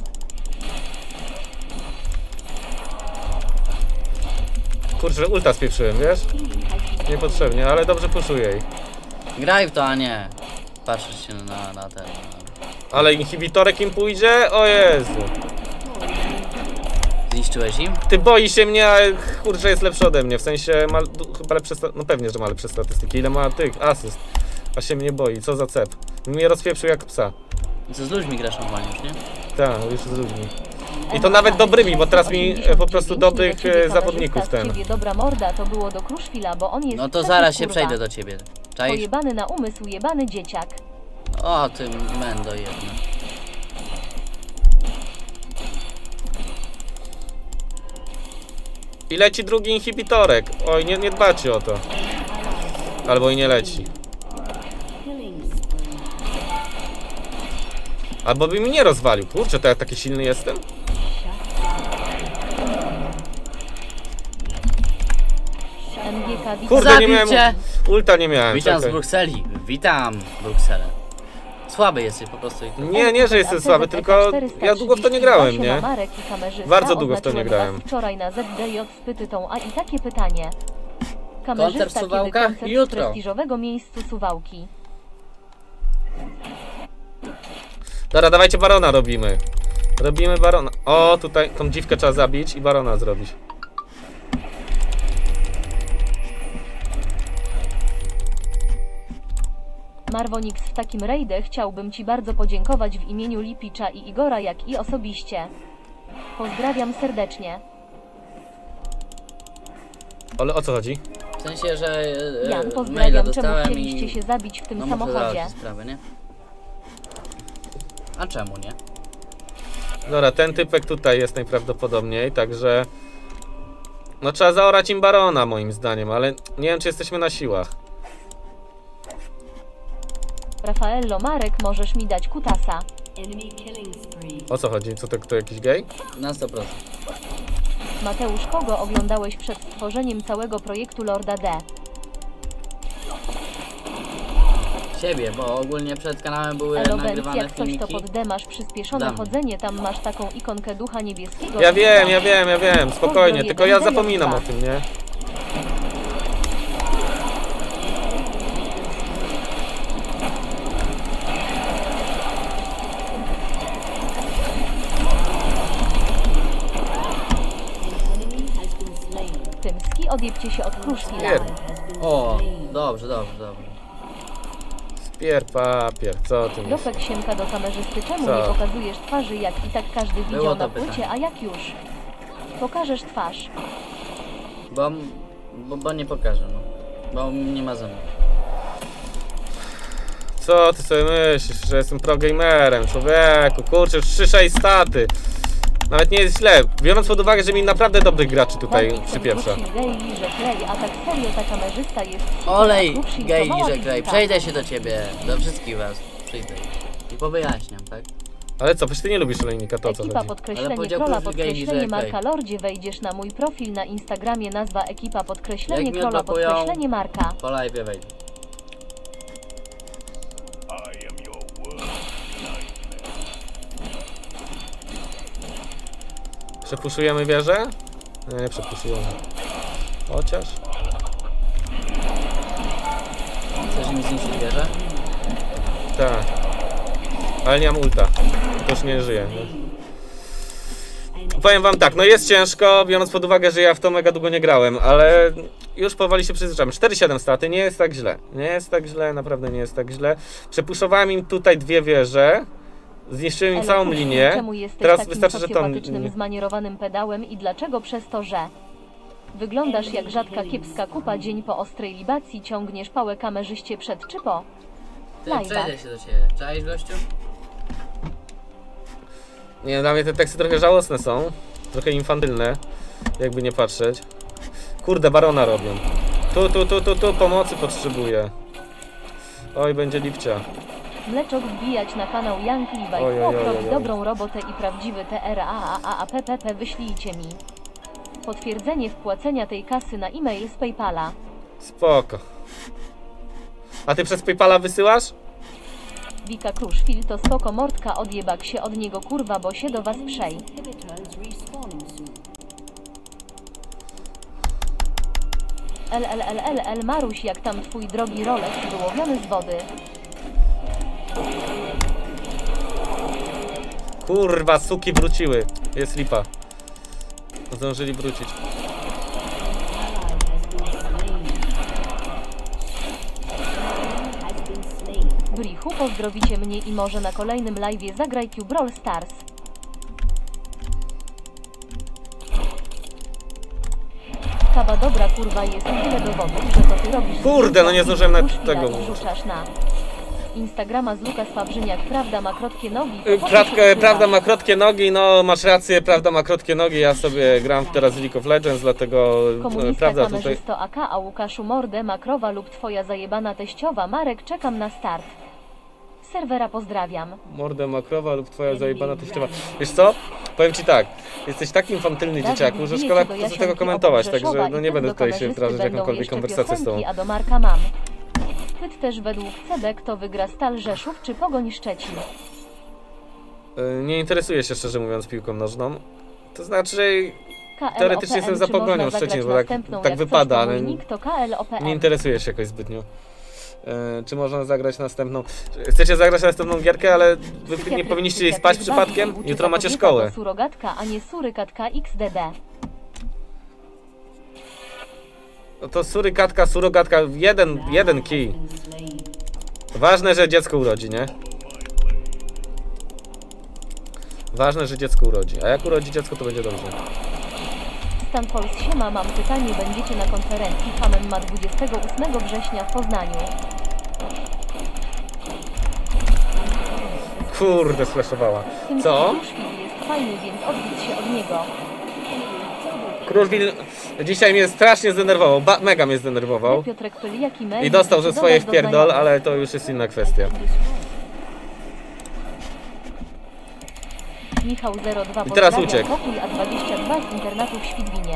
Kurczę, ulta spieprzyłem, wiesz? Niepotrzebnie, ale dobrze puszuję jej. Graj w to, a nie patrzysz się na, na ten. Na... Ale inhibitorek im pójdzie? O Jezu. Zniszczyłeś im? Ty boi się mnie, a kurczę jest lepszy ode mnie. W sensie ma du- chyba lepsze, sta- no pewnie, że ma lepsze statystyki. Ile ma tych asyst? A się mnie boi, co za cep. Mnie rozpieprzył jak psa. I co z ludźmi grasz normalnie już, nie? Tak, już z ludźmi. I to nawet dobrymi, bo teraz mi e, po prostu dobrych e, zawodników ten. Ciebie dobra morda, to było do Kruszwila, bo on jest No to taki, zaraz się kurwa, przejdę do ciebie. Czaisz? pojebany na umysł, jebany dzieciak. O, ty mendo jedna. I leci drugi inhibitorek. Oj, nie, nie dbacie o to. Albo i nie leci. Killing spree. Albo by mi nie rozwalił. Kurczę, to ja taki silny jestem? M G K witam. Kurde, nie Zabił miałem... cię! Ulta nie miałem, Witam z czekaj. Brukseli. Witam, Brukselę. Słaby jesteś po prostu. i to- Nie, nie, że jestem słaby, tylko ja długo w to nie grałem, nie? Marek i kamerzysta, Bardzo długo w to nie oznaczyłem grałem. was wczoraj na Z D J z pytytą, a i takie pytanie. Koncert w Kamerzysta, kiedy Suwałkach? koncert z Jutro. prestiżowego miejscu Suwałki. Dobra, dawajcie barona robimy. Robimy barona. O, tutaj tą dziwkę trzeba zabić i barona zrobić. Marwonix, w takim rejdzie chciałbym Ci bardzo podziękować w imieniu Lipicza i Igora, jak i osobiście. Pozdrawiam serdecznie. Ale o co chodzi? W sensie, że e, Jan, maila pozdrawiam, czemu dostałem chcieliście i... się zabić w tym no muszę samochodzie? załatwić sprawę, nie? A czemu nie? Dobra, ten typek tutaj jest najprawdopodobniej, także... No trzeba zaorać im barona moim zdaniem, ale nie wiem czy jesteśmy na siłach. Rafaello Marek, możesz mi dać kutasa. Enemy killing spree. O co chodzi? Co to, to jakiś gej? Na sto procent. Mateusz, kogo oglądałeś przed stworzeniem całego projektu Lorda D? Ciebie, bo ogólnie przed kanałem były Elobenz, nagrywane jak coś to filmiki. pod D masz przyspieszone Dam. chodzenie, tam masz taką ikonkę ducha niebieskiego. Ja wiem, ja wiem, ja wiem, spokojnie, tylko ja zapominam o tym, nie? Enemy has been slain. Tymski, odjebcie się od kruszwila. Pier, O, dobrze, dobrze, dobrze. pier papier, co ty myślisz? Dopek siemka do kamerzysty, czemu Co? nie pokazujesz twarzy, jak i tak każdy Było widział to na płycie, pytanie. a jak już? Pokażesz twarz. Bo, bo, bo nie pokażę, no. Bo nie ma ze mną. Co ty sobie myślisz, że jestem progamerem, człowieku, kurczę, już trzy sześć staty. Nawet nie jest źle, biorąc pod uwagę, że mi naprawdę dobrych graczy tutaj Bartek przypieprza. Kruszwil, gej, liże klej, a tak serio ta kamerzysta jest... Olej, Kruszwil, gej, to mała liże klej. pizda. Przejdę się do ciebie, do wszystkich was. Przyjdę i powyjaśniam, tak? Ale co, przecież ty nie lubisz olejnika, to o co Ekipa chodzi? podkreślenie Ale powiedział krola Kruszwil, gej, podkreślenie liże klej. Marka Lordzie, wejdziesz na mój profil na Instagramie, nazwa ekipa podkreślenie Jak mnie krola odblokują- podkreślenie Marka. Po live wejdę. Przepuszujemy wieżę? Nie, nie przepuszujemy. Chociaż? Chcesz mi zniszczyć wieżę? Tak. Ale nie mam ulta. To już nie żyje. Nie? Powiem wam tak, no jest ciężko, biorąc pod uwagę, że ja w to mega długo nie grałem, ale już powoli się przyzwyczaiłem. cztery siedem staty, nie jest tak źle. Nie jest tak źle, naprawdę nie jest tak źle. Przepuszowałem im tutaj dwie wieże. Zniszczyłem im Elo, całą Kruszwil, linię. Czemu jesteś Teraz takim wystarczy, że to... socjopatycznym, zmanierowanym pedałem i dlaczego przez to, że wyglądasz jak rzadka kiepska kupa, dzień po ostrej libacji ciągniesz pałę kamerzyście przed czy po? Ty, Live'a. przejdę się do ciebie. Czaisz, gościu? Nie, dla mnie te teksty trochę żałosne są. Trochę infantylne, jakby nie patrzeć. Kurde, barona robią. Tu, tu, tu, tu, tu, pomocy potrzebuję. Oj, będzie lipcia. Mleczok wbijać na kanał Young Levi. Oj, oj, Chłop oj, robi oj, oj. dobrą robotę i prawdziwy T R A A A A P P P wyślijcie mi potwierdzenie wpłacenia tej kasy na e-mail z Paypala. Spoko. A ty przez Paypala wysyłasz? Wika Kruszwil to spoko, mordka, odjebak się od niego kurwa, bo się do was przej. Inhibitor is respawning soon. L L L L L Maruś, jak tam twój drogi Rolex wyłowiony z wody. Kurwa, suki wróciły. Jest lipa. Zdążyli wrócić. Ally has been slain. Has been slain. Brichu, pozdrowicie mnie i może na kolejnym live'ie zagraj Q Brawl Stars. Kawa dobra kurwa, jest tyle dowodów, że to ty robisz. Kurde, no nie zdążyłem nawet Kruszwila tego i włączyć. wrzucasz na Instagrama z Lukas Wawrzyniak, prawda ma krótkie nogi. Y, to Kratkę, potem się prawda ukrywa. ma krótkie nogi, no masz rację, prawda ma krótkie nogi, ja sobie gram teraz w League of Legends, dlatego y, Komunista, prawda tutaj... kamerzysto A K, a Łukaszu mordę, makrowa lub twoja zajebana teściowa. Marek, czekam na start. Serwera pozdrawiam. Mordę makrowa lub twoja zajebana teściowa. Wiesz co? Powiem ci tak, jesteś taki infantylny Dawid, dzieciaku, że wbijecie szkoda do po co Jasionki tego komentować, obok Rzeszowa także no i nie też będę do tutaj się kamerzysty wdrażać w będą jakąkolwiek jeszcze konwersację z tobą. piosenki, a do Marka mam. Chwyt też według Cebek to wygra Stal Rzeszów czy Pogoń Szczecin. Y, Nie interesuję się szczerze mówiąc piłką nożną. To znaczy, K L O P N, teoretycznie jestem za czy można Pogonią zagrać Szczecin, bo tak, następną, tak jak coś, wypada, to ale mój nick to K L O P N. nie interesuje się jakoś zbytnio. E, czy można zagrać następną? Chcecie zagrać następną gierkę, ale wy nie powinniście jej spać przypadkiem? Jutro macie szkołę. To surogatka, a nie surykatka X D D. No to surykatka, surogatka, jeden, jeden kij. Been slain. Ważne, że dziecko urodzi, nie? Ważne, że dziecko urodzi. A jak urodzi dziecko, to będzie dobrze. Stan Pols siema, mam pytanie, będziecie na konferencji Hamem ma dwudziestego ósmego września w Poznaniu. Kurde, sfleszowała. Tym Co? Kruszwil jest fajny, więc odbić się od niego. Kruszwil dzisiaj mnie strasznie zdenerwował, ba mega mnie zdenerwował. Piotrek Pyliak i mail. I dostał ze swoje Dodaj do wpierdol, znajomych. ale to już jest inna kwestia. Michał zero dwa I teraz pozdrawia, uciekł. Pokój A dwadzieścia dwa z internatu w Świdwinie.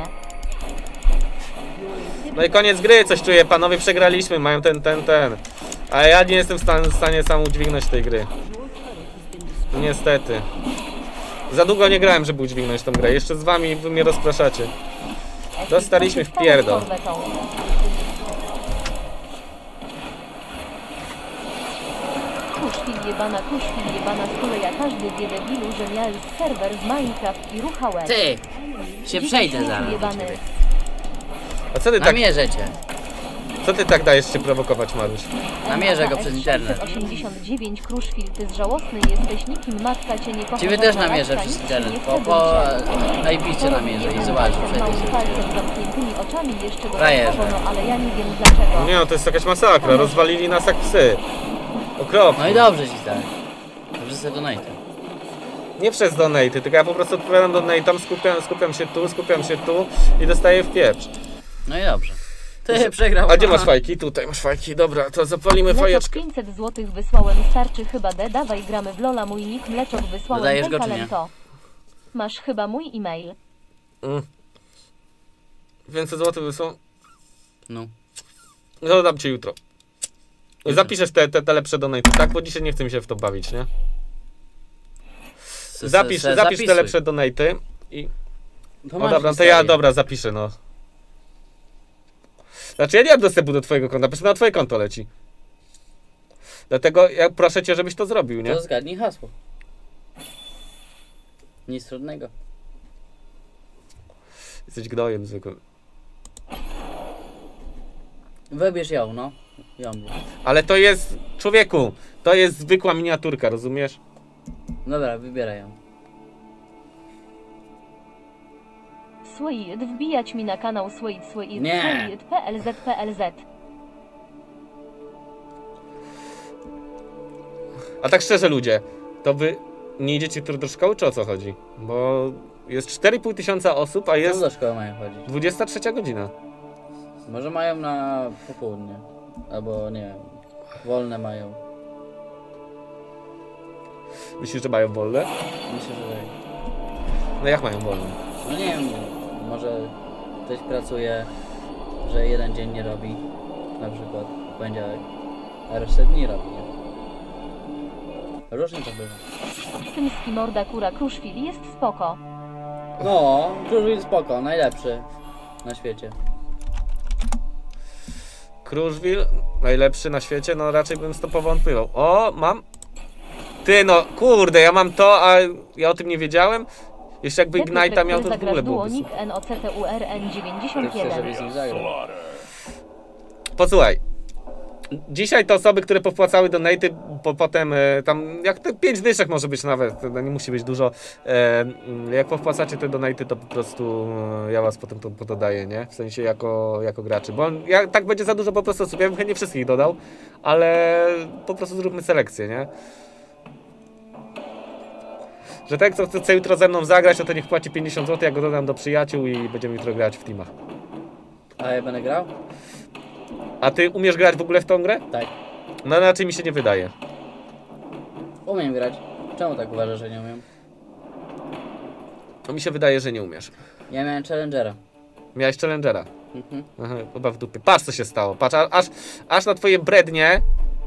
No i koniec gry, coś czuję, panowie przegraliśmy, mają ten, ten, ten. A ja nie jestem w stan w stanie sam udźwignąć tej gry. Niestety. Za długo nie grałem, żeby udźwignąć tą grę. Jeszcze z wami wy mnie rozpraszacie. Dostaliśmy w pierdol. Kuszwil jebana, kuszwil jebana, z kolei każdy wie debilu, że miał serwer w Minecraft i ruchałeś. Ty! Się przejdę zaraz do Jebany. ciebie. A co ty tak, Namierzę cię. co ty tak dajesz się prowokować, Maruś? Namierzę go przez internet. osiemdziesiąt dziewięć Kruszwil, ty z żałosny jesteś, nikim matka cię nie kocha. Ciebie też żadna namierzę matka, przez nic ci internet. nie Po, chce po życia. I P cię namierzę i zobaczysz, Z przejdę małym się. palcem, zamkniętymi oczami jeszcze Frajerze. dodatkowo, no ale ja nie wiem dlaczego. Nie no, to jest jakaś masakra, rozwalili nas jak psy. Okropnie. No i dobrze ci tak. Dobrze sobie donate. Nie przez donaty, tylko ja po prostu odpowiadam donatom, skupiam, skupiam się tu, skupiam się tu i dostaję w pieprz. No i dobrze. Ty przegrał. A gdzie masz fajki? Tutaj masz fajki, dobra, to zapalimy Mleczok fajeczkę. pięćset złotych wysłałem, starczy chyba D, dawaj gramy w Lola, mój nick Mleczok wysłałem, Dodajesz go, ten czy nie? talento. Masz chyba mój e-mail. Mm. Więcej złotych wysłał? No. Dodam cię jutro. Zapiszesz te, te, te lepsze donaty, tak? Bo dzisiaj nie chcę mi się w to bawić, nie? Se- Zapisz, se- zapisz te zapisuj. lepsze donaty i... To O masz dobra, to historię. ja dobra zapiszę, no. Znaczy ja nie mam dostępu do twojego konta, po prostu na twoje konto leci. Dlatego ja proszę cię, żebyś to zrobił, nie? To zgadnij hasło. Nic trudnego. Jesteś gnojem zwykłym. Wybierz ją, no. Ją bierz. Ale to jest, człowieku, to jest zwykła miniaturka, rozumiesz? Dobra, wybieraj ją. Sweet, wbijać mi na kanał Sweet, Sweet, Nie. Sweet, P L Z, P L Z. A tak szczerze ludzie, to wy nie idziecie jutro do szkoły, czy o co chodzi? Bo jest cztery i pół tysiąca osób, a Jest... jest do szkoły mają chodzić. dwudziesta trzecia godzina. Może mają na popołudnie. Albo nie wiem. Wolne mają. Myślisz, że mają wolne? Myślę, że tak. No jak mają wolne? No nie wiem. Może ktoś pracuje, że jeden dzień nie robi. Na przykład w poniedziałek. A resztę dni robi. Nie? Różnie to bywa. Tymski morda kura Kruszwil jest spoko. No, Kruszwil spoko, najlepszy na świecie. Kruszwil, najlepszy na świecie, no raczej bym z to powątpiewał. O, mam. Ty no, kurde, ja mam to, a ja o tym nie wiedziałem. Jeszcze jakby Ignite'a miał, to w ogóle byłoby Nick super. N O C T U R N Ty dziewięćdziesiąt chcesz, jeden. żebyś z nim zagrał. Posłuchaj. Dzisiaj te osoby, które popłacały donaty, po, potem e, tam, jak te pięć dyszek może być nawet, to nie musi być dużo. E, jak powpłacacie te donaty, to po prostu e, ja was potem to pododaję, nie? W sensie jako, jako graczy. Bo ja, tak będzie za dużo po prostu osób, ja bym chętnie wszystkich dodał, ale po prostu zróbmy selekcję, nie? Że tak, kto chce jutro ze mną zagrać, no to niech płaci pięćdziesiąt złotych, ja go dodam do przyjaciół i będziemy jutro grać w teamach. A ja będę grał? A ty umiesz grać w ogóle w tą grę? Tak. No raczej mi się nie wydaje. Umiem grać. Czemu tak uważasz, że nie umiem? To mi się wydaje, że nie umiesz. Ja miałem Challengera. Miałeś Challengera. Mhm. Aha, chyba w dupie. Patrz co się stało. Patrz, a- aż, aż na twoje brednie.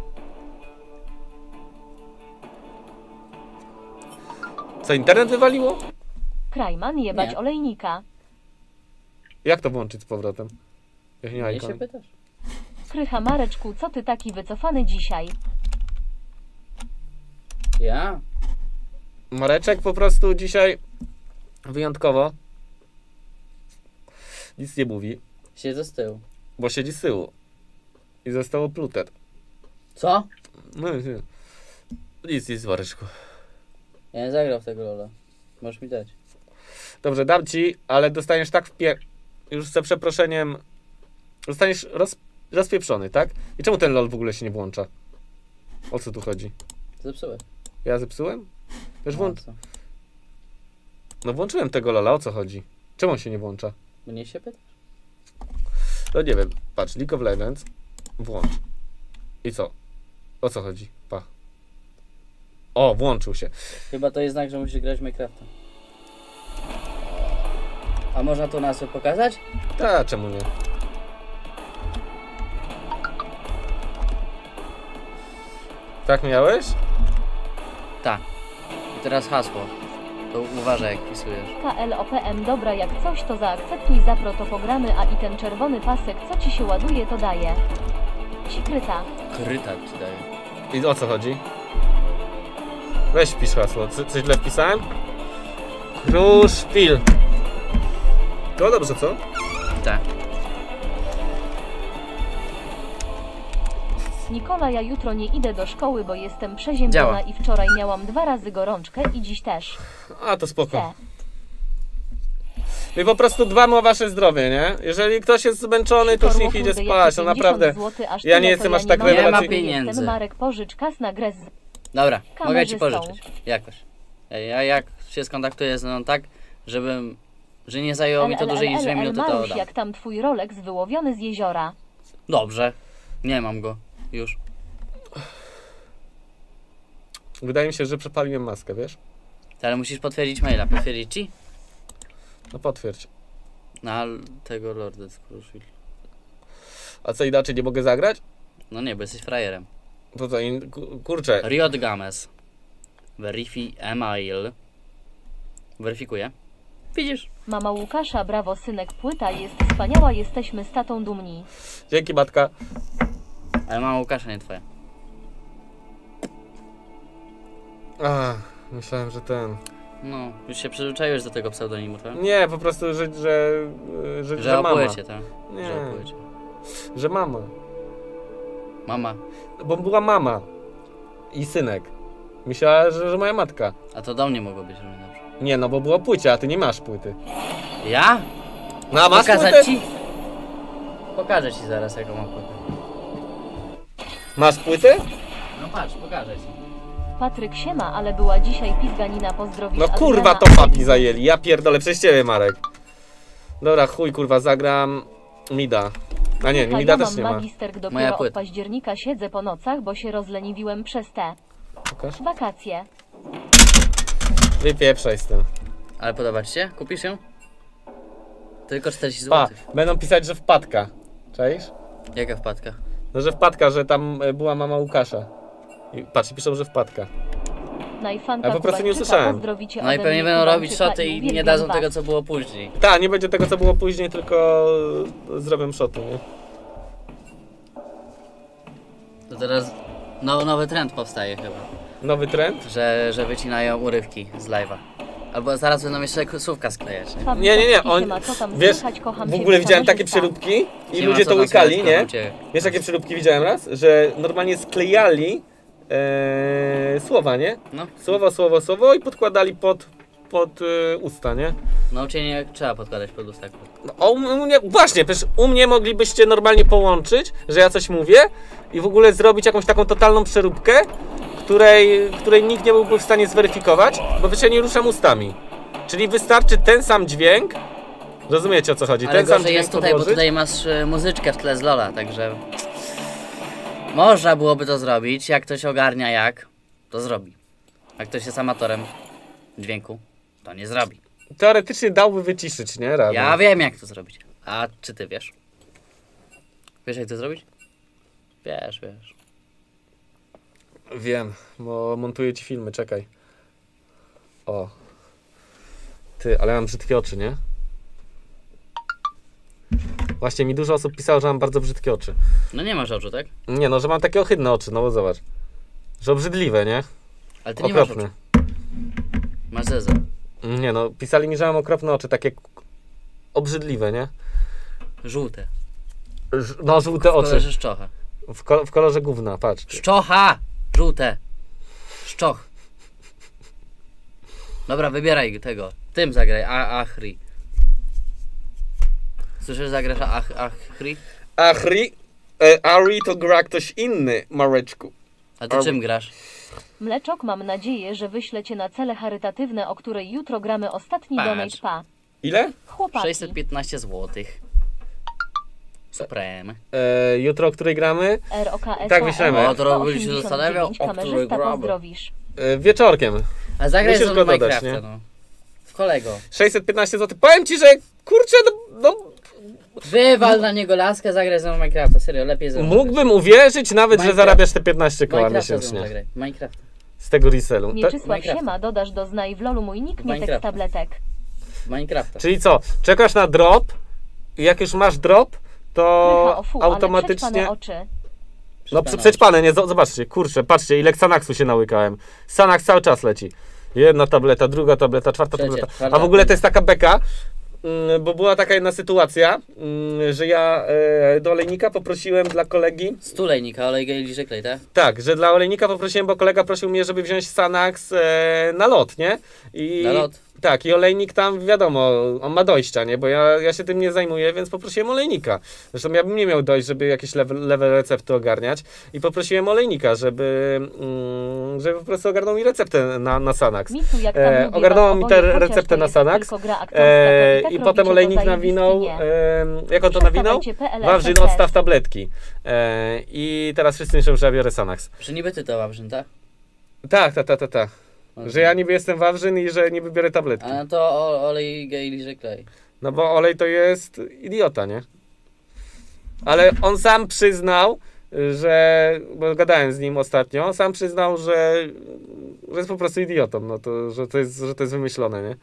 Co, internet wywaliło? Krajman jebać Nie. olejnika. Jak to włączyć z powrotem? Jak nie ma Nie ikony. się pytasz. Krycha Mareczku, co ty taki wycofany dzisiaj? Ja? Mareczek po prostu dzisiaj wyjątkowo nic nie mówi, Siedzę z tyłu. bo siedzi z tyłu. I został opluter. Co? No, nie. Nic, nic, Mareczku. Ja nie zagrał w tego Lola. Możesz mi dać. Dobrze, dam ci, ale dostaniesz tak w pie... Już za przeproszeniem... Zostaniesz roz... rozpieprzony, tak? I czemu ten LOL w ogóle się nie włącza? O co tu chodzi? Zepsułeś. Ja zepsułem? Już No, włącz... co? No włączyłem tego LOLa, o co chodzi? Czemu on się nie włącza? Mnie się pyta? No nie wiem, patrz, League of Legends, włącz. I co? O co chodzi? Pa. O, włączył się. Chyba to jest znak, że musisz grać w Minecrafta. A można to nazwę pokazać? Ta, czemu nie? Tak miałeś? Tak. I teraz hasło. To uważaj jak wpisujesz. K L O P M dobra, jak coś to zaakceptuj zapro to pogramy, a i ten czerwony pasek co ci się ładuje to daje. Sikryta. Kryta ci daje. I o co chodzi? Weź wpisz hasło. Co, coś źle wpisałem? Kruszpil. To dobrze, co? Tak. Nikola, ja jutro nie idę do szkoły, bo jestem przeziębiona Działa. i wczoraj miałam dwa razy gorączkę i dziś też. A, to spoko. C. My po prostu dbamy o wasze zdrowie, nie? Jeżeli ktoś jest zmęczony, to już niech idzie spać. No naprawdę. Ja nie jestem aż tak Nie ma rewelacyjny. pieniędzy. Marek, pożycz kas na grę z... Dobra, mogę ci Kamerzystą. pożyczyć. Jakoś. Ja jak się skontaktuję z nią tak, żebym... Że nie zajęło mi to dłużej niż dwie minuty, to Maruś, dam. jak tam twój Rolex wyłowiony z jeziora. Dobrze. Nie mam go. Już. Wydaje mi się, że przepaliłem maskę, wiesz? Ale musisz potwierdzić maila. Potwierdzić ci? No potwierdź. Na tego Lorda Crucible. A co inaczej nie mogę zagrać? No nie, bo jesteś frajerem. To co, in... ku- kurczę. Riot Games. Verify email. Weryfikuję. Widzisz? Mama Łukasza, brawo synek, płyta jest wspaniała, jesteśmy z tatą dumni. Dzięki, matka. Ale mama Łukasza, nie twoja. Ach, myślałem, że ten... No, już się przyzwyczaiłeś do tego pseudonimu, tak? Nie, po prostu, że... Że, że, że, Że mama. opłycie, tak? Nie. Że opłycie. Że mama. Mama. Bo była mama. I synek. Myślała, że, że moja matka. A to do mnie mogło być równie dobrze. Nie, no bo było płycie, a ty nie masz płyty. Ja? No a masz Pokazać płytę? ci? Pokażę ci zaraz, jaką mam płytę. Masz płyty? No patrz, pokażę ci. Patryk siema, ale była dzisiaj pizganina, pozdrowisz No Adriana, kurwa, to Adriana. papi zajęli. Ja pierdolę, przez ciebie, Marek. Dobra, chuj, kurwa, zagram Mida. A nie, Słuchaj, Mida ja też mam nie ma. magisterk Moja dopiero od płyta. października, siedzę po nocach, bo się rozleniwiłem przez te Pokaż. wakacje. Wypieprzaj z tym. Ale podoba ci się? Kupisz ją? Tylko czterdzieści Pa, złotych. będą pisać, że wpadka. Czaisz? Jaka wpadka? No, że wpadka, że tam e, była mama Łukasza. I patrz, i piszą, że wpadka. Najfanka Ja po prostu nie Kubańczyka, usłyszałem. pozdrowicie No i ode pewnie mnie będą robić Kubańczyka szoty i nie uwielbiam dadzą was. tego, co było później. Tak, nie będzie tego, co było później, tylko zrobię szotu, nie? To teraz no, nowy trend powstaje chyba. Nowy trend? Że, że wycinają urywki z live'a. Albo zaraz będą jeszcze słówka sklejać, nie? Tam Nie, nie, nie, Kowski on, siema, co tam wiesz, słychać, kocham w cię, ogóle widziałem takie kamerzysta. przeróbki i Nie ma ludzie co to tam łykali, słychać, nie? kocham cię. Wiesz, jakie przeróbki widziałem raz? Że normalnie sklejali e, słowa, nie? No, Słowo, słowo, słowo i podkładali pod, pod e, usta, nie? no u ciebie nie trzeba podkładać pod usta. No, a u, u mnie, właśnie, przecież u mnie moglibyście normalnie połączyć, że ja coś mówię i w ogóle zrobić jakąś taką totalną przeróbkę, której, której nikt nie byłby w stanie zweryfikować, bo przecież ja nie ruszam ustami. Czyli wystarczy ten sam dźwięk, rozumiecie o co chodzi, Ale ten sam gorzej dźwięk jest tutaj, bo podłożyć. tutaj masz e, muzyczkę w tle z Lola, także... Można byłoby to zrobić, jak ktoś ogarnia jak, to zrobi. Jak ktoś jest amatorem dźwięku, to nie zrobi. Teoretycznie dałby wyciszyć, nie? Razem. Ja wiem jak to zrobić. A czy ty wiesz? Wiesz jak to zrobić? Wiesz, wiesz. Wiem, bo montuję ci filmy, czekaj. O. Ty, ale mam brzydkie oczy, nie? Właśnie mi dużo osób pisało, że mam bardzo brzydkie oczy. No nie masz oczu, tak? Nie no, że mam takie ohydne oczy, no bo zobacz. Że obrzydliwe, nie? Ale ty nie masz Okropne. oczu. Masz zezę. Nie no, pisali mi, że mam okropne oczy, takie k- obrzydliwe, nie? Żółte. Ż- no, żółte W oczy. kolorze szczocha. W, ko- w kolorze gówna, patrz. Szczocha! Żółte. Szczoch. Dobra, wybieraj tego. Tym zagraj. A Achri. Słyszysz, zagrasz Ach Achri? Achri, e, Ari to gra ktoś inny, Mareczku. A ty Ar- czym grasz? Mleczok, mam nadzieję, że wyślę cię na cele charytatywne, o której jutro gramy ostatni Patrz. donate pa. Ile? Chłopaki. sześćset piętnaście złotych. Supreme. E, jutro, o której gramy? R O K S Tak myślemy. O, to byś się zastanawiał, o której Kamerzysta, gramy. pozdrowisz. E, wieczorkiem. A zagraj Musisz z go dodać, Minecrafta, nie? no. W kolego. sześćset piętnaście złotych. Powiem ci, że kurczę, no, no Wywal na niego laskę, zagraj z Minecrafta, serio, lepiej zrobić. mógłbym uwierzyć nawet, że Minecraft. zarabiasz te piętnaście koła Minecrafta ze mną miesięcznie. zagraj. Minecraft. Z tego resellu. Ta, Mieczysław Minecraft. Siema, dodasz do znaj w lolu mój nick, nie Minecraft. tekst tabletek. Minecrafta. czyli co? Czekasz na drop i jak już masz drop, to Krycha, o fu, ale automatycznie... przećpane oczy. No przećpane, nie? Zobaczcie, kurczę, patrzcie, ile Xanaxu się nałykałem. Xanax cały czas leci. Jedna tableta, druga tableta, czwarta Trzecia, tableta. czwarta. A w ogóle to jest taka beka, mm, bo była taka jedna sytuacja, mm, że ja e, do olejnika poprosiłem dla kolegi, Stulejnika, olej gejliże klej, tak? tak, że dla olejnika poprosiłem, bo kolega prosił mnie, żeby wziąć Xanax e, na lot, nie? I, Na lot? Tak, i olejnik tam, wiadomo, on ma dojścia, nie? Bo ja, ja się tym nie zajmuję, więc poprosiłem olejnika. Zresztą ja bym nie miał dojść, żeby jakieś lewe, lewe recepty ogarniać. I poprosiłem olejnika, żeby, mm, żeby po prostu ogarnął mi receptę na, na Xanax. Misu, jak tam E, mówię, ogarnąłem was mi tę oboje, chociaż receptę to na jest Xanax. tylko gra aktorska, to E, i tak I robicie potem to olejnik zajebiście, nawinął, nie. e, jak on to nawinął? Przestawajcie P L, Wawrzyn, F F. odstaw tabletki. E, I teraz wszyscy myślą, że ja biorę Xanax. Że niby ty to Wawrzyn, tak? Tak, tak, tak, tak, tak. Że ja niby jestem Wawrzyn i że niby biorę tabletki. A no to o, olej gejliże klej. No bo olej to jest idiota, nie? Ale on sam przyznał, że, bo gadałem z nim ostatnio, sam przyznał, że, że jest po prostu idiotą, no to, że to jest, że to jest wymyślone, nie?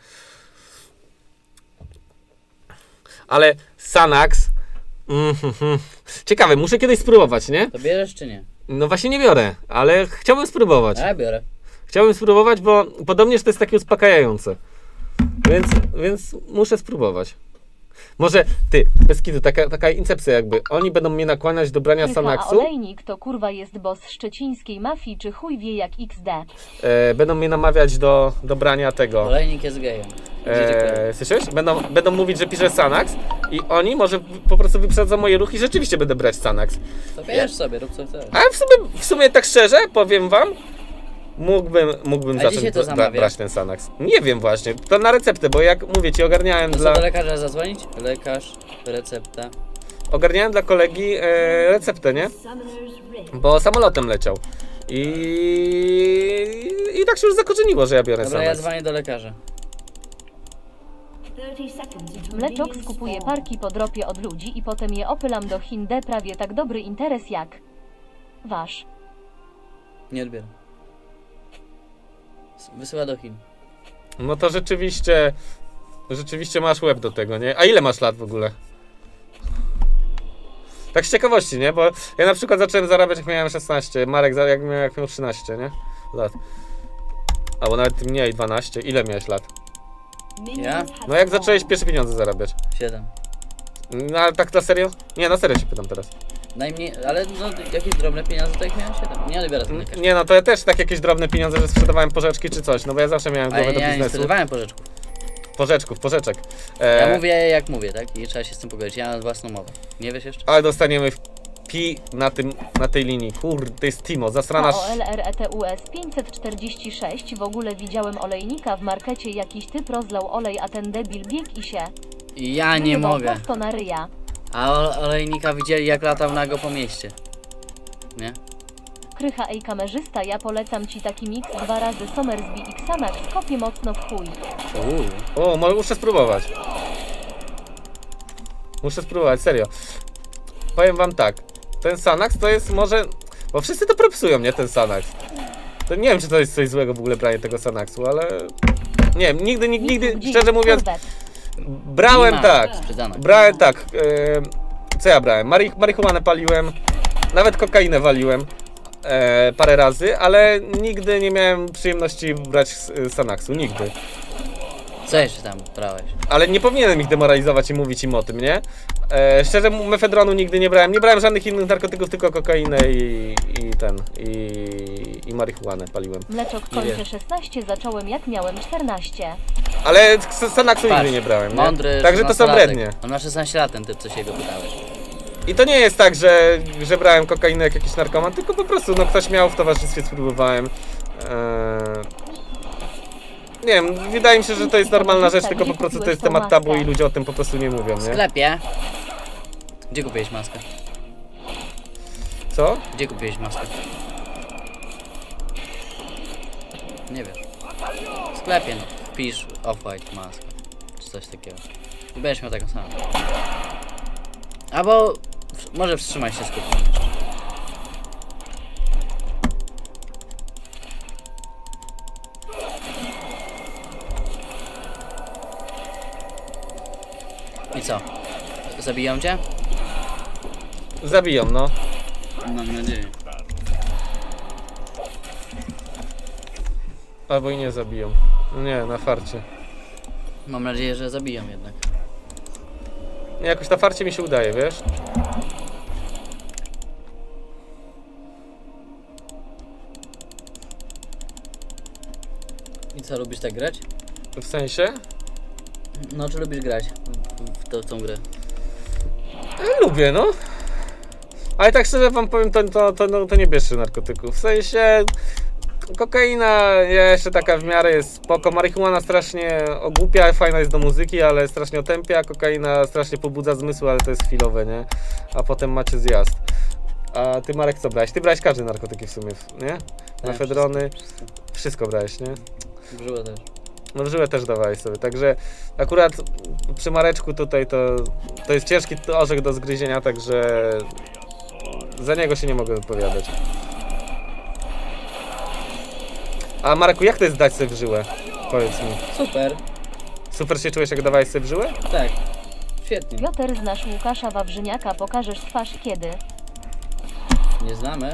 Ale Xanax, mm, mm, ciekawe, muszę kiedyś spróbować, nie? To bierzesz czy nie? No właśnie nie biorę, ale chciałbym spróbować. A ja biorę. Chciałbym spróbować, bo podobnież to jest takie uspokajające. Więc, więc muszę spróbować. Może, ty, bez kitu, taka, taka incepcja jakby. Oni będą mnie nakłaniać do brania Krycha, a Xanaxu, olejnik to kurwa jest boss szczecińskiej mafii, czy chuj wie jak X D. e, będą mnie namawiać do, do brania tego. Olejnik jest gejem. E, słyszysz? Będą, będą mówić, że piszę Xanax i oni może po prostu wyprzedzą moje ruchy i rzeczywiście będę brać Xanax. To bierz sobie, rób co chcesz. A w sumie, w sumie tak szczerze, powiem wam, mógłbym, mógłbym A zacząć dzisiaj to bra- bra- zamawiasz? brać ten Xanax. Nie wiem właśnie, to na receptę, bo jak mówię ci, ogarniałem To co, dla... do lekarza zadzwonić? Lekarz, recepta. Ogarniałem dla kolegi e, receptę, nie? Summoner's Rift. Bo samolotem leciał. I, I tak się już zakorzeniło, że ja biorę Dobra, ja Xanax. dzwonię do lekarza. thirty seconds until Mleczok minions skupuje spawn. parki po dropie od ludzi i potem je opylam do Chin D. Prawie tak dobry interes jak wasz. Nie odbieram. Wysyła do Chin. No to rzeczywiście, rzeczywiście masz łeb do tego, nie? A ile masz lat w ogóle? Tak z ciekawości, nie? Bo ja na przykład zacząłem zarabiać jak miałem szesnaście, Marek za- jak miał, jak miał trzynaście, nie? Lat. Albo nawet mniej, dwanaście. Ile miałeś lat? Minions Ja? have No jak spawned. zacząłeś pierwsze pieniądze zarabiać? Siedem. No ale tak na serio? Nie, na serio się pytam teraz. Najmniej, ale no jakieś drobne pieniądze, tak miałem siedem. Nie odbiera ten lekarz. Nie no, to ja też tak jakieś drobne pieniądze, że sprzedawałem porzeczki czy coś, no bo ja zawsze miałem Ale głowę do ja nie biznesu. sprzedawałem pożyczków. Porzeczków, porzeczek. E, Ja mówię jak mówię, tak? I trzeba się z tym pogodzić. Ja mam własną mowę. Nie wiesz jeszcze? Ale dostaniemy w pi na, tym, na tej linii. Kurde, to jest Timo, zasrana... K O L R E T U S pięćset czterdzieści sześć. W ogóle widziałem olejnika w markecie, jakiś typ rozlał olej, a ten debil biegł i się Ja nie wyjebał mogę. prosto na ryja. A o- olejnika widzieli jak latał nago po mieście. Nie? Krycha, ej kamerzysta, ja polecam ci taki mix dwa razy Somersby i Xanax, kopie mocno w chuj. Uuu. O, mo- muszę spróbować. Muszę spróbować, serio. Powiem wam tak, ten Xanax to jest może... Bo wszyscy to propsują, nie? Ten Xanax. To nie wiem, czy to jest coś złego w ogóle branie tego Xanaxu, ale... Nie wiem, nigdy, nigdy, nigdy Gdzie szczerze jest mówiąc, kurwet? brałem Nie ma, tak. sprzedane. Brałem tak, e, co ja brałem? Mari marihuanę paliłem, nawet kokainę waliłem e, parę razy, ale nigdy nie miałem przyjemności brać s- Xanaxu, nigdy. Co jeszcze tam brałeś? Ale nie powinienem ich demoralizować i mówić im o tym, nie? E, szczerze, mefedronu nigdy nie brałem, nie brałem żadnych innych narkotyków, tylko kokainę i, i ten, i, i marihuanę paliłem. Mleczok Nie kończę wiem. szesnaście, zacząłem jak miałem czternaście. Ale s- Xanaxu Patrz, nigdy nie brałem, nie? Mądry, Także to są szesnastolatek. brednie. On ma szesnaście lat, ten typ, co się go pytałeś. I to nie jest tak, że, że brałem kokainę jak jakiś narkoman, tylko po prostu no ktoś miał w towarzystwie, spróbowałem. Eee, Nie wiem, wydaje mi się, że to jest normalna rzecz, tylko po prostu to jest temat tabu i ludzie o tym po prostu nie mówią, W nie? sklepie. Gdzie kupiłeś maskę? Co? Gdzie kupiłeś maskę? Nie wiesz. W sklepie no. Wpisz Off-White mask. Czy coś takiego. I będziesz miał taką samą. Albo w- może wstrzymaj się z kupnem. I co? Zabiją cię? Zabiją, no. Mam nadzieję. Albo i nie zabiją. Nie, na farcie. Mam nadzieję, że zabiją jednak. Nie, jakoś na farcie mi się udaje, wiesz? I co, lubisz tak grać? W sensie? No, czy lubisz grać w, w, tą- w tą grę? Lubię, no. Ale tak szczerze wam powiem, to, to, to, no, to nie bierzcie narkotyków. W sensie kokaina jeszcze taka w miarę jest spoko. Marihuana strasznie ogłupia, fajna jest do muzyki, ale strasznie otępia. Kokaina strasznie pobudza zmysły, ale to jest chwilowe, nie? A potem macie zjazd. A ty, Marek, co brałeś? Ty brałeś każde narkotyki w sumie, nie? Mefedrony, Wszystko, wszystko brałeś, nie? wszystko. Brzyłę też. No żyłę też dawałeś sobie, także akurat przy Mareczku tutaj to, to jest ciężki orzech do zgryzienia, także za niego się nie mogę wypowiadać. A Mareku, jak to jest dać sobie w żyłę? Powiedz mi. Super. Super się czujesz, jak dawałeś sobie w żyłę? Tak. Świetnie. Piotr, znasz Łukasza Wawrzyniaka, pokażesz twarz kiedy? Nie znamy.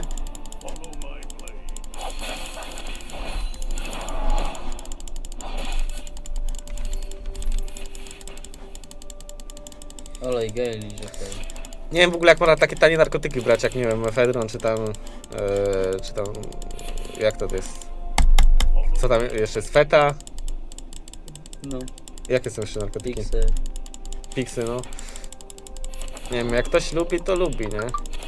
Olej geli, że to... Nie wiem w ogóle, jak można takie tanie narkotyki brać, jak nie wiem, mefedron, czy tam, e, czy tam, jak to jest? Co tam jeszcze jest? Feta? No. Jakie są jeszcze narkotyki? Pixy. Piksy, no. Nie wiem, jak ktoś lubi, to lubi, nie?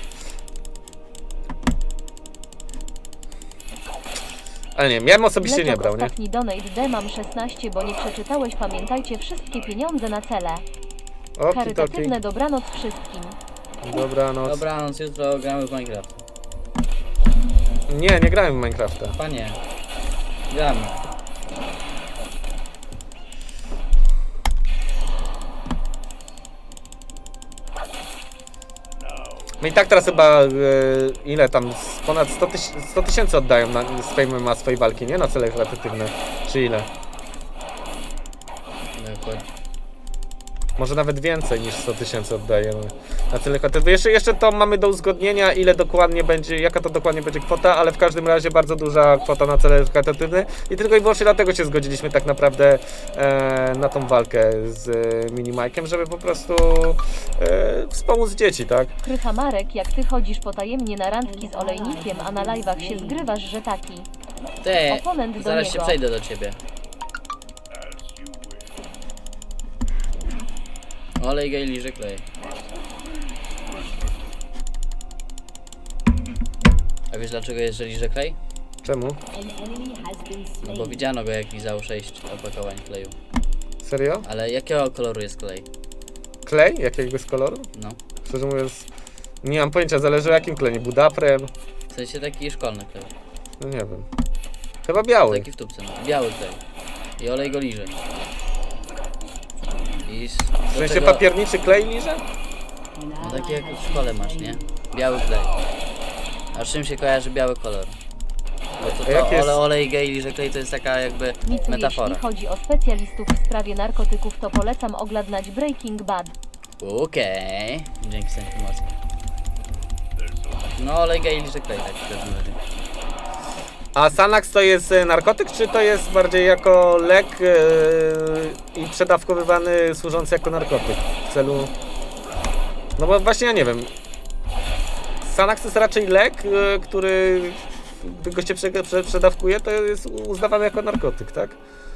Ale nie wiem, ja bym osobiście nie Lecok brał, nie? ostatni donate D mam szesnaście, bo nie przeczytałeś, pamiętajcie wszystkie pieniądze na cele. Oki, Charytatywne dobranoc wszystkim. Dobranoc. Dobranoc, jutro gramy w Minecraft. Nie, nie grałem w Minecrafta. Panie. Gramy. No i tak teraz chyba, e, ile tam, z ponad sto tysięcy oddają na, swojej, na swojej walki, nie? Na cele charytatywne. Czy ile? Dokładnie. Może nawet więcej niż sto tysięcy oddajemy na cele charytatywne. Jeszcze, jeszcze to mamy do uzgodnienia, ile dokładnie będzie, jaka to dokładnie będzie kwota, ale w każdym razie bardzo duża kwota na cele charytatywne i tylko i wyłącznie dlatego się zgodziliśmy tak naprawdę e, na tą walkę z e, Minimajkiem, żeby po prostu e, wspomóc dzieci, tak? Krycha Marek, jak ty chodzisz potajemnie na randki z olejnikiem, a na live'ach się zgrywasz, że taki. Ty, Oponent do zaraz się niego. przejdę do ciebie. Olej gej liże klej. A wiesz dlaczego jest, że liże klej? Czemu? An enemy has been No slain. bo widziano go jak lizał sześć opakowań kleju. Serio? Ale jakiego koloru jest klej? Klej? Jakiegoś koloru? No. Szczerze mówiąc, nie mam pojęcia, zależy o jakim klenie. Budaprem? W sensie taki szkolny klej. No nie wiem. Chyba biały. Taki w tubce, no. Biały klej. I olej go liże. I z W sensie papierniczy klej liże? No taki jak w szkole masz, nie? Biały klej. A z czym się kojarzy biały kolor? Bo to, A to jak jest- ole, olej gej liże klej to jest taka jakby Micu, metafora. jeśli chodzi o specjalistów w sprawie narkotyków, to polecam oglądać Breaking Bad. Okej. Dzięki za informację. No olej gej liże klej tak w każdym razie. A Xanax to jest e, narkotyk, czy to jest bardziej jako lek e, i przedawkowywany służący jako narkotyk w celu... No bo właśnie ja nie wiem. Xanax to jest raczej lek, e, który gdy go się prze, prze, przedawkuje, to jest uznawany jako narkotyk, tak?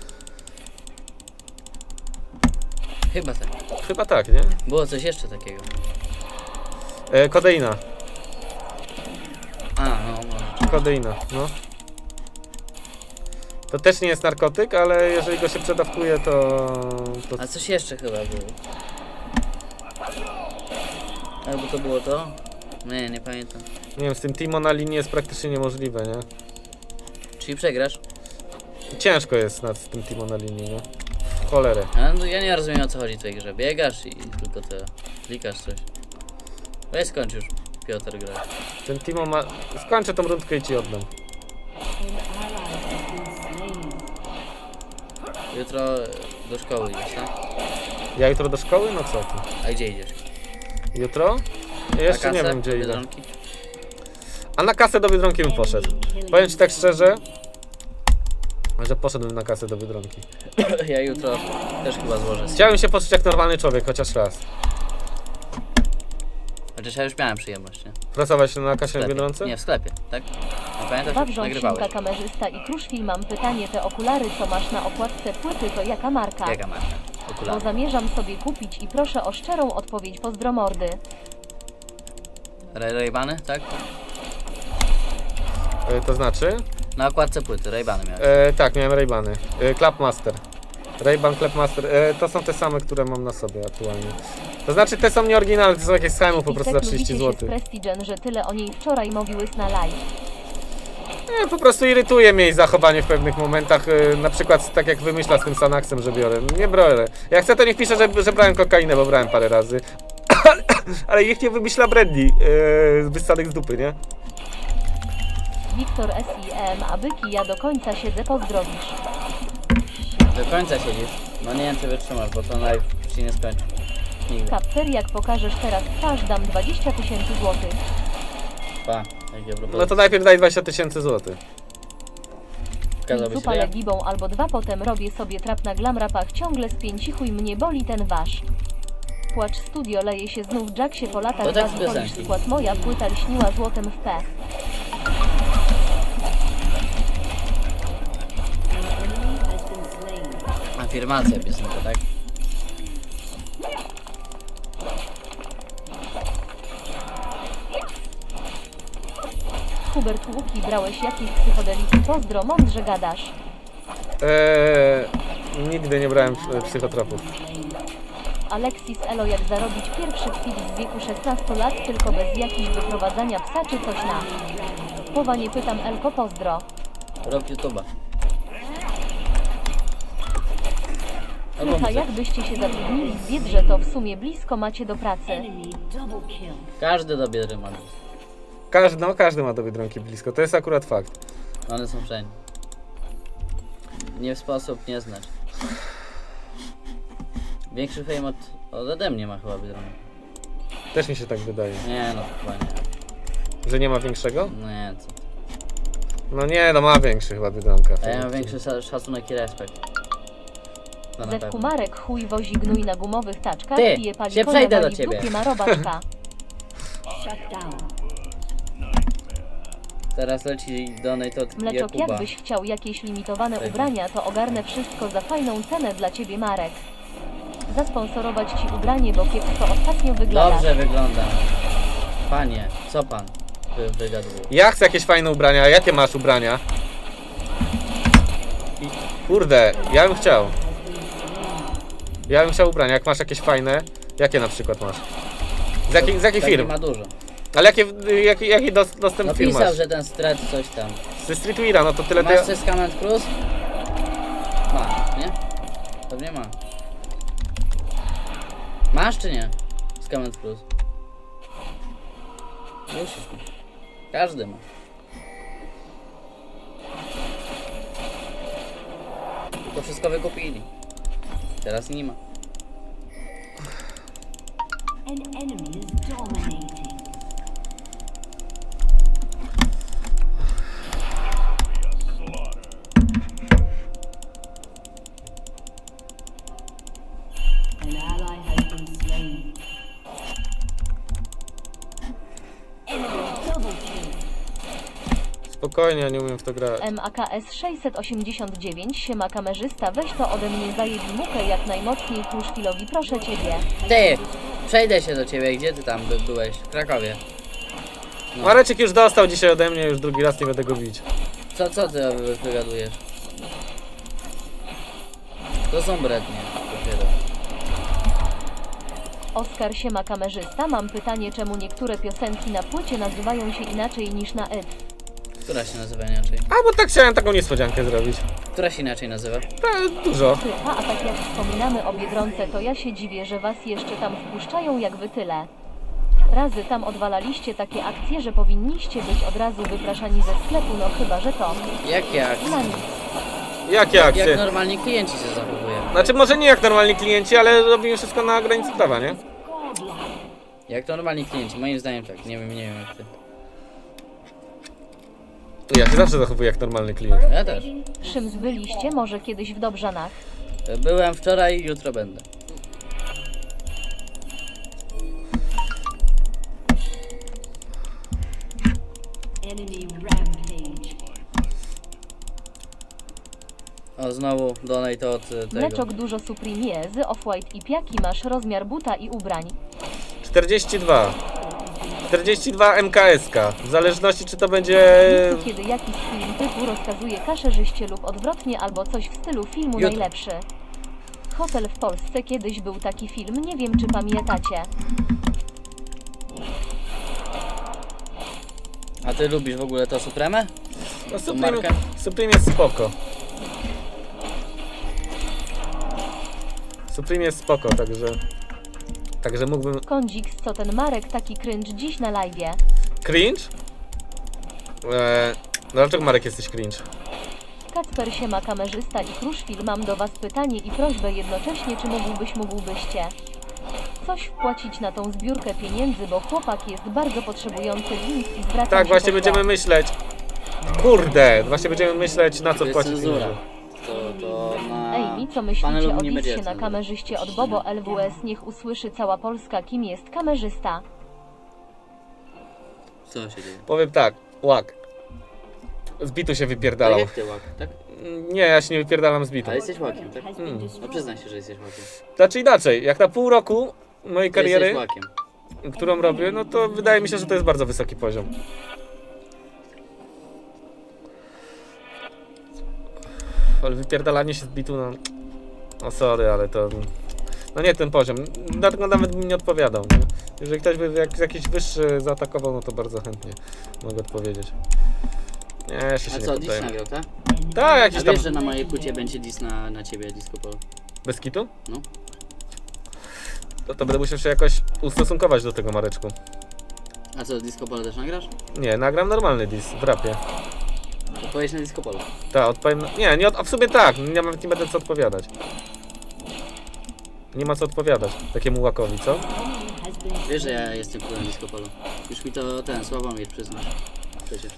Chyba tak. Chyba tak, nie? Było coś jeszcze takiego. E, kodeina. A, no może. Kodeina, no. To też nie jest narkotyk, ale jeżeli go się przedawkuje, to... to... A coś jeszcze chyba było. Albo to było to? Nie, nie pamiętam. Nie wiem, z tym Timo na linii jest praktycznie niemożliwe, nie? Czyli przegrasz? Ciężko jest nad tym Timo na linii, nie? W cholerę. Ja, no, ja nie rozumiem, o co chodzi w tej grze. Biegasz i tylko te klikasz coś. Weź skończ już, Piotr, gra. Ten Timo ma... Skończę tą rundkę i ci oddam. Jutro do szkoły idziesz, tak? Ja jutro do szkoły? No co ty? A gdzie idziesz? Jutro? Ja jeszcze Na nie kasę? wiem, gdzie Do idę. Biedronki? A na kasę do Biedronki bym poszedł. Powiem ci tak szczerze, że poszedłbym na kasę do Biedronki. Ja jutro też chyba złożę. Chciałem się poczuć jak normalny człowiek, chociaż raz. Chociaż ja już miałem przyjemność, nie? Pracować na W kasie w sklepie. Biedronce? Nie, w sklepie, tak? A pamiętasz, Dwa jak wrząsinka, nagrywałeś? kamerzysta i Kruszwil, mam pytanie, te okulary co masz na okładce płyty to jaka marka? Jaka masz? Bo Okulary. zamierzam sobie kupić i proszę o szczerą odpowiedź, pozdromordy. Ray- Ray-Bany, tak? E, to znaczy? Na okładce płyty, Ray-Bany miałeś. E, tak, miałem Ray-Bany. E, Clapmaster. Ray-Ban Clapmaster. E, to są te same, które mam na sobie aktualnie. To znaczy te są nieoryginalne, to są jakieś z H&M po prostu za Pisek, trzydzieści lubicie się z złotych. Prestigen, że tyle o niej wczoraj mówiłeś na live. Nie, po prostu irytuje mnie jej zachowanie w pewnych momentach, e, na przykład tak jak wymyśla z tym Sanaxem, że biorę. Nie biorę. Jak chcę, to niech pisze, że, że brałem kokainę, bo brałem parę razy. Ale niech nie wymyśla brandy, e, wyssanych z dupy, nie? Wiktor S I M, a byki ja do końca siedzę, pozdrowisz. Do końca siedzisz. No nie wiem, czy wytrzymasz, bo to live się nie skończy. Nigdy. Kapter, jak pokażesz teraz twarz, dam dwadzieścia tysięcy złotych. Pa, jakie propozycje. No to najpierw daj dwadzieścia tysięcy złotych. Pokazałbyś Zupa ryja? legibą albo dwa, potem robię sobie trap na glamrapach, ciągle spięci chuj, mnie boli ten wasz. Płacz studio, leje się znów, Jack się po latach, To tak raz z polisz piosenki. skład, moja płyta lśniła złotem w P. Afirmacja piosenka, tak? Hubert Łuki, brałeś jakieś psychodeliki? Pozdro, mądrze gadasz. Eee, nigdy nie brałem e, psychotropów. Alexis Elo, jak zarobić pierwszy kwit w wieku szesnastu lat, tylko bez jakichś wyprowadzania psa czy coś na. Powa nie pytam, Elko, pozdro. Rob YouTube'a. Albo Chyba muzykę. jakbyście się zatrudnili w Biedrze, to w sumie blisko macie do pracy. Enemy double kill. Każdy do Biedry ma. Każdy, no każdy ma do Biedronki blisko, to jest akurat fakt. One są wszędzie. Nie w sposób nie znać. Większy fame od, od ode mnie ma chyba Biedronka. Też mi się tak wydaje. Nie no, chyba nie. Że nie ma większego? No nie, co ty. No nie, no ma większy chyba Biedronka. A ja mam większy sa- szacunek i respekt. To na Zewku pewno. Marek, chuj wozi gnój na gumowych taczkach, Ty, pije pali się konia, przejdę do wali w ciebie. dupie, ma robaczka. Shut down. Teraz leci donate od Mleczok, Jakuba. jakbyś chciał jakieś limitowane Tak. ubrania, to ogarnę wszystko za fajną cenę dla ciebie, Marek. Zasponsorować ci ubranie, bo kiepsko ostatnio wyglądasz. Dobrze wygląda. Panie, co pan wy, wygaduje? Ja chcę jakieś fajne ubrania, jakie masz ubrania? I, kurde, ja bym chciał. Ja bym chciał ubrania, jak masz jakieś fajne, jakie na przykład masz? Z jakiej, z jakiej Taki firmy? ma dużo. Ale jakie, jaki, jaki dos, dostęp No firm pisał, masz? że ten stretch coś tam. Ze Streetweara, no to tyle to Masz ja... coś z Command Cruise? Ma, nie? Pewnie ma. Masz czy nie? Z Command Cruise. Musisz mieć. Każdy ma. To wszystko wykupili. Teraz nie ma. An enemy is dominating. An ally has been slain. Enemy double kill. Spokojnie, ja nie umiem w to grać. M A K S sześćset osiemdziesiąt dziewięć, siema kamerzysta, weź to ode mnie, zajebi mukę jak najmocniej Kruszwilowi, proszę ciebie. Ty! Przejdę się do ciebie. Gdzie ty tam by, byłeś? W Krakowie. No. Mareczek już dostał dzisiaj ode mnie, już drugi raz nie będę go bić. Co, co ty wy- wygadujesz? To są brednie. Dopiero. Oskar siema kamerzysta, mam pytanie, czemu niektóre piosenki na płycie nazywają się inaczej niż na it? Która się nazywa inaczej? A, bo tak chciałem taką niespodziankę zrobić. Która się inaczej nazywa? Ta, dużo. Ty, a, a tak jak wspominamy o Biedronce, to ja się dziwię, że was jeszcze tam wpuszczają jak wy tyle. Razy tam odwalaliście takie akcje, że powinniście być od razu wypraszani ze sklepu, no chyba, że to Jakie akcje? na nic. Jakie Jak akcje? normalni klienci się zachowują. Znaczy może nie jak normalni klienci, ale robimy wszystko na granicy prawa, nie? Jak to normalni klienci, moim zdaniem tak, nie wiem, nie wiem jak ty. Ja się zawsze zachowuję jak normalny klient. Ja też. Szyms, byliście może kiedyś w Dobrzanach? Byłem wczoraj, jutro będę. Enemy rampage. O, znowu donate od e, tego. Mleczok dużo suprimie, z off-white i piaki masz rozmiar buta i ubrań. czterdzieści dwa. czterdzieści dwa M K S K. W zależności czy to będzie... Wiecie, kiedy jakiś film typu rozkazuje kaszerzyście lub odwrotnie albo coś w stylu filmu Jutro. najlepszy. Hotel w Polsce kiedyś był taki film, nie wiem czy pamiętacie. A ty lubisz w ogóle to Supremę? No, Tą Supreme, markę? Supreme jest spoko. Supreme jest spoko, także... Także mógłbym... Kądzik, co ten Marek taki cringe dziś na live'ie? Cringe? Eee, dlaczego Marek jesteś cringe? Kacper siema kamerzysta i Kruszwil, mam do was pytanie i prośbę jednocześnie, czy mógłbyś, mógłbyście coś wpłacić na tą zbiórkę pieniędzy, bo chłopak jest bardzo potrzebujący więc i zwracam Tak, się właśnie po będziemy to. myśleć. Kurde, właśnie będziemy myśleć na co To jest płacić cenzura. pieniądze. To, to na Ej, i co myślicie panelu o nie będzie disie na cenzury. kamerzyście od Bobo L W S? Niech usłyszy cała Polska, kim jest kamerzysta. Co się dzieje? Powiem tak, łak. Z bitu się To wypierdalał. jak ty łak, tak? Nie, ja się nie wypierdalam z bitu. A jesteś łakiem, tak? Has been Hmm. No destroyed. przyznaj się, że jesteś łakiem. Znaczy inaczej, jak na pół roku mojej Ty kariery, jesteś łakiem. którą robię, no to wydaje mi się, że to jest bardzo wysoki poziom. Ale wypierdalanie się z bitu, no... No sorry, ale to... No nie ten poziom, dlatego nawet bym nie odpowiadał, nie? Jeżeli ktoś by jak, jakiś wyższy zaatakował, no to bardzo chętnie mogę odpowiedzieć. Nie, jeszcze się A nie co, Dis poddaję. nagrał, tak? Tak, A jakiś tam... wiesz, że na mojej płycie będzie Dis na, na ciebie, Disco Polo? Bez kitu? No. To, to będę musiał się jakoś ustosunkować do tego, Mareczku. A co, Disco Polo też nagrasz? Nie, nagram normalny dis w rapie. Odpowiedź na Disco Polo. Tak, odpowiem... Nie, nie, od- a w sumie tak, nie, nawet nie będę co odpowiadać. Nie ma co odpowiadać takiemu łakowi, co? Has been Wiesz, że ja jestem królem Disco Polo. Już mi to ten Sławomir przyznał. Przecież.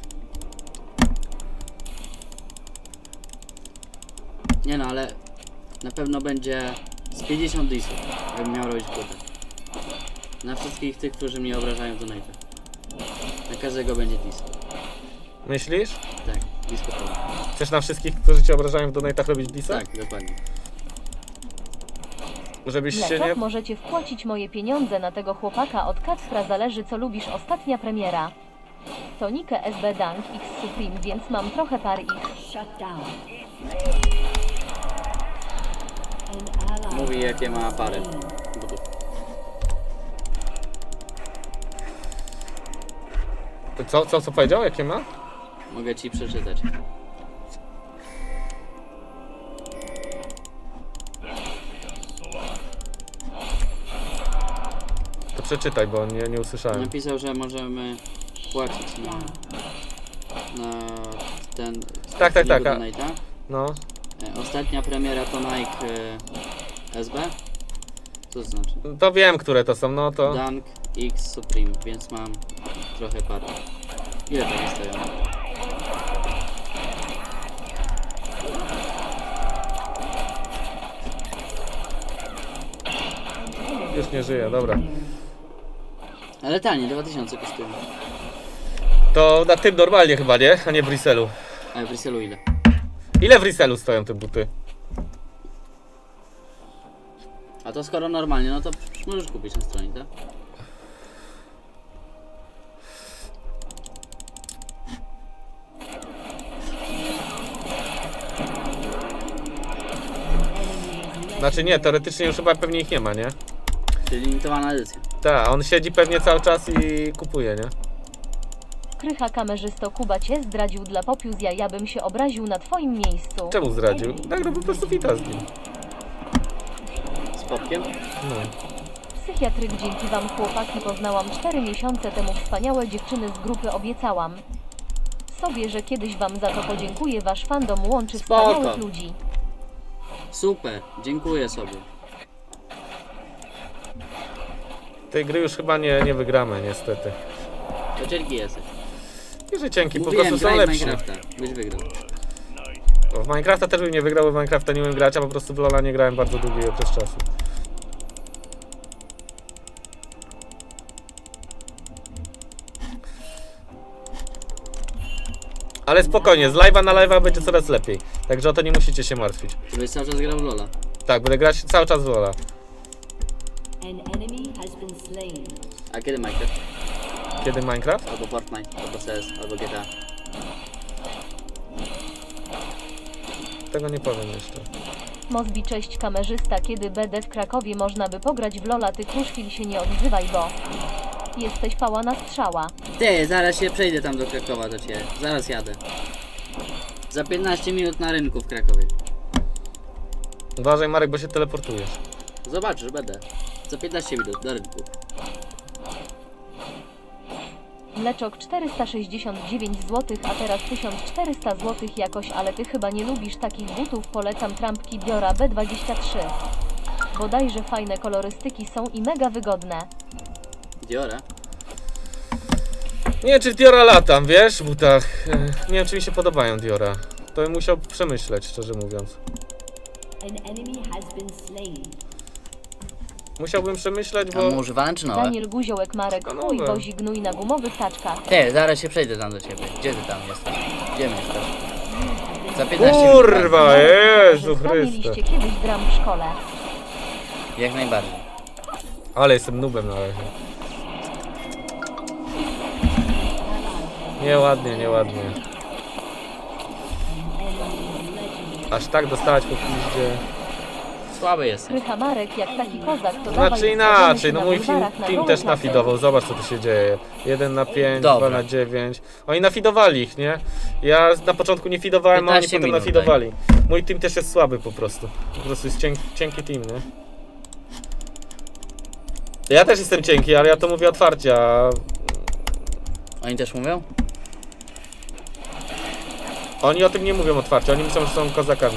Nie no, ale na pewno będzie z pięćdziesiąt disów, jakbym miał robić płytę. Na wszystkich tych, którzy mnie obrażają w donate'ach. Na każdego będzie dis. Myślisz? Tak, Disco Polo. Chcesz na wszystkich, którzy cię obrażają w donate'ach robić disa? Tak, dokładnie. Żebyś się Mleczok, nie... możecie wpłacić moje pieniądze na tego chłopaka od Kacpra, zależy co lubisz, ostatnia premiera. Tonikę S B Dunk X Supreme, więc mam trochę par ich. shut down. An ally Mówi jakie ma pary. butów. Co, co, co powiedział? Jakie ma? Mogę ci przeczytać. To przeczytaj, bo nie, nie usłyszałem. Napisał, że możemy płacić na, na ten Tak, tak, tak, a- donate'a. No. E, Ostatnia premiera to Nike e, S B. Co to znaczy? To wiem, które to są, no to... Dunk X Supreme, więc mam trochę par. Ile tam stoją? Już nie żyje, dobra. Ale taniej, dwa tysiące kosztują. To na tym normalnie chyba, nie? A nie w Briselu. A w Bryselu ile? Ile w Briselu stoją te buty? A to skoro normalnie, no to przecież możesz kupić na stronie, tak? enemy Znaczy nie, teoretycznie już chyba pewnie ich nie ma, nie? Czyli limitowana edycja. Tak, on siedzi pewnie cały czas i kupuje, nie? Krycha kamerzysto Kuba cię zdradził dla Popiuzja, ja bym się obraził na twoim miejscu. Czemu zdradził? Tak, no po prostu fita z nim. Z popkiem? No. Psychiatryk, dzięki wam chłopaki poznałam cztery miesiące temu wspaniałe dziewczyny z grupy, obiecałam sobie, że kiedyś wam za to podziękuję, wasz fandom łączy Spoko. wspaniałych ludzi. Super, dziękuję sobie. Tej gry już chyba nie, nie wygramy, niestety. To cienki jesteś. Nie, że cienki, po Mówiłem, prostu są graj w lepsi. Minecrafta, byś wygrał. Bo w Minecrafta też bym nie wygrał, bo w Minecrafta nie umiem grać, a po prostu w Lola nie grałem bardzo długi okres czasu. Ale spokojnie, z live'a na live'a będzie coraz lepiej. Także o to nie musicie się martwić. Czy byś cały czas grał w Lola? Tak, będę grać cały czas w Lola. An enemy has been slain. A kiedy Minecraft? Kiedy Minecraft? Albo Fortnite, albo C S, albo G T A. Tego nie powiem jeszcze. Mozbi, cześć kamerzysta, kiedy będę w Krakowie można by pograć w Lola, ty kruszwil się nie odzywaj, bo jesteś pała na strzała. Ty, zaraz się przejdę tam do Krakowa do ciebie. Zaraz jadę. Za piętnaście minut na rynku w Krakowie. Uważaj Marek, bo się teleportujesz. Zobaczysz, będę. Za piętnaście minut do rynku. Mleczok czterysta sześćdziesiąt dziewięć złotych, a teraz tysiąc czterysta złotych jakoś, ale ty chyba nie lubisz takich butów, polecam trampki Diora B dwadzieścia trzy. Bodajże fajne kolorystyki są i mega wygodne. Diora? Nie wiem, czy Diora latam, wiesz, w butach. E, Nie wiem, czy mi się podobają Diora. To bym musiał przemyśleć, szczerze mówiąc. An enemy has been slain. Musiałbym przemyśleć, A bo... mu używane czy nowe? Daniel Guziołek, Marek To chuj, nowe. wozi gnój na gumowych taczkach. Ty, zaraz się przejdę tam do ciebie. Gdzie ty tam jesteś? Gdzie jesteś? Za piętnaście minut. Kurwa, Jezu Że Chryste. mieliście kiedyś dram w szkole. Jak najbardziej. Ale jestem nubem na razie. Nieładnie, nieładnie. Aż tak dostać po piździe. Słaby jesteś. Krycha Marek, jak taki kozak, to dawaj Znaczy ustawiamy inaczej, się no na mój film, bulwarach na team gołe też klasy. nafidował, zobacz co tu się dzieje. jeden na pięć, Dobra. dwa na dziewięć. Oni nafidowali ich, nie? Ja na początku nie fidowałem, a oni piętnaście potem minut nafidowali. Mój team też jest słaby po prostu. Po prostu jest cienki, cienki team, nie? Ja też jestem cienki, ale ja to mówię otwarcie, a Oni też mówią? oni o tym nie mówią otwarcie, oni myślą, że są kozakami.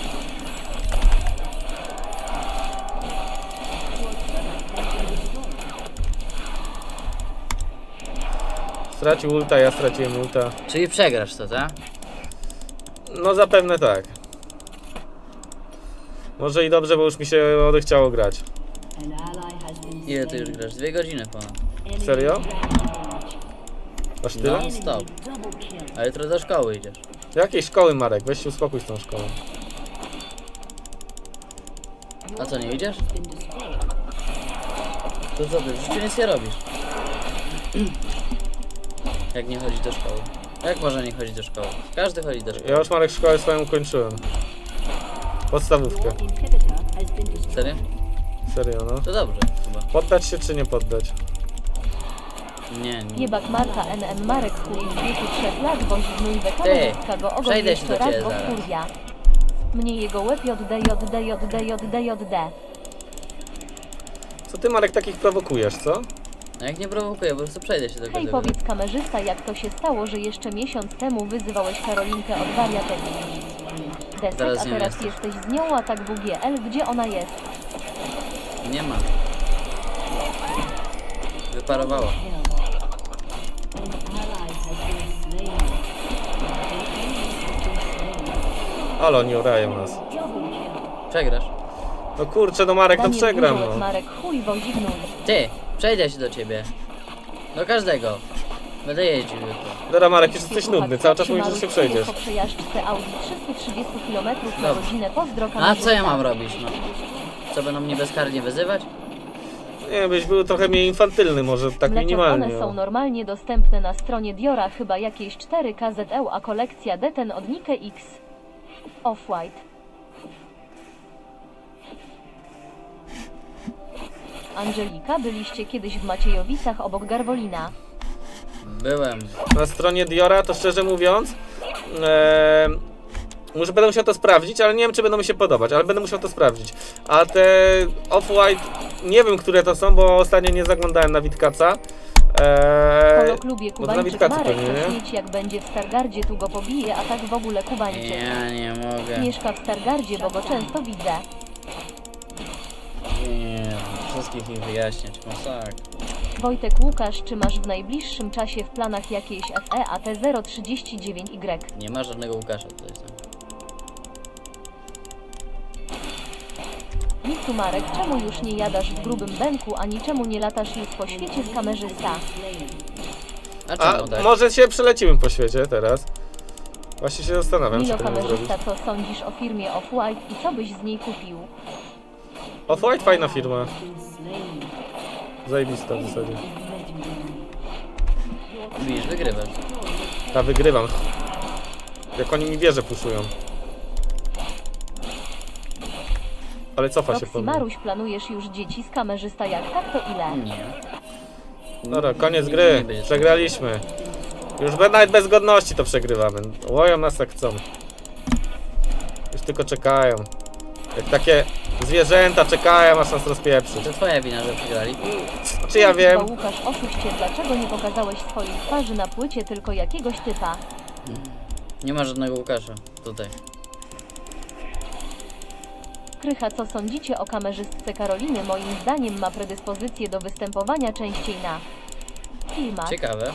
Stracił ulta, ja straciłem ulta. Czyli przegrasz to, tak? No zapewne tak. Może i dobrze, bo już mi się odechciało grać. An ally has been Ile ty już slain. grasz? Dwie godziny ponad. Enemy Serio? rampage. Aż tyle? Non stop. Double kill. A jutro do szkoły idziesz. Do jakiej szkoły, Marek? Weź się uspokój z tą szkołą. A co, nie idziesz? Been destroyed. To co ty? W życiu nic nie robisz. Jak nie chodzić do szkoły? Jak można nie chodzić do szkoły? Każdy chodzi do szkoły. Ja już, Marek, szkołę swoją ukończyłem. Podstawówkę. Your inhibitor has been destroyed. Serio? Serio, no. To dobrze chyba. Poddać się czy nie poddać? Nie, nie. Jebak Marta N M Marek chuj w wieku trzech lat wozi gnój Ty, wekamerystka go ogon przejdę się jeszcze do raz ciebie go zaraz. wkurwia. Mnie jego łeb J D J D J D J D J D. Co ty, Marek, takich prowokujesz, co? No jak nie prowokuję, po prostu przejdę się do Hej, każdego. powiedz kamerzysta, jak to się stało, że jeszcze miesiąc temu wyzywałeś Karolinkę od wariatek. Desek, Zaraz a z nią teraz jesteś. jesteś z nią, a tak W G L, gdzie ona jest? Nie ma. Wyparowała. An ally has been slain. An enemy has been slain. Ale oni orają nas. Double kill. Przegrasz. No kurczę, no Marek, no Daniel przegram, Guziołek, no. Marek chuj wozi gnój. Ty, przejdę się do ciebie. Do każdego. Będę jeździł jutro. Dobra, Marek, już jesteś nudny, cały czas mówisz, że się przejdziesz. Po przejażdżce Audi trzysta trzydzieści kilometrów na Dobrze. godzinę, pozdro A kamerzysta. co ja mam robić, no? Co, będą mnie bezkarnie wyzywać? Nie, byś był trochę mniej infantylny, może tak Mleczok, minimalnie. one są o. normalnie dostępne na stronie Diora, chyba jakieś cztery K Z E, a kolekcja D ten od Nike X. Off-White. Angelika, byliście kiedyś w Maciejowicach obok Garwolina. Byłem. Na stronie Diora, to szczerze mówiąc, e, może będę musiał to sprawdzić, ale nie wiem, czy będą mi się podobać, ale będę musiał to sprawdzić. A te Off-White, nie wiem, które to są, bo ostatnio nie zaglądałem na Witkaca. Eee, Kolo klubie bo to na Kubańczyk Witkacu Marek, pewnie, to nie? śmieć jak będzie w Stargardzie, tu go pobije, a tak w ogóle Kubańczyk. Ja nie mogę. Mieszka w Stargardzie, bo go często widzę. Nie, wszystkich mi wyjaśniać, masak. Wojtek Łukasz, czy masz w najbliższym czasie w planach jakieś F E A T zero trzydzieści dziewięć Y? Nie ma żadnego Łukasza tutaj. Miksu Marek, czemu już nie jadasz w grubym bęku, ani czemu nie latasz już po świecie z kamerzysta? A A czemu tak? może się przeleciłem po świecie teraz? Właśnie się zastanawiam, Milo co powinien zrobić. kamerzysta, co sądzisz o firmie Off-White i co byś z niej kupił? Off-White fajna firma. Zajebista w zasadzie. Widzisz, wygrywasz. Ja wygrywam. Jak oni mi wieże puszują. Ale cofa się po Roxy mnie. Maruś, planujesz już dzieci z kamerzysta, jak tak to ile? Nie. Dobra, koniec gry. Przegraliśmy. Już be- nawet bez godności to przegrywamy. Łoją nas jak chcą. Już tylko czekają. Jak takie zwierzęta czekają, aż nas rozpieprzyć. To twoja wina, że przegrali. Czy ja wiem? Chyba Łukasz, oszuście, dlaczego nie pokazałeś swojej twarzy na płycie, tylko jakiegoś typa? Nie ma żadnego Łukasza tutaj. Krycha, co sądzicie o kamerzystce Karoliny? Moim zdaniem ma predyspozycję do występowania częściej na filmach. Ciekawe.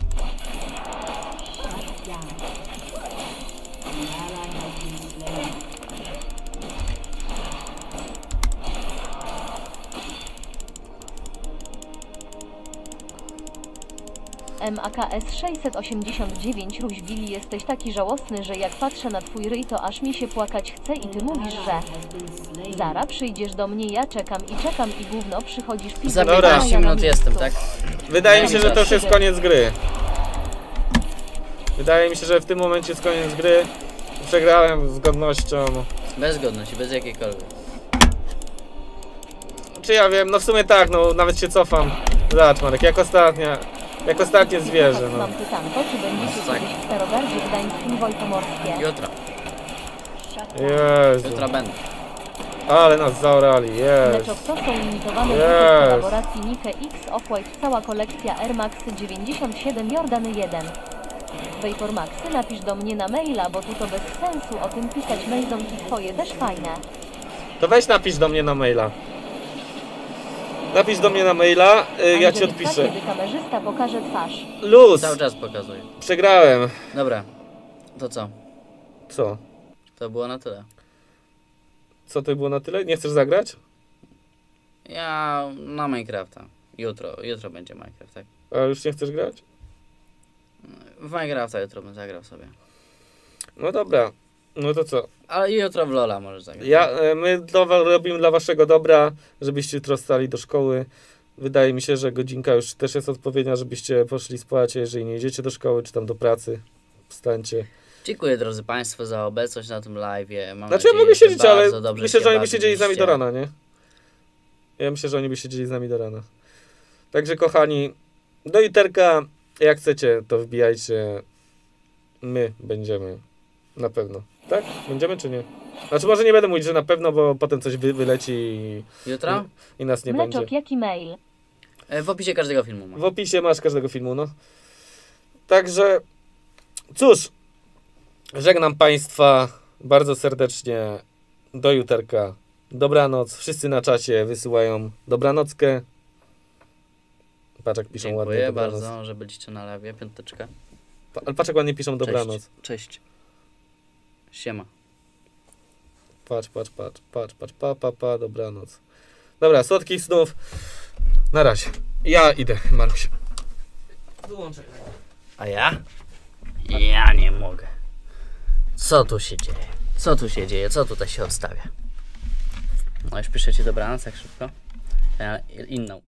M A K S sześćset osiemdziesiąt dziewięć Ruś Billy, jesteś taki żałosny, że jak patrzę na twój ryj, to aż mi się płakać chce i ty mówisz, że Zara, przyjdziesz do mnie, ja czekam i czekam i gówno, przychodzisz Za pizza, Dobra. piętnaście ja na minut miejscu. jestem, tak? Wydaje mi się, że to już jest koniec gry. Wydaje mi się, że w tym momencie jest koniec gry. Przegrałem z godnością. Bez godności, bez jakiejkolwiek. Czy ja wiem? No w sumie tak, no nawet się cofam. Zobacz Marek, jak ostatnia. Jak ostatnie zwierzę, no. Mam pytanko, czy będziecie Tak. kiedyś w Starogardzie Gdańskim Wojtomorskie? Jutro. Jezu. Jutro będę. Ale nas zaorali, jest. Leczok, to są limitowane Yes. yes. kolaboracji Nike X Off-White, cała kolekcja Air Max dziewięćdziesiąt siedem Jordany jeden. Vapor Maxy, napisz do mnie na maila, bo tu to bez sensu o tym pisać, mailonki twoje też fajne. To weź napisz do mnie na maila. Napisz do mnie na maila, y, ja ci Angelika, odpiszę. kiedy kamerzysta pokaże twarz. Luz! Cały czas pokazuję. Przegrałem. Dobra. To co? Co? To było na tyle. Co to było na tyle? Nie chcesz zagrać? Ja na Minecrafta. Jutro, jutro będzie Minecraft, tak? A już nie chcesz grać? W Minecrafta jutro bym zagrał sobie. No dobra. No to co? Ale jutro w Lola możesz zagrać. Ja, e, my dla, wa- robimy dla waszego dobra, żebyście jutro stali do szkoły. Wydaje mi się, że godzinka już też jest odpowiednia, żebyście poszli spać, a jeżeli nie idziecie do szkoły, czy tam do pracy, wstańcie. Dziękuję drodzy Państwo za obecność na tym live'ie. Mam Znaczy ja nadzieję, mogę że siedzieć, ale bardzo dobrze myślę, się że oni by siedzieli z nami do bawiliście. rana, nie? Ja myślę, że oni by siedzieli z nami do rana. Także kochani, do juterka, jak chcecie, to wbijajcie. My będziemy. Na pewno. Tak? Będziemy czy nie? Znaczy może nie będę mówić, że na pewno, bo potem coś wy, wyleci i, Jutro? i nas nie Mleczok, będzie. jaki mail? E, W opisie każdego filmu mam. W opisie masz każdego filmu, no. Także, cóż, żegnam Państwa bardzo serdecznie. Do juterka. Dobranoc. Wszyscy na czacie wysyłają dobranockę. Patrz jak piszą ładnie Dziękuję dobranoc. bardzo, że byliście na live'ie. Piąteczka. Pa, ale patrz jak ładnie piszą dobranoc. Cześć. Cześć. Siema. Patrz, patrz, patrz, patrz, patrz, pa, pa, pa, dobranoc. Dobra, słodkich snów. Na razie. Ja idę, Maruś. Wyłączaj. A ja? Ja nie mogę. Co tu się dzieje? Co tu się dzieje? Co tutaj się odstawia? No już piszecie dobranoc, tak szybko? Ja inną.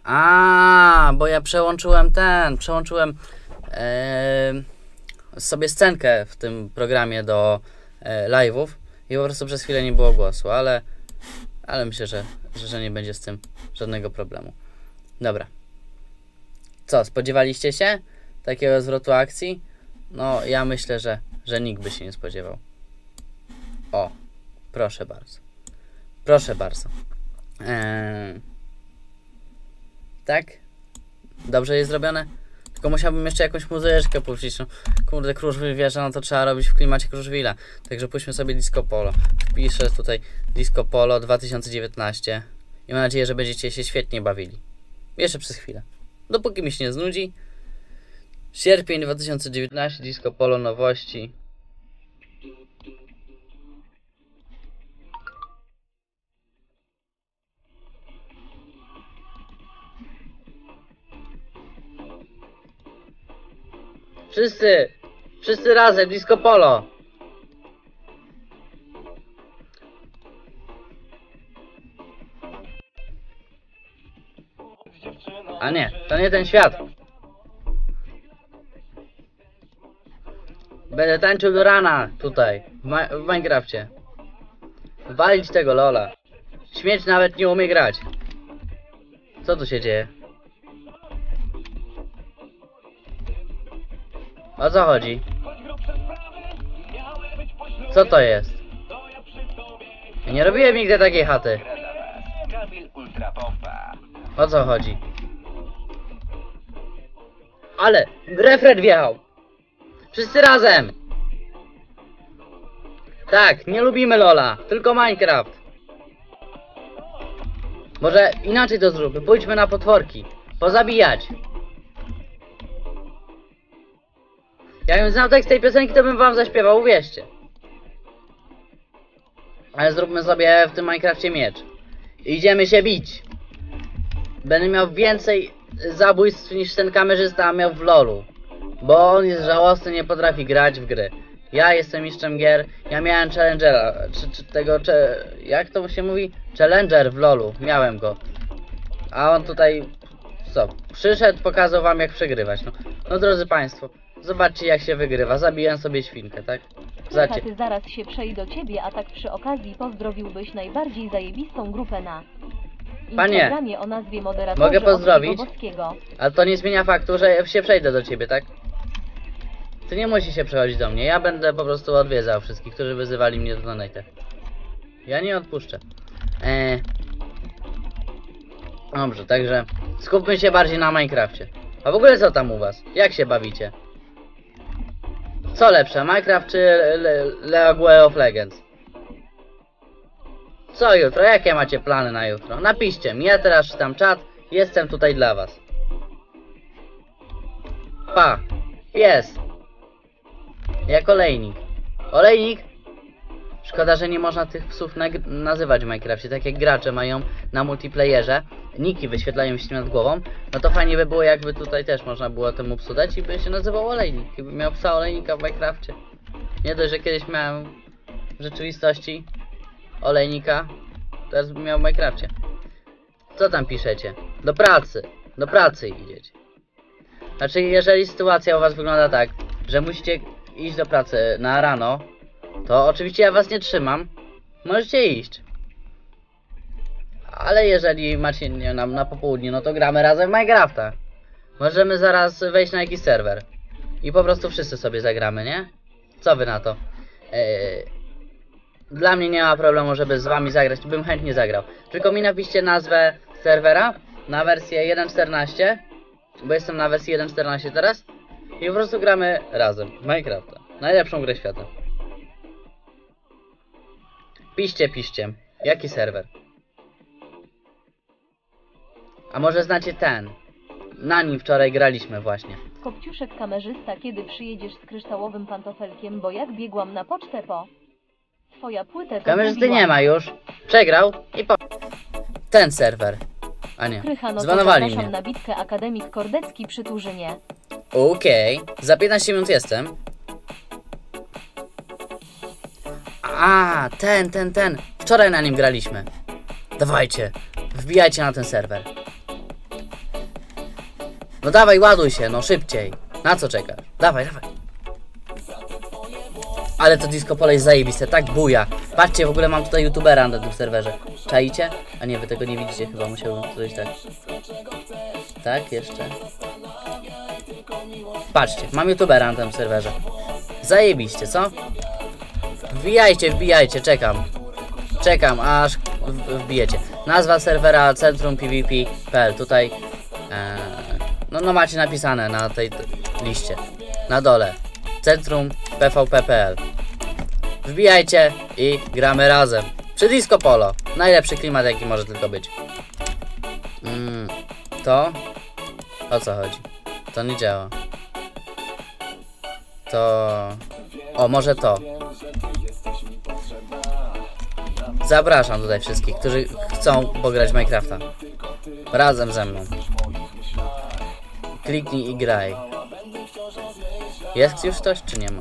A, bo ja przełączyłem ten, przełączyłem e, sobie scenkę w tym programie do e, live'ów i po prostu przez chwilę nie było głosu, ale, ale myślę, że, że, że nie będzie z tym żadnego problemu. Dobra. Co, spodziewaliście się takiego zwrotu akcji? No, ja myślę, że, że nikt by się nie spodziewał. O, proszę bardzo. Proszę bardzo. Eee, tak? Dobrze jest zrobione? Tylko musiałbym jeszcze jakąś muzyczkę puścić. No, kurde, Kruszwil wieża, no to trzeba robić w klimacie Kruszwila. Także puśćmy sobie Disco Polo. Wpiszę tutaj Disco Polo dwa tysiące dziewiętnaście. I mam nadzieję, że będziecie się świetnie bawili. Jeszcze przez chwilę. Dopóki mi się nie znudzi. Sierpień dwa tysiące dziewiętnaście, Disco Polo, nowości. Wszyscy! Wszyscy razem, Disco Polo! A nie, to nie ten świat. Będę tańczył do rana tutaj, w, Ma w Minecrafcie. Walić tego lola. Śmieć nawet nie umie grać. Co tu się dzieje? O co chodzi? Co to jest? Ja nie robiłem nigdy takiej chaty. O co chodzi? Ale refren wjechał. Wszyscy razem. Tak, nie lubimy Lola, tylko Minecraft. Może inaczej to zróbmy. Pójdźmy na potworki. Pozabijać. Jakbym znał tekst tej piosenki, to bym wam zaśpiewał, uwierzcie. Ale zróbmy sobie w tym Minecrafcie miecz. Idziemy się bić. Będę miał więcej zabójstw niż ten kamerzysta miał w lolu. Bo on jest żałosny, nie potrafi grać w gry. Ja jestem mistrzem gier. Ja miałem challengera. Czy, czy tego, czy, jak to się mówi? Challenger w lolu. Miałem go. A on tutaj... Co? Przyszedł, pokazał wam jak przegrywać. No, no drodzy państwo. Zobaczcie jak się wygrywa. Zabiłem sobie świnkę, tak? Słuchaj, ty zaraz się przejdę do ciebie, a tak przy okazji pozdrowiłbyś najbardziej zajebistą grupę na Instagramie o nazwie Moderatorzy mogę pozdrowić? Boskiego. Ale to nie zmienia faktu, że się przejdę do ciebie, tak? Ty nie musisz się przechodzić do mnie. Ja będę po prostu odwiedzał wszystkich, którzy wyzywali mnie do donate. Ja nie odpuszczę. Eee... Dobrze, także skupmy się bardziej na Minecrafcie. A w ogóle co tam u was? Jak się bawicie? Co lepsze, Minecraft czy League of Legends? Co jutro? Jakie macie plany na jutro? Napiszcie mi, ja teraz czytam czat. Jestem tutaj dla was. Pa! Jest! Jak olejnik. Olejnik! Szkoda, że nie można tych psów nazywać w Minecrafcie. Tak jak gracze mają na multiplayerze. Niki wyświetlają się nad głową. No to fajnie by było, jakby tutaj też można było temu psu dać i by się nazywał olejnik. I by miał psa olejnika w Minecrafcie. Nie dość, że kiedyś miałem w rzeczywistości olejnika, teraz bym miał w Minecrafcie. Co tam piszecie? Do pracy. Do pracy idziecie. Znaczy, jeżeli sytuacja u was wygląda tak, że musicie iść do pracy na rano, to oczywiście ja was nie trzymam. Możecie iść. Ale jeżeli macie nie, na, na popołudnie, no to gramy razem w Minecrafta. Możemy zaraz wejść na jakiś serwer. I po prostu wszyscy sobie zagramy, nie? Co wy na to? Eee, dla mnie nie ma problemu, żeby z wami zagrać. Bym chętnie zagrał. Tylko mi napiszcie nazwę serwera na wersję jeden czternaście. Bo jestem na wersji jeden czternaście teraz. I po prostu gramy razem w Minecrafta. Najlepszą grę świata. Piszcie, piszcie. Jaki serwer? A może znacie ten? Na nim wczoraj graliśmy właśnie. Kopciuszek kamerzysta, kiedy przyjedziesz z kryształowym pantofelkiem, bo jak biegłam na pocztę po... Twoja płytę... Kamerzysty nie ma już. Przegrał i po... Ten serwer. A nie. Krycha, no zbanowali mnie. na bitkę Akademik Kordecki przy Turzynie. Okej. Okay. Za piętnaście minut jestem. A, ten, ten, ten. Wczoraj na nim graliśmy. Dawajcie. Wbijajcie na ten serwer. No dawaj, ładuj się, no szybciej. Na co czekasz? Dawaj, dawaj. Ale to disco pole jest zajebiste, tak buja. Patrzcie, w ogóle mam tutaj youtubera na tym serwerze. Czaicie? A nie, wy tego nie widzicie, chyba musiałbym coś tak. Tak, jeszcze. Patrzcie, mam youtubera na tym serwerze. Zajebiście, co? Wbijajcie, wbijajcie, czekam. Czekam, aż wbijecie. Nazwa serwera centrum p v p kropka p l. Tutaj e, no, no macie napisane na tej liście. Na dole. Centrum p v p kropka p l. Wbijajcie i gramy razem. Przy disco polo. Najlepszy klimat, jaki może tylko być. Mm, to? O co chodzi? To nie działa. To... O, może to. Zapraszam tutaj wszystkich, którzy chcą pograć w Minecrafta. Razem ze mną. Kliknij i graj. Jest już ktoś, czy nie ma?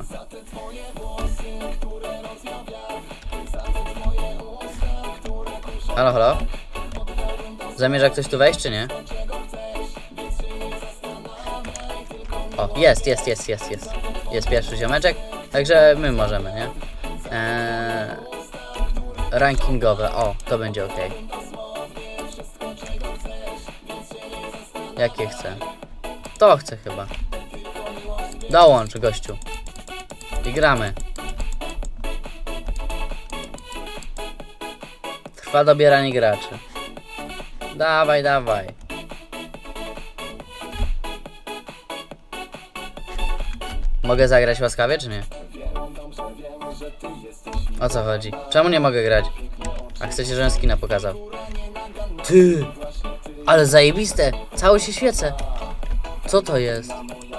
Halo, halo? Zamierza ktoś tu wejść, czy nie? O, jest, jest, jest, jest, jest. Jest pierwszy ziomeczek, także my możemy, nie? Eee, rankingowe, o, to będzie ok. Jakie chcę? To chcę chyba. Dołącz, gościu. I gramy. Trwa dobieranie graczy. Dawaj, dawaj. Mogę zagrać łaskawie, czy nie? O co chodzi? Czemu nie mogę grać? A chcecie, żebym skina pokazał? Ty! Ale zajebiste! Cały się świecę! Co to jest?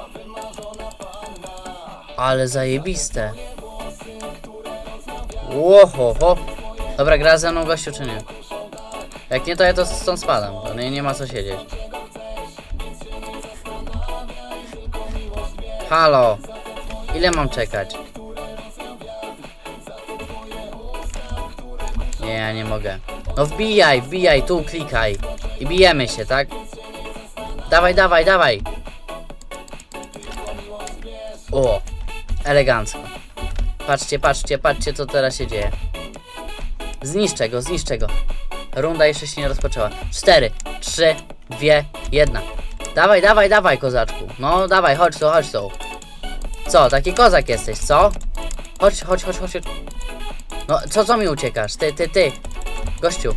Ale zajebiste! Łohoho! Dobra, gra ze mną gościu, czy nie? Jak nie, to ja to stąd spadam. To nie, nie ma co siedzieć. Halo! Ile mam czekać? Nie, ja nie mogę. No wbijaj, wbijaj, tu klikaj. I bijemy się, tak? Dawaj, dawaj, dawaj. O, elegancko. Patrzcie, patrzcie, patrzcie, co teraz się dzieje. Zniszczę go, zniszczę go. Runda jeszcze się nie rozpoczęła. Cztery, trzy, dwie, jedna. Dawaj, dawaj, dawaj, kozaczku. No, dawaj, chodź tu, chodź tu. Co, taki kozak jesteś, co? Chodź, chodź, chodź, chodź. No, co, co mi uciekasz? Ty, ty, ty. Gościu.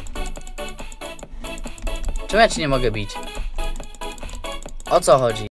Czemu ja ci nie mogę bić? O co chodzi?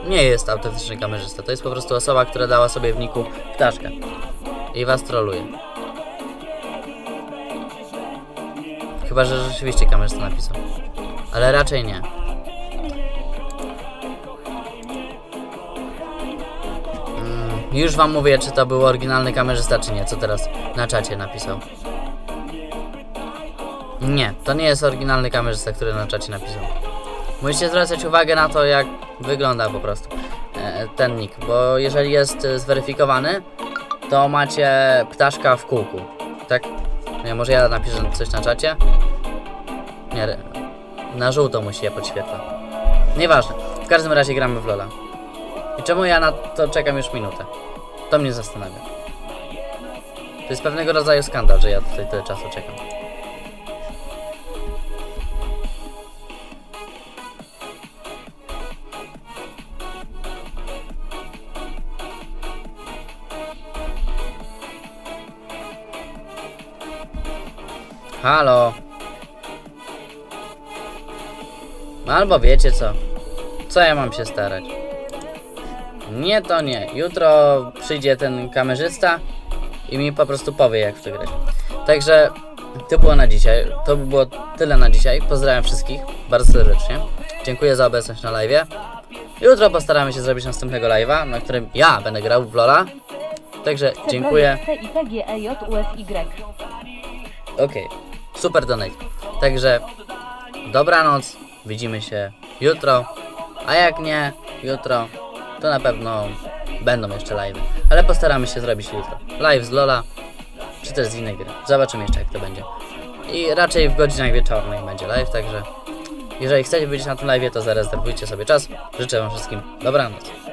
nie jest autentyczny kamerzysta. To jest po prostu osoba, która dała sobie w niku ptaszkę i was troluje. Chyba że rzeczywiście kamerzysta napisał. Ale raczej nie. Mm, już wam mówię, czy to był oryginalny kamerzysta, czy nie. Co teraz na czacie napisał. Nie, to nie jest oryginalny kamerzysta, który na czacie napisał. Musicie zwracać uwagę na to, jak wygląda po prostu e, ten nick, bo jeżeli jest e, zweryfikowany, to macie ptaszka w kółku, tak? Nie, może ja napiszę coś na czacie? Nie, na żółto mu się podświetla. Nieważne, w każdym razie gramy w Lola. I czemu ja na to czekam już minutę? To mnie zastanawia. To jest pewnego rodzaju skandal, że ja tutaj tyle czasu czekam. Halo. Albo wiecie co? Co ja mam się starać? Nie, to nie. Jutro przyjdzie ten kamerzysta i mi po prostu powie, jak w to grać. Także to było na dzisiaj. To by było tyle na dzisiaj. Pozdrawiam wszystkich bardzo serdecznie. Dziękuję za obecność na live'ie. Jutro postaramy się zrobić następnego live'a, na którym ja będę grał w Lola. Także dziękuję. Okej. Okay. Super donate. Także dobranoc, widzimy się jutro, a jak nie jutro, to na pewno będą jeszcze live'y, ale postaramy się zrobić jutro live z Lola, czy też z innej gry. Zobaczymy jeszcze, jak to będzie. I raczej w godzinach wieczornych będzie live, także jeżeli chcecie być na tym live'ie, to zarezerwujcie sobie czas. Życzę wam wszystkim dobranoc.